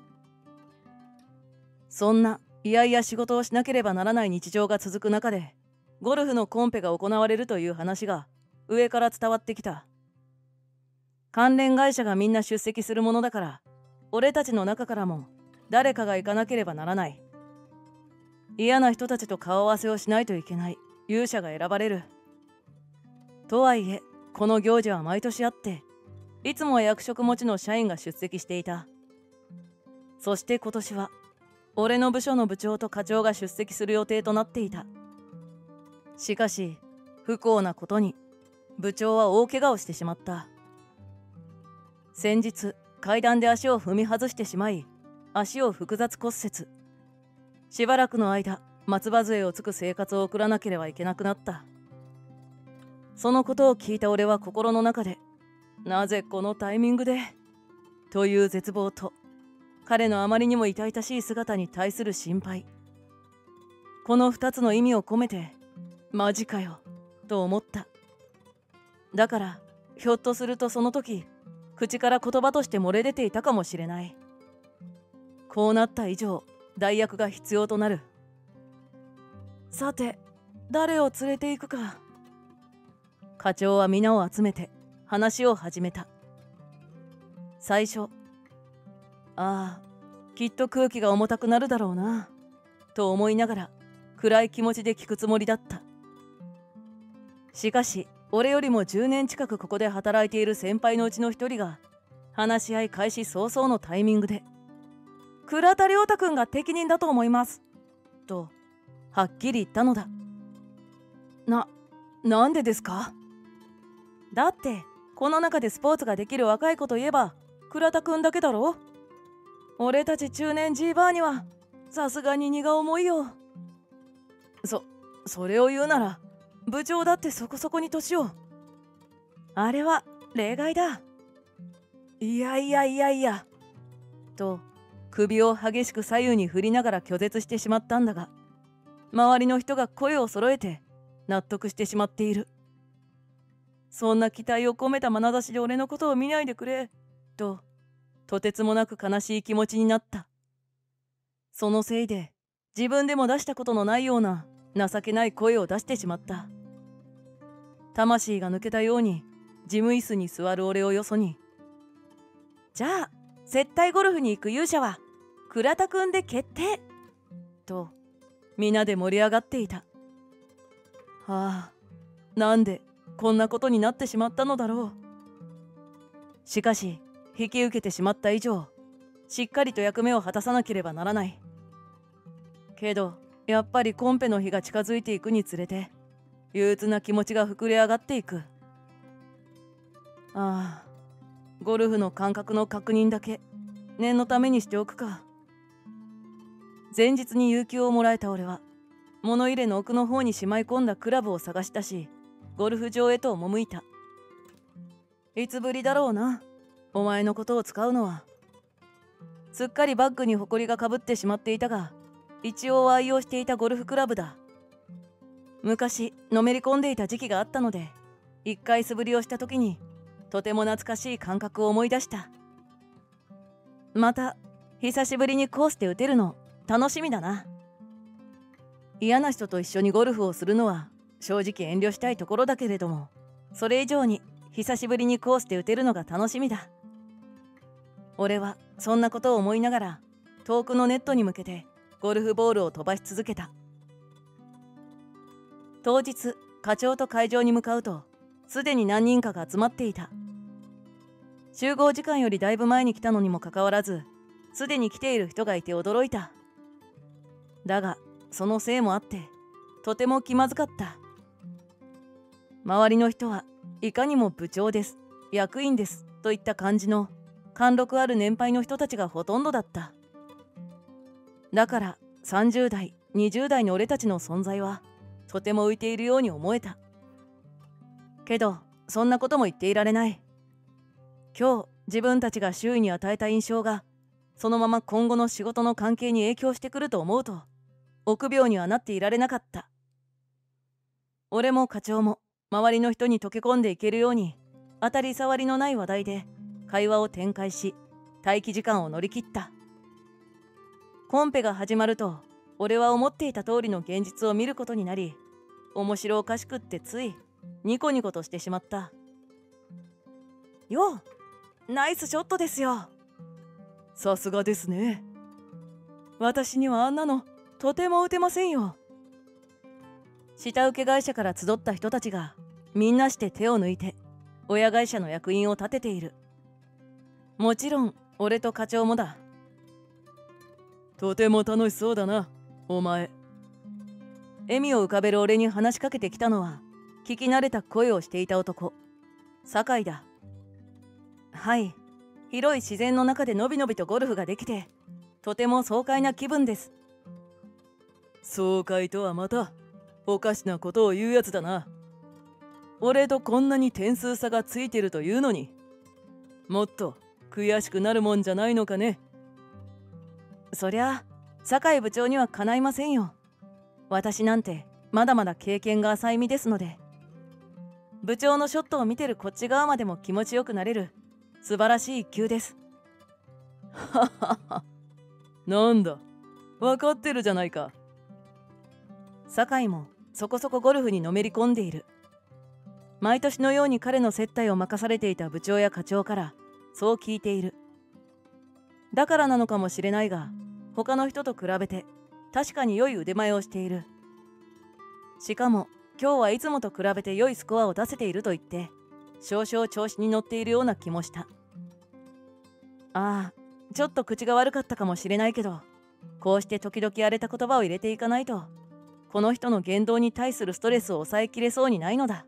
そんないやいや仕事をしなければならない日常が続く中で、ゴルフのコンペが行われるという話が上から伝わってきた。関連会社がみんな出席するものだから、俺たちの中からも誰かが行かなければならない。嫌な人たちと顔合わせをしないといけない勇者が選ばれる。とはいえこの行事は毎年あって、いつもは役職持ちの社員が出席していた。そして今年は俺の部署の部長と課長が出席する予定となっていた。しかし不幸なことに部長は大怪我をしてしまった。先日階段で足を踏み外してしまい、足を複雑骨折。しばらくの間松葉杖をつく生活を送らなければいけなくなった。そのことを聞いた俺は心の中で、なぜこのタイミングでという絶望と、彼のあまりにも痛々しい姿に対する心配、この二つの意味を込めてマジかよと思った。だからひょっとするとその時口から言葉として漏れ出ていたかもしれない。こうなった以上代役が必要となる。さて誰を連れて行くか。課長は皆を集めて話を始めた。最初、ああきっと空気が重たくなるだろうなと思いながら暗い気持ちで聞くつもりだった。しかし俺よりもじゅうねん近くここで働いている先輩のうちの一人が話し合い開始早々のタイミングで、倉田亮太くんが適任だと思いますとはっきり言ったのだ。な、なんでですか。だってこの中でスポーツができる若い子といえば倉田くんだけだろ。俺たち中年ジーバーにはさすがに荷が重いよ。そ、それを言うなら部長だってそこそこに年を。あれは例外だ。いやいやいやいやと首を激しく左右に振りながら拒絶してしまったんだが、周りの人が声を揃えて納得してしまっている。そんな期待を込めた眼差しで俺のことを見ないでくれと、とてつもなく悲しい気持ちになった。そのせいで自分でも出したことのないような情けない声を出してしまった。魂が抜けたように事務椅子に座る俺をよそに、じゃあ接待ゴルフに行く勇者は倉田くんで決定と皆で盛り上がっていた。はあ、なんでこんなことになってしまったのだろう。しかし引き受けてしまった以上、しっかりと役目を果たさなければならない。けどやっぱりコンペの日が近づいていくにつれて憂鬱な気持ちが膨れ上がっていく。ああ、ゴルフの感覚の確認だけ念のためにしておくか。前日に有給をもらえた俺は物入れの奥の方にしまい込んだクラブを探したし、ゴルフ場へと赴いた。いつぶりだろうな、お前のことを使うのは。すっかりバッグにホコリがかぶってしまっていたが、一応愛用していたゴルフクラブだ。昔のめり込んでいた時期があったので、一回素振りをした時にとても懐かしい感覚を思い出した。また久しぶりにコースで打てるの楽しみだな。嫌な人と一緒にゴルフをするのは正直遠慮したいところだけれども、それ以上に久しぶりにコースで打てるのが楽しみだ。俺はそんなことを思いながら遠くのネットに向けてゴルフボールを飛ばし続けた。当日、課長と会場に向かうとすでに何人かが集まっていた。集合時間よりだいぶ前に来たのにもかかわらず、すでに来ている人がいて驚いた。だがそのせいもあってとても気まずかった。周りの人はいかにも部長です、役員ですといった感じの貫禄ある年配の人たちがほとんどだった。だからさんじゅう代にじゅう代の俺たちの存在はとても浮いているように思えた。けどそんなことも言っていられない。今日自分たちが周囲に与えた印象がそのまま今後の仕事の関係に影響してくると思うと臆病にはなっていられなかった。俺も課長も周りの人に溶け込んでいけるように当たり障りのない話題で会話を展開し、待機時間を乗り切った。コンペが始まると俺は思っていた通りの現実を見ることになり、面白おかしくってついニコニコとしてしまった。よう、ナイスショットですよ。 さすがですね。私にはあんなのとても打てませんよ。 下請け会社から集った人たちがみんなして手を抜いて親会社の役員を立てている。もちろん俺と課長もだ。 とても楽しそうだな、お前。 笑みを浮かべる俺に話しかけてきたのは聞き慣れた声をしていた男、酒井だ。はい、広い自然の中でのびのびとゴルフができてとても爽快な気分です。 爽快とはまたおかしなことを言うやつだな。俺とこんなに点数差がついてるというのに、もっと悔しくなるもんじゃないのかね。 そりゃ酒井部長にはかないませんよ。私なんてまだまだ経験が浅い身ですので。部長のショットを見てるこっち側までも気持ちよくなれる素晴らしい一球です。 ははは。なんだ、分かってるじゃないか。 酒井もそこそこゴルフにのめり込んでいる。毎年のように彼の接待を任されていた部長や課長からそう聞いている。だからなのかもしれないが、他の人と比べて確かに良い腕前をしている。しかも今日はいつもと比べて良いスコアを出せていると言って少々調子に乗っているような気もした。ああ、ちょっと口が悪かったかもしれないけど、こうして時々荒れた言葉を入れていかないとこの人の言動に対するストレスを抑えきれそうにないのだ。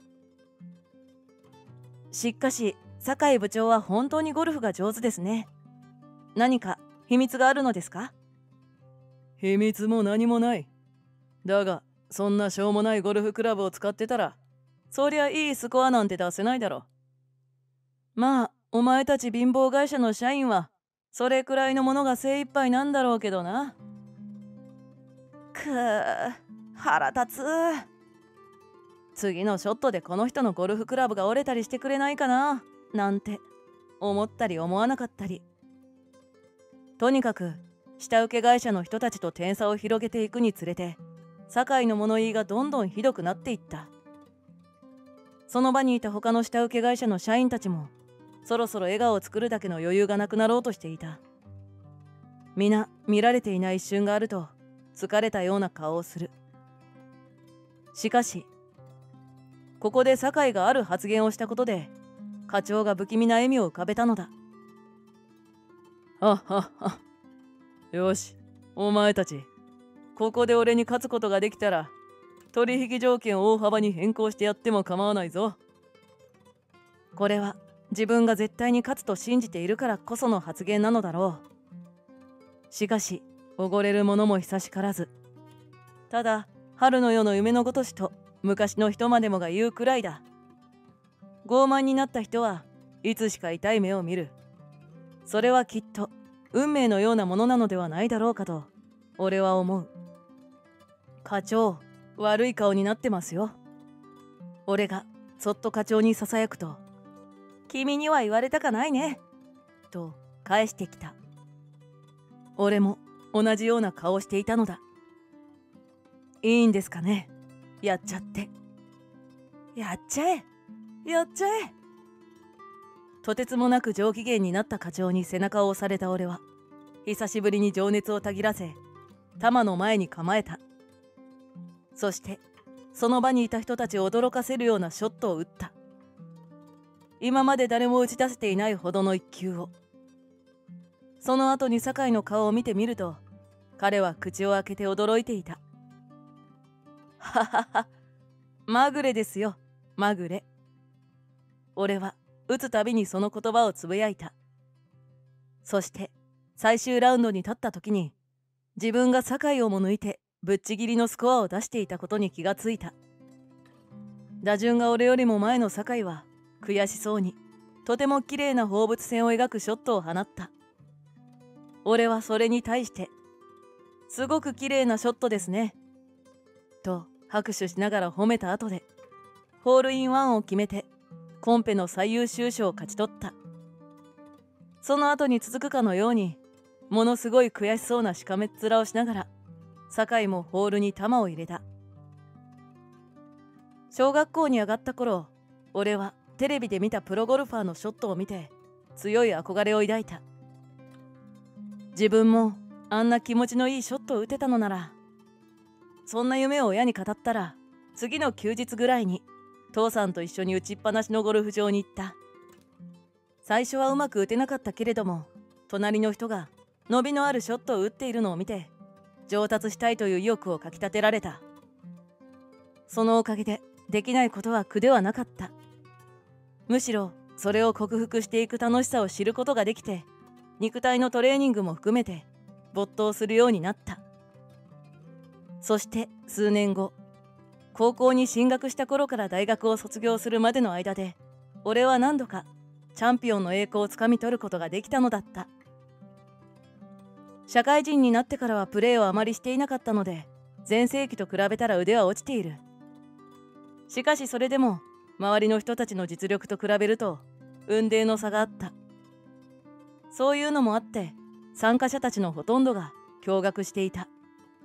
しかし酒井部長は本当にゴルフが上手ですね。何か秘密があるのですか？ 秘密も何もない。だがそんなしょうもないゴルフクラブを使ってたら、そりゃいいスコアなんて出せないだろ。まあお前たち貧乏会社の社員はそれくらいのものが精一杯なんだろうけどな。 くー、腹立つ。次のショットでこの人のゴルフクラブが折れたりしてくれないかななんて思ったり思わなかったり。とにかく下請け会社の人たちと点差を広げていくにつれて、酒井の物言いがどんどんひどくなっていった。その場にいた他の下請け会社の社員たちもそろそろ笑顔を作るだけの余裕がなくなろうとしていた。皆見られていない一瞬があると疲れたような顔をする。しかしここで酒井がある発言をしたことで課長が不気味な笑みを浮かべたのだ。 はっはっは。よし、お前たちここで俺に勝つことができたら取引条件を大幅に変更してやっても構わないぞ。 これは自分が絶対に勝つと信じているからこその発言なのだろう。しかしおごれる者も久しからず。ただ春の夜の夢のごとしと昔の人までもが言うくらいだ。傲慢になった人はいつしか痛い目を見る。それはきっと運命のようなものなのではないだろうかと俺は思う。課長、悪い顔になってますよ。俺がそっと課長にささやくと、君には言われたかないねと返してきた。 俺も同じような顔をしていたのだ。いいんですかね、やっちゃって。やっちゃえやっちゃえ。とてつもなく上機嫌になった課長に背中を押された俺は、久しぶりに情熱をたぎらせ、弾の前に構えた。そしてその場にいた人たちを驚かせるようなショットを打った。今まで誰も打ち出せていないほどの一球を。その後に酒井の顔を見てみると、彼は口を開けて驚いていた。ははは、まぐれですよ、まぐれ。俺は打つたびにその言葉をつぶやいた。そして最終ラウンドに立った時に、自分が酒井をも抜いてぶっちぎりのスコアを出していたことに気がついた。打順が俺よりも前の酒井は悔しそうにとても綺麗な放物線を描くショットを放った。俺はそれに対して「すごく綺麗なショットですね」と拍手しながら褒めた後で、ホールインワンを決めてコンペの最優秀賞を勝ち取った。その後に続くかのように、ものすごい悔しそうなしかめっ面をしながら酒井もホールに球を入れた。小学校に上がった頃、俺はテレビで見たプロゴルファーのショットを見て強い憧れを抱いた。自分もあんな気持ちのいいショットを打てたのなら、そんな夢を親に語ったら、次の休日ぐらいに父さんと一緒に打ちっぱなしのゴルフ場に行った。最初はうまく打てなかったけれども、隣の人が伸びのあるショットを打っているのを見て上達したいという意欲をかきたてられた。そのおかげでできないことは苦ではなかった。むしろそれを克服していく楽しさを知ることができて、肉体のトレーニングも含めて没頭するようになった。そして数年後、高校に進学した頃から大学を卒業するまでの間で、俺は何度かチャンピオンの栄光をつかみ取ることができたのだった。社会人になってからはプレーをあまりしていなかったので、全盛期と比べたら腕は落ちている。しかしそれでも周りの人たちの実力と比べると雲泥の差があった。そういうのもあって、参加者たちのほとんどが驚愕していた。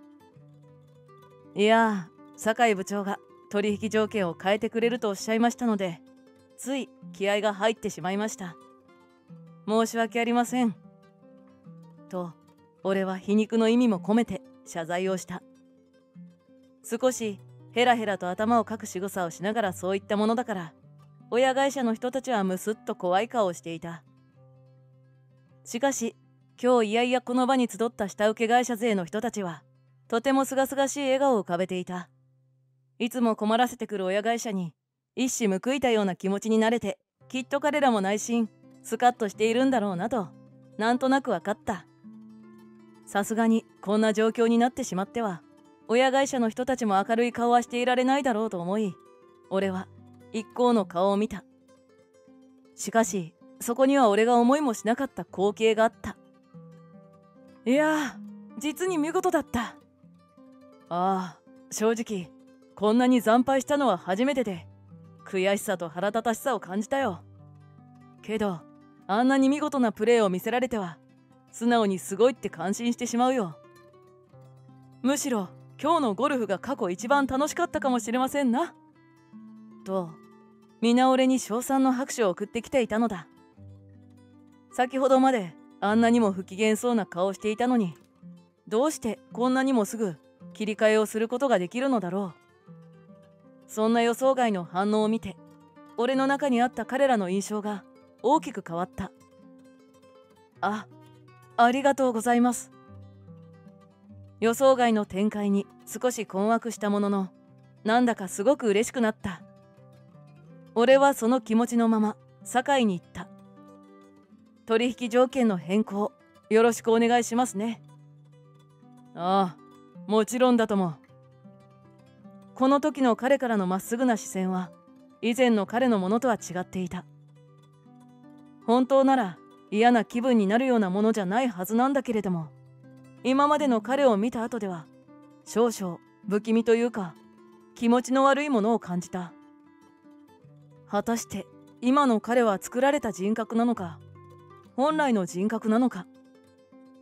いやー、酒井部長が取引条件を変えてくれるとおっしゃいましたので、つい気合が入ってしまいました。申し訳ありません。と、俺は皮肉の意味も込めて謝罪をした。少しヘラヘラと頭をかく仕草をしながらそういったものだから、親会社の人たちはむすっと怖い顔をしていた。しかし、今日いやいやこの場に集った下請け会社勢の人たちは、とてもすがすがしい笑顔を浮かべていた。いつも困らせてくる親会社に、一矢報いたような気持ちになれて、きっと彼らも内心、スカッとしているんだろうなと、なんとなく分かった。さすがに、こんな状況になってしまっては、親会社の人たちも明るい顔はしていられないだろうと思い、俺は一行の顔を見た。しかし、そこには俺が思いもしなかった光景があった。いやー、実に見事だった。ああ、正直、こんなに惨敗したのは初めてで、悔しさと腹立たしさを感じたよ。けど、あんなに見事なプレーを見せられては、素直にすごいって感心してしまうよ。むしろ、今日のゴルフが過去一番楽しかったかもしれませんな。と、皆俺に称賛の拍手を送ってきていたのだ。先ほどまであんなにも不機嫌そうな顔をしていたのに、どうしてこんなにもすぐ切り替えをすることができるのだろう。そんな予想外の反応を見て、俺の中にあった彼らの印象が大きく変わった。あ、ありがとうございます。予想外の展開に少し困惑したものの、なんだかすごく嬉しくなった。俺はその気持ちのまま酒井に言った。取引条件の変更、よろしくお願いしますね。ああ、もちろんだとも。この時の彼からのまっすぐな視線は、以前の彼のものとは違っていた。本当なら嫌な気分になるようなものじゃないはずなんだけれども、今までの彼を見た後では、少々不気味というか、気持ちの悪いものを感じた。果たして今の彼は作られた人格なのか、本来の人格なのか。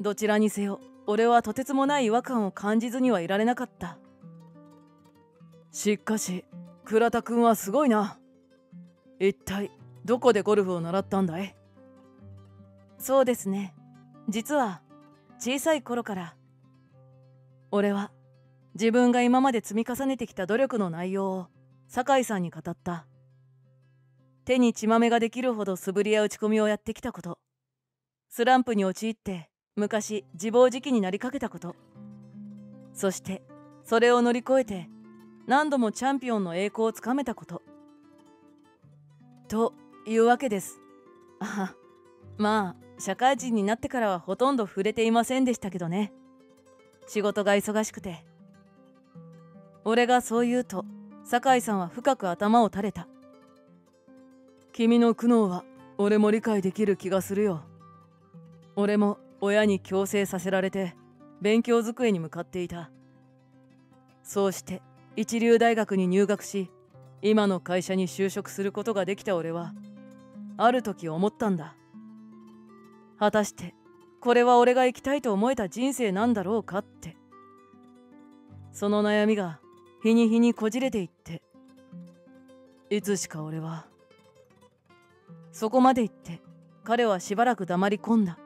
どちらにせよ俺はとてつもない違和感を感じずにはいられなかった。しかし倉田くんはすごいな。一体どこでゴルフを習ったんだい？ そうですね、実は小さい頃から。俺は自分が今まで積み重ねてきた努力の内容を酒井さんに語った。手に血まめができるほど素振りや打ち込みをやってきたこと、スランプに陥って昔自暴自棄になりかけたこと、そしてそれを乗り越えて何度もチャンピオンの栄光をつかめたことというわけです。あ、まあ社会人になってからはほとんど触れていませんでしたけどね。仕事が忙しくて。俺がそう言うと酒井さんは深く頭を垂れた。 君の苦悩は俺も理解できる気がするよ。俺も親に強制させられて勉強机に向かっていた。そうして一流大学に入学し、今の会社に就職することができた俺はある時思ったんだ。果たしてこれは俺が生きたいと思えた人生なんだろうかって。その悩みが日に日にこじれていって、いつしか俺はそこまで言って彼はしばらく黙り込んだ。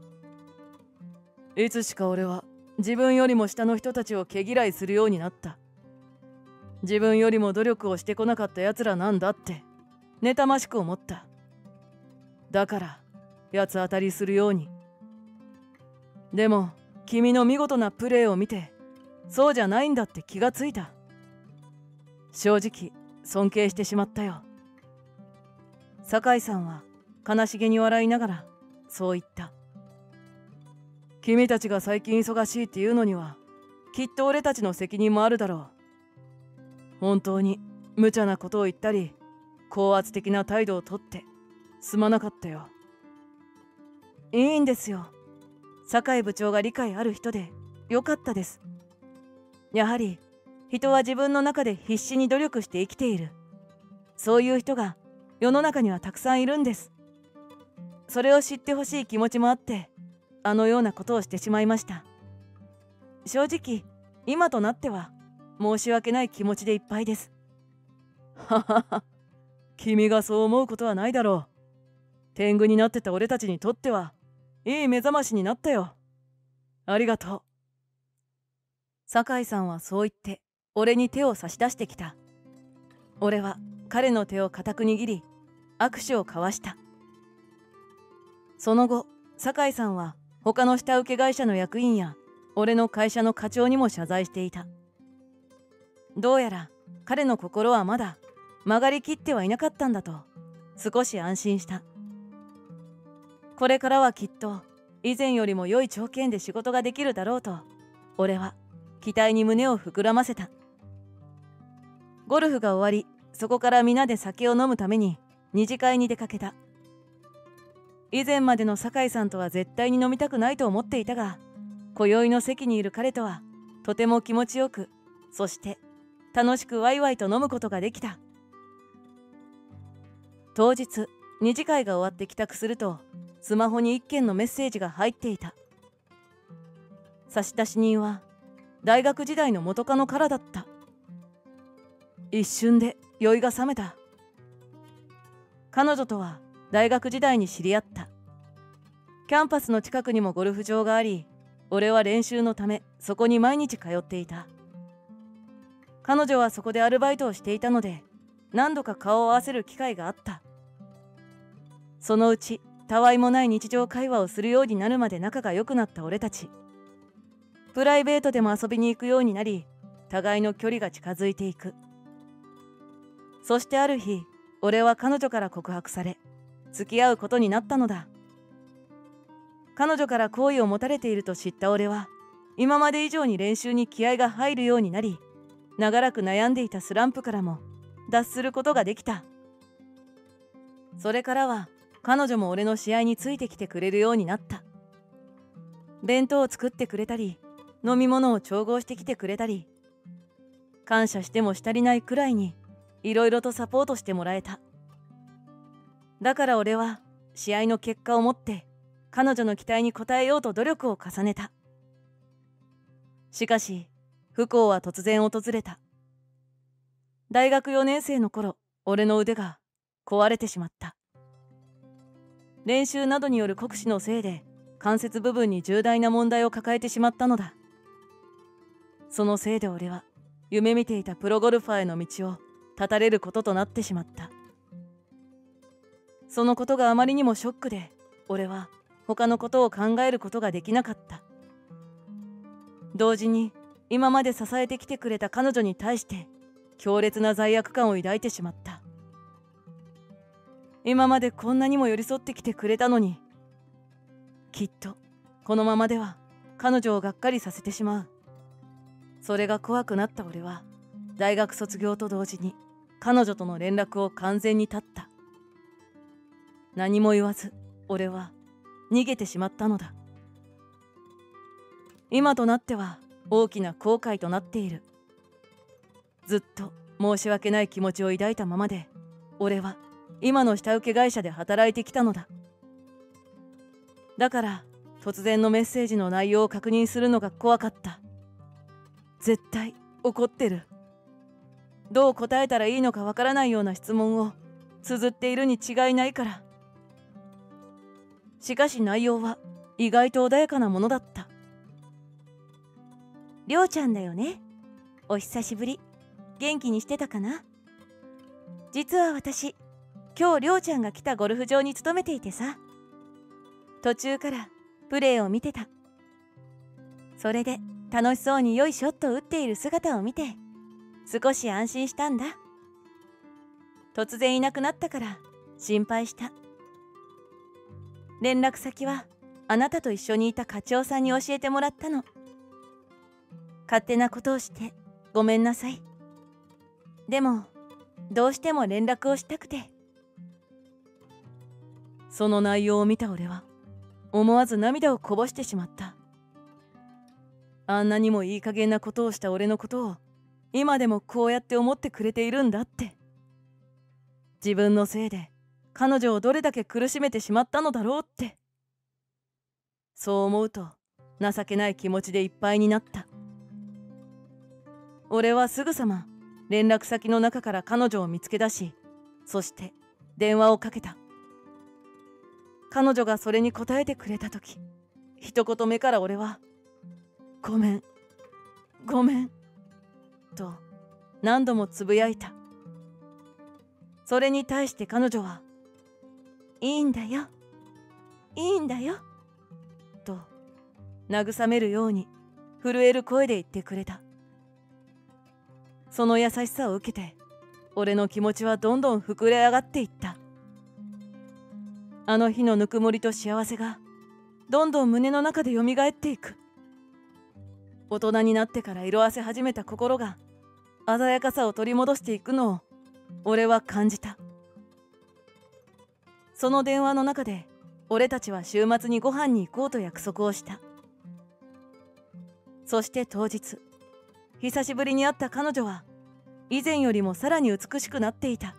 いつしか俺は自分よりも下の人たちを毛嫌いするようになった。自分よりも努力をしてこなかったやつらなんだって妬ましく思った。だから八つ当たりするように。でも君の見事なプレーを見てそうじゃないんだって気がついた。正直尊敬してしまったよ。 酒井さんは悲しげに笑いながらそう言った。 君たちが最近忙しいっていうのにはきっと俺たちの責任もあるだろう。本当に無茶なことを言ったり高圧的な態度をとってすまなかったよ。 いいんですよ。酒井部長が理解ある人でよかったです。やはり人は自分の中で必死に努力して生きている。そういう人が世の中にはたくさんいるんです。それを知ってほしい気持ちもあってあのようなことをしてしまいました。正直今となっては申し訳ない気持ちでいっぱいです。 ははは、君がそう思うことはないだろう。天狗になってた俺たちにとってはいい目覚ましになったよ。ありがとう。 酒井さんはそう言って俺に手を差し出してきた。俺は彼の手を固く握り握手を交わした。その後酒井さんは他の下請け会社の役員や俺の会社の課長にも謝罪していた。どうやら彼の心はまだ曲がりきってはいなかったんだと少し安心した。これからはきっと以前よりも良い条件で仕事ができるだろうと俺は期待に胸を膨らませた。ゴルフが終わり、そこから皆で酒を飲むために二次会に出かけた。以前までの酒井さんとは絶対に飲みたくないと思っていたが、今宵の席にいる彼とはとても気持ちよく、そして楽しくワイワイと飲むことができた。当日二次会が終わって帰宅するとスマホに一件のメッセージが入っていた。差出人は大学時代の元カノからだった。一瞬で酔いが覚めた。彼女とは大学時代に知り合った。キャンパスの近くにもゴルフ場があり、俺は練習のためそこに毎日通っていた。彼女はそこでアルバイトをしていたので何度か顔を合わせる機会があった。そのうちたわいもない日常会話をするようになるまで仲が良くなった俺たち。プライベートでも遊びに行くようになり、互いの距離が近づいていく。そしてある日、俺は彼女から告白され、付き合うことになったのだ。彼女から好意を持たれていると知った俺は、今まで以上に練習に気合が入るようになり、長らく悩んでいたスランプからも脱することができた。それからは、彼女も俺の試合についてきてくれるようになった。弁当を作ってくれたり、飲み物を調合してきてくれたり、感謝してもしたりないくらいにいろいろとサポートしてもらえた。だから俺は試合の結果をもって彼女の期待に応えようと努力を重ねた。しかし不幸は突然訪れた。大学よねん生の頃、俺の腕が壊れてしまった。練習などによる酷使のせいで関節部分に重大な問題を抱えてしまったのだ。そのせいで俺は夢見ていたプロゴルファーへの道を断たれることとなってしまった。そのことがあまりにもショックで、俺は他のことを考えることができなかった。同時に今まで支えてきてくれた彼女に対して強烈な罪悪感を抱いてしまった。今までこんなにも寄り添ってきてくれたのに、きっとこのままでは彼女をがっかりさせてしまう。それが怖くなった俺は大学卒業と同時に彼女との連絡を完全に絶った。何も言わず俺は逃げてしまったのだ。今となっては大きな後悔となっている。ずっと申し訳ない気持ちを抱いたままで俺は今の下請け会社で働いてきたのだ。だから突然のメッセージの内容を確認するのが怖かった。絶対怒ってる。どう答えたらいいのかわからないような質問を綴っているに違いないから。しかし内容は意外と穏やかなものだった。 りょうちゃんだよね。お久しぶり。元気にしてたかな。実は私、今日りょうちゃんが来たゴルフ場に勤めていてさ、途中からプレーを見てた。それで楽しそうに良いショットを打っている姿を見て少し安心したんだ。突然いなくなったから心配した。連絡先はあなたと一緒にいた課長さんに教えてもらったの。勝手なことをしてごめんなさい。でもどうしても連絡をしたくて。 その内容を見た俺は思わず涙をこぼしてしまった。あんなにもいい加減なことをした俺のことを今でもこうやって思ってくれているんだって。自分のせいで彼女をどれだけ苦しめてしまったのだろうって。そう思うと情けない気持ちでいっぱいになった。俺はすぐさま連絡先の中から彼女を見つけ出し、そして電話をかけた。彼女がそれに答えてくれた時、一言目から俺は「ごめんごめん」と何度もつぶやいた。それに対して彼女は 「いいんだよいいんだよ」 と慰めるように震える声で言ってくれた。その優しさを受けて俺の気持ちはどんどん膨れ上がっていった。あの日のぬくもりと幸せがどんどん胸の中でよみがえっていく。大人になってから色あせ始めた心が鮮やかさを取り戻していくのを俺は感じた。その電話の中で俺たちは週末にご飯に行こうと約束をした。そして当日、久しぶりに会った彼女は以前よりもさらに美しくなっていた。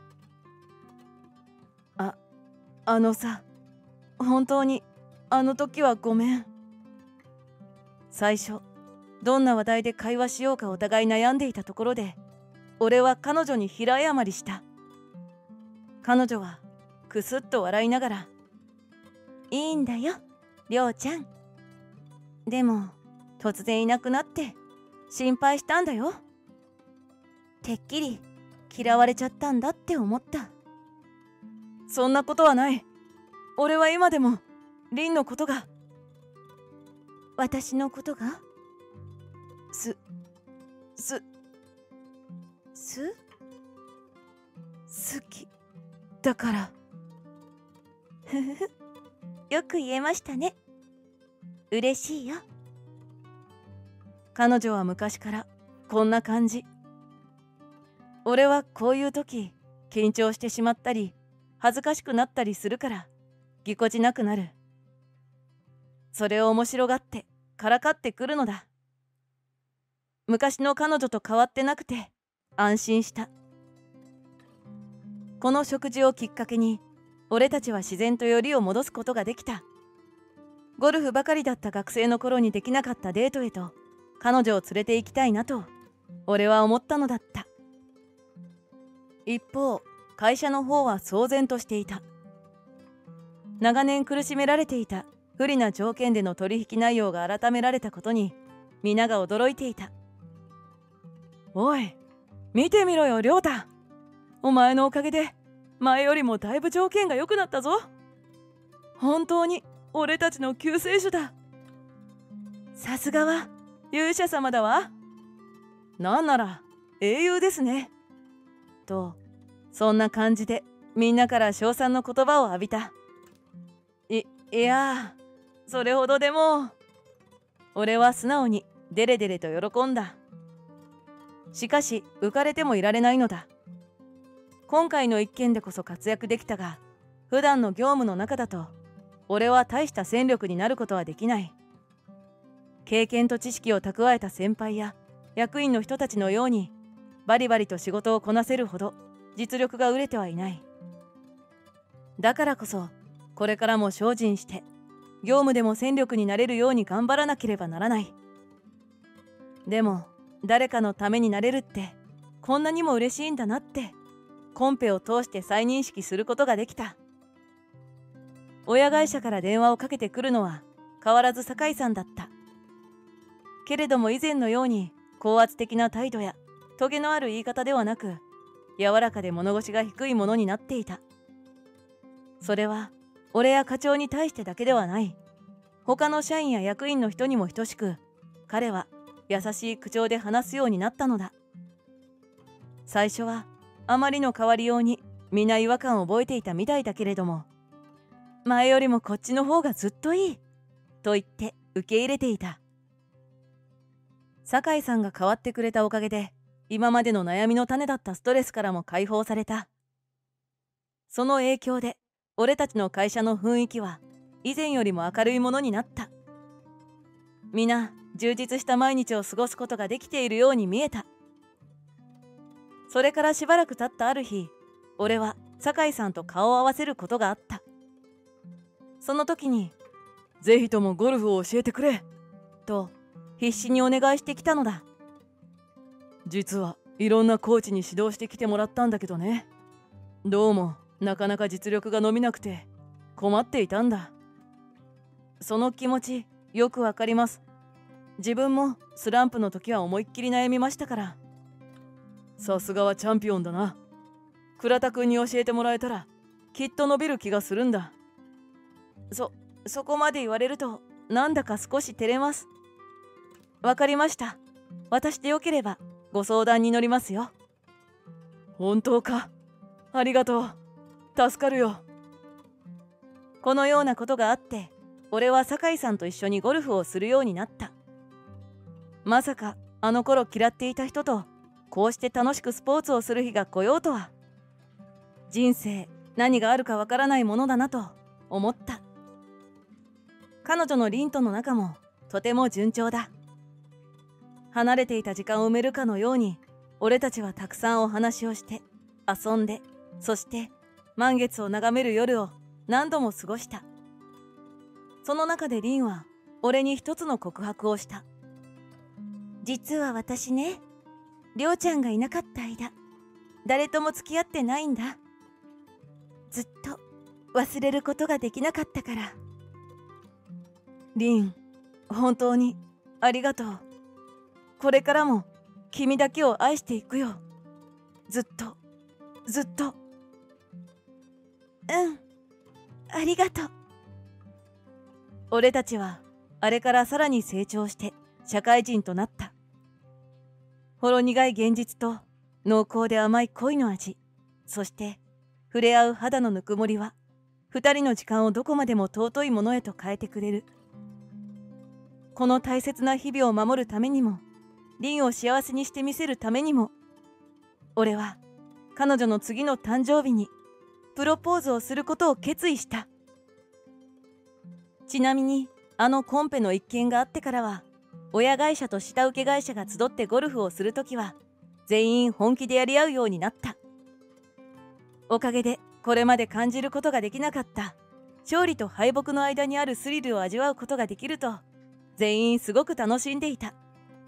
あ、あのさ、本当にあの時はごめん。最初、どんな話題で会話しようかお互い悩んでいたところで、俺は彼女に平謝りした。彼女はくすっと笑いながら、 いいんだよ、りょうちゃん。でも、突然いなくなって心配したんだよ。てっきり嫌われちゃったんだって思った。 そんなことはない。俺は今でもリンのことが。 私のことがす、す、 す好きだから。 ふふふ、よく言えましたね。嬉しいよ。 彼女は昔からこんな感じ。俺はこういう時緊張してしまったり恥ずかしくなったりするからぎこちなくなる。それを面白がってからかってくるのだ。昔の彼女と変わってなくて安心した。この食事をきっかけに俺たちは自然とよりを戻すことができた。 ゴルフばかりだった学生の頃にできなかったデートへと彼女を連れて行きたいなと俺は思ったのだった。一方、会社の方は騒然としていた。長年苦しめられていた不利な条件での取引内容が改められたことに皆が驚いていた。おい、見てみろよ亮太、お前のおかげで前よりもだいぶ条件が良くなったぞ。本当に俺たちの救世主だ。さすがは勇者様だわ。なんなら英雄ですね。とそんな感じでみんなから称賛の言葉を浴びた。いいやそれほどでも。俺は素直にデレデレと喜んだ。しかし浮かれてもいられないのだ。今回の一件でこそ活躍できたが、普段の業務の中だと俺は大した戦力になることはできない。経験と知識を蓄えた先輩や役員の人たちのようにバリバリと仕事をこなせるほど実力が売れてはいない。だからこそこれからも精進して業務でも戦力になれるように頑張らなければならない。でも誰かのためになれるってこんなにも嬉しいんだなってコンペを通して再認識することができた。親会社から電話をかけてくるのは変わらず酒井さんだった。けれども以前のように高圧的な態度やトゲのある言い方ではなく、柔らかで物腰が低いものになっていた。それは俺や課長に対してだけではない。他の社員や役員の人にも等しく、彼は優しい口調で話すようになったのだ。最初はあまりの変わりように皆違和感を覚えていたみたいだけれども、前よりもこっちの方がずっといいと言って受け入れていた。酒井さんが変わってくれたおかげで、今までの悩みの種だったストレスからも解放された。その影響で俺たちの会社の雰囲気は以前よりも明るいものになった。皆充実した毎日を過ごすことができているように見えた。それからしばらく経ったある日、俺は酒井さんと顔を合わせることがあった。その時に「ぜひともゴルフを教えてくれ」と必死にお願いしてきたのだ。実はいろんなコーチに指導してきてもらったんだけどね、どうもなかなか実力が伸びなくて困っていたんだ。その気持ちよくわかります。自分もスランプの時は思いっきり悩みましたから。さすがはチャンピオンだな。倉田くんに教えてもらえたらきっと伸びる気がするんだ。そ、そこまで言われるとなんだか少し照れます。わかりました。私でよければご相談に乗りますよ。本当か。ありがとう。助かるよ。このようなことがあって、俺は酒井さんと一緒にゴルフをするようになった。まさかあの頃嫌っていた人とこうして楽しくスポーツをする日が来ようとは。人生何があるかわからないものだなと思った。彼女の凛との仲もとても順調だ。離れていた時間を埋めるかのように俺たちはたくさんお話をして遊んで、そして満月を眺める夜を何度も過ごした。その中で凛は俺に一つの告白をした。 実は私ね、りょうちゃんがいなかった間誰とも付き合ってないんだ。ずっと忘れることができなかったから。 凛、本当にありがとう。これからも君だけを愛していくよ。ずっとずっと。 うん、ありがとう。 俺たちはあれからさらに成長して社会人となった。ほろ苦い現実と濃厚で甘い恋の味、そして触れ合う肌のぬくもりは二人の時間をどこまでも尊いものへと変えてくれる。この大切な日々を守るためにも、凛を幸せにしてみせるためにも、俺は彼女の次の誕生日にプロポーズをすることを決意した。ちなみにあのコンペの一件があってからは、親会社と下請け会社が集ってゴルフをするときは全員本気でやり合うようになった。おかげでこれまで感じることができなかった勝利と敗北の間にあるスリルを味わうことができると全員すごく楽しんでいた。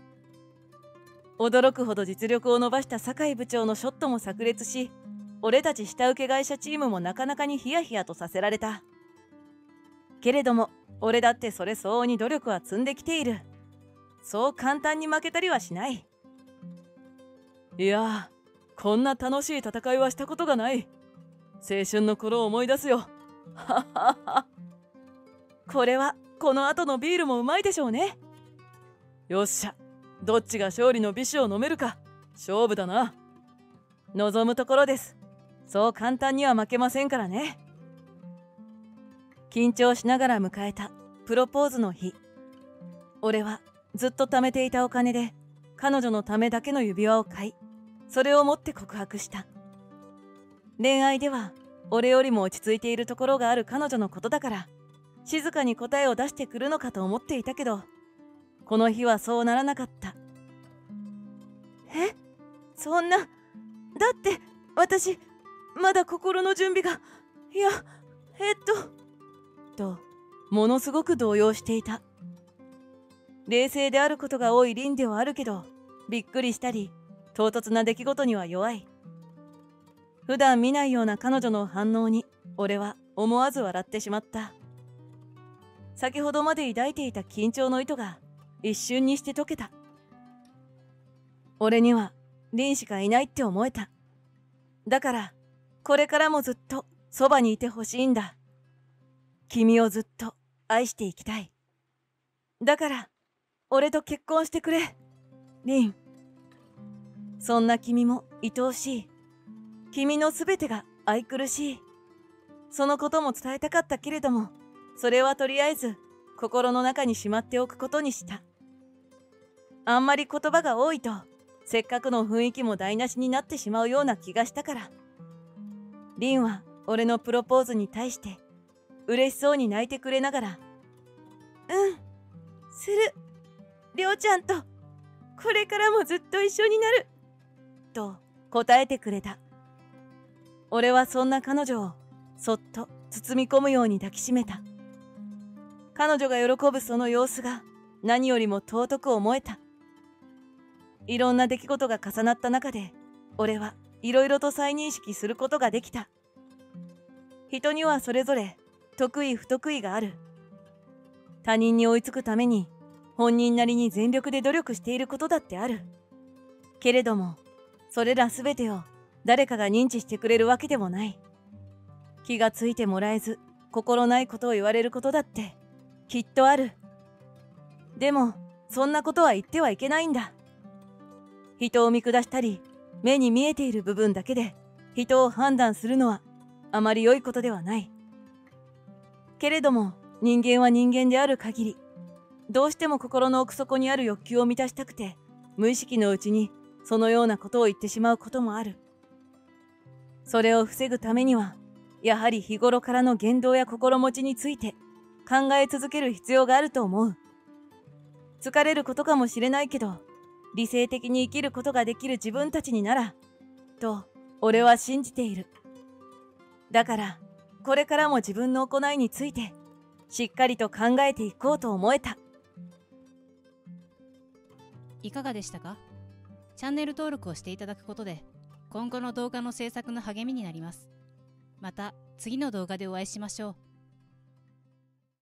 驚くほど実力を伸ばした酒井部長のショットも炸裂し、俺たち下請け会社チームもなかなかにヒヤヒヤとさせられた。けれども俺だってそれ相応に努力は積んできている。そう簡単に負けたりはしない。いやー、こんな楽しい戦いはしたことがない。青春の頃を思い出すよ。ははは。これはこの後のビールもうまいでしょうね。よっしゃ、どっちが勝利の美酒を飲めるか勝負だな。望むところです。そう簡単には負けませんからね。緊張しながら迎えたプロポーズの日。俺はずっと貯めていたお金で彼女のためだけの指輪を買い、それを持って告白した。恋愛では俺よりも落ち着いているところがある彼女のことだから静かに答えを出してくるのかと思っていたけど、この日はそうならなかった。 え、そんな、だって私まだ心の準備が、いや、えっととものすごく動揺していた。冷静であることが多い凛ではあるけど、びっくりしたり唐突な出来事には弱い。普段見ないような彼女の反応に俺は思わず笑ってしまった。先ほどまで抱いていた緊張の糸が一瞬にして解けた。俺には凛しかいないって思えた。だからこれからもずっとそばにいてほしいんだ。君をずっと愛していきたい。だから俺と結婚してくれ、凛。そんな君も愛おしい。君のすべてが愛くるしい。そのことも伝えたかったけれども、それはとりあえず心の中にしまっておくことにした。あんまり言葉が多いとせっかくの雰囲気も台無しになってしまうような気がしたから。凛は俺のプロポーズに対して嬉しそうに泣いてくれながら、 うん、する。りょうちゃんとこれからもずっと一緒になると答えてくれた。俺はそんな彼女をそっと包み込むように抱きしめた。彼女が喜ぶその様子が何よりも尊く思えた。いろんな出来事が重なった中で、俺はいろいろと再認識することができた。人にはそれぞれ得意不得意がある。他人に追いつくために本人なりに全力で努力していることだってある。けれどもそれらすべてを誰かが認知してくれるわけでもない。気がついてもらえず心ないことを言われることだってきっとある。でもそんなことは言ってはいけないんだ。人を見下したり目に見えている部分だけで人を判断するのはあまり良いことではない。けれども人間は人間である限り、どうしても心の奥底にある欲求を満たしたくて無意識のうちにそのようなことを言ってしまうこともある。それを防ぐためにはやはり日頃からの言動や心持ちについて考え続ける必要があると思う。疲れることかもしれないけど、理性的に生きることができる自分たちにならと俺は信じている。だからこれからも自分の行いについてしっかりと考えていこうと思えた。 いかがでしたか？チャンネル登録をしていただくことで今後の動画の制作の励みになります。また次の動画でお会いしましょう。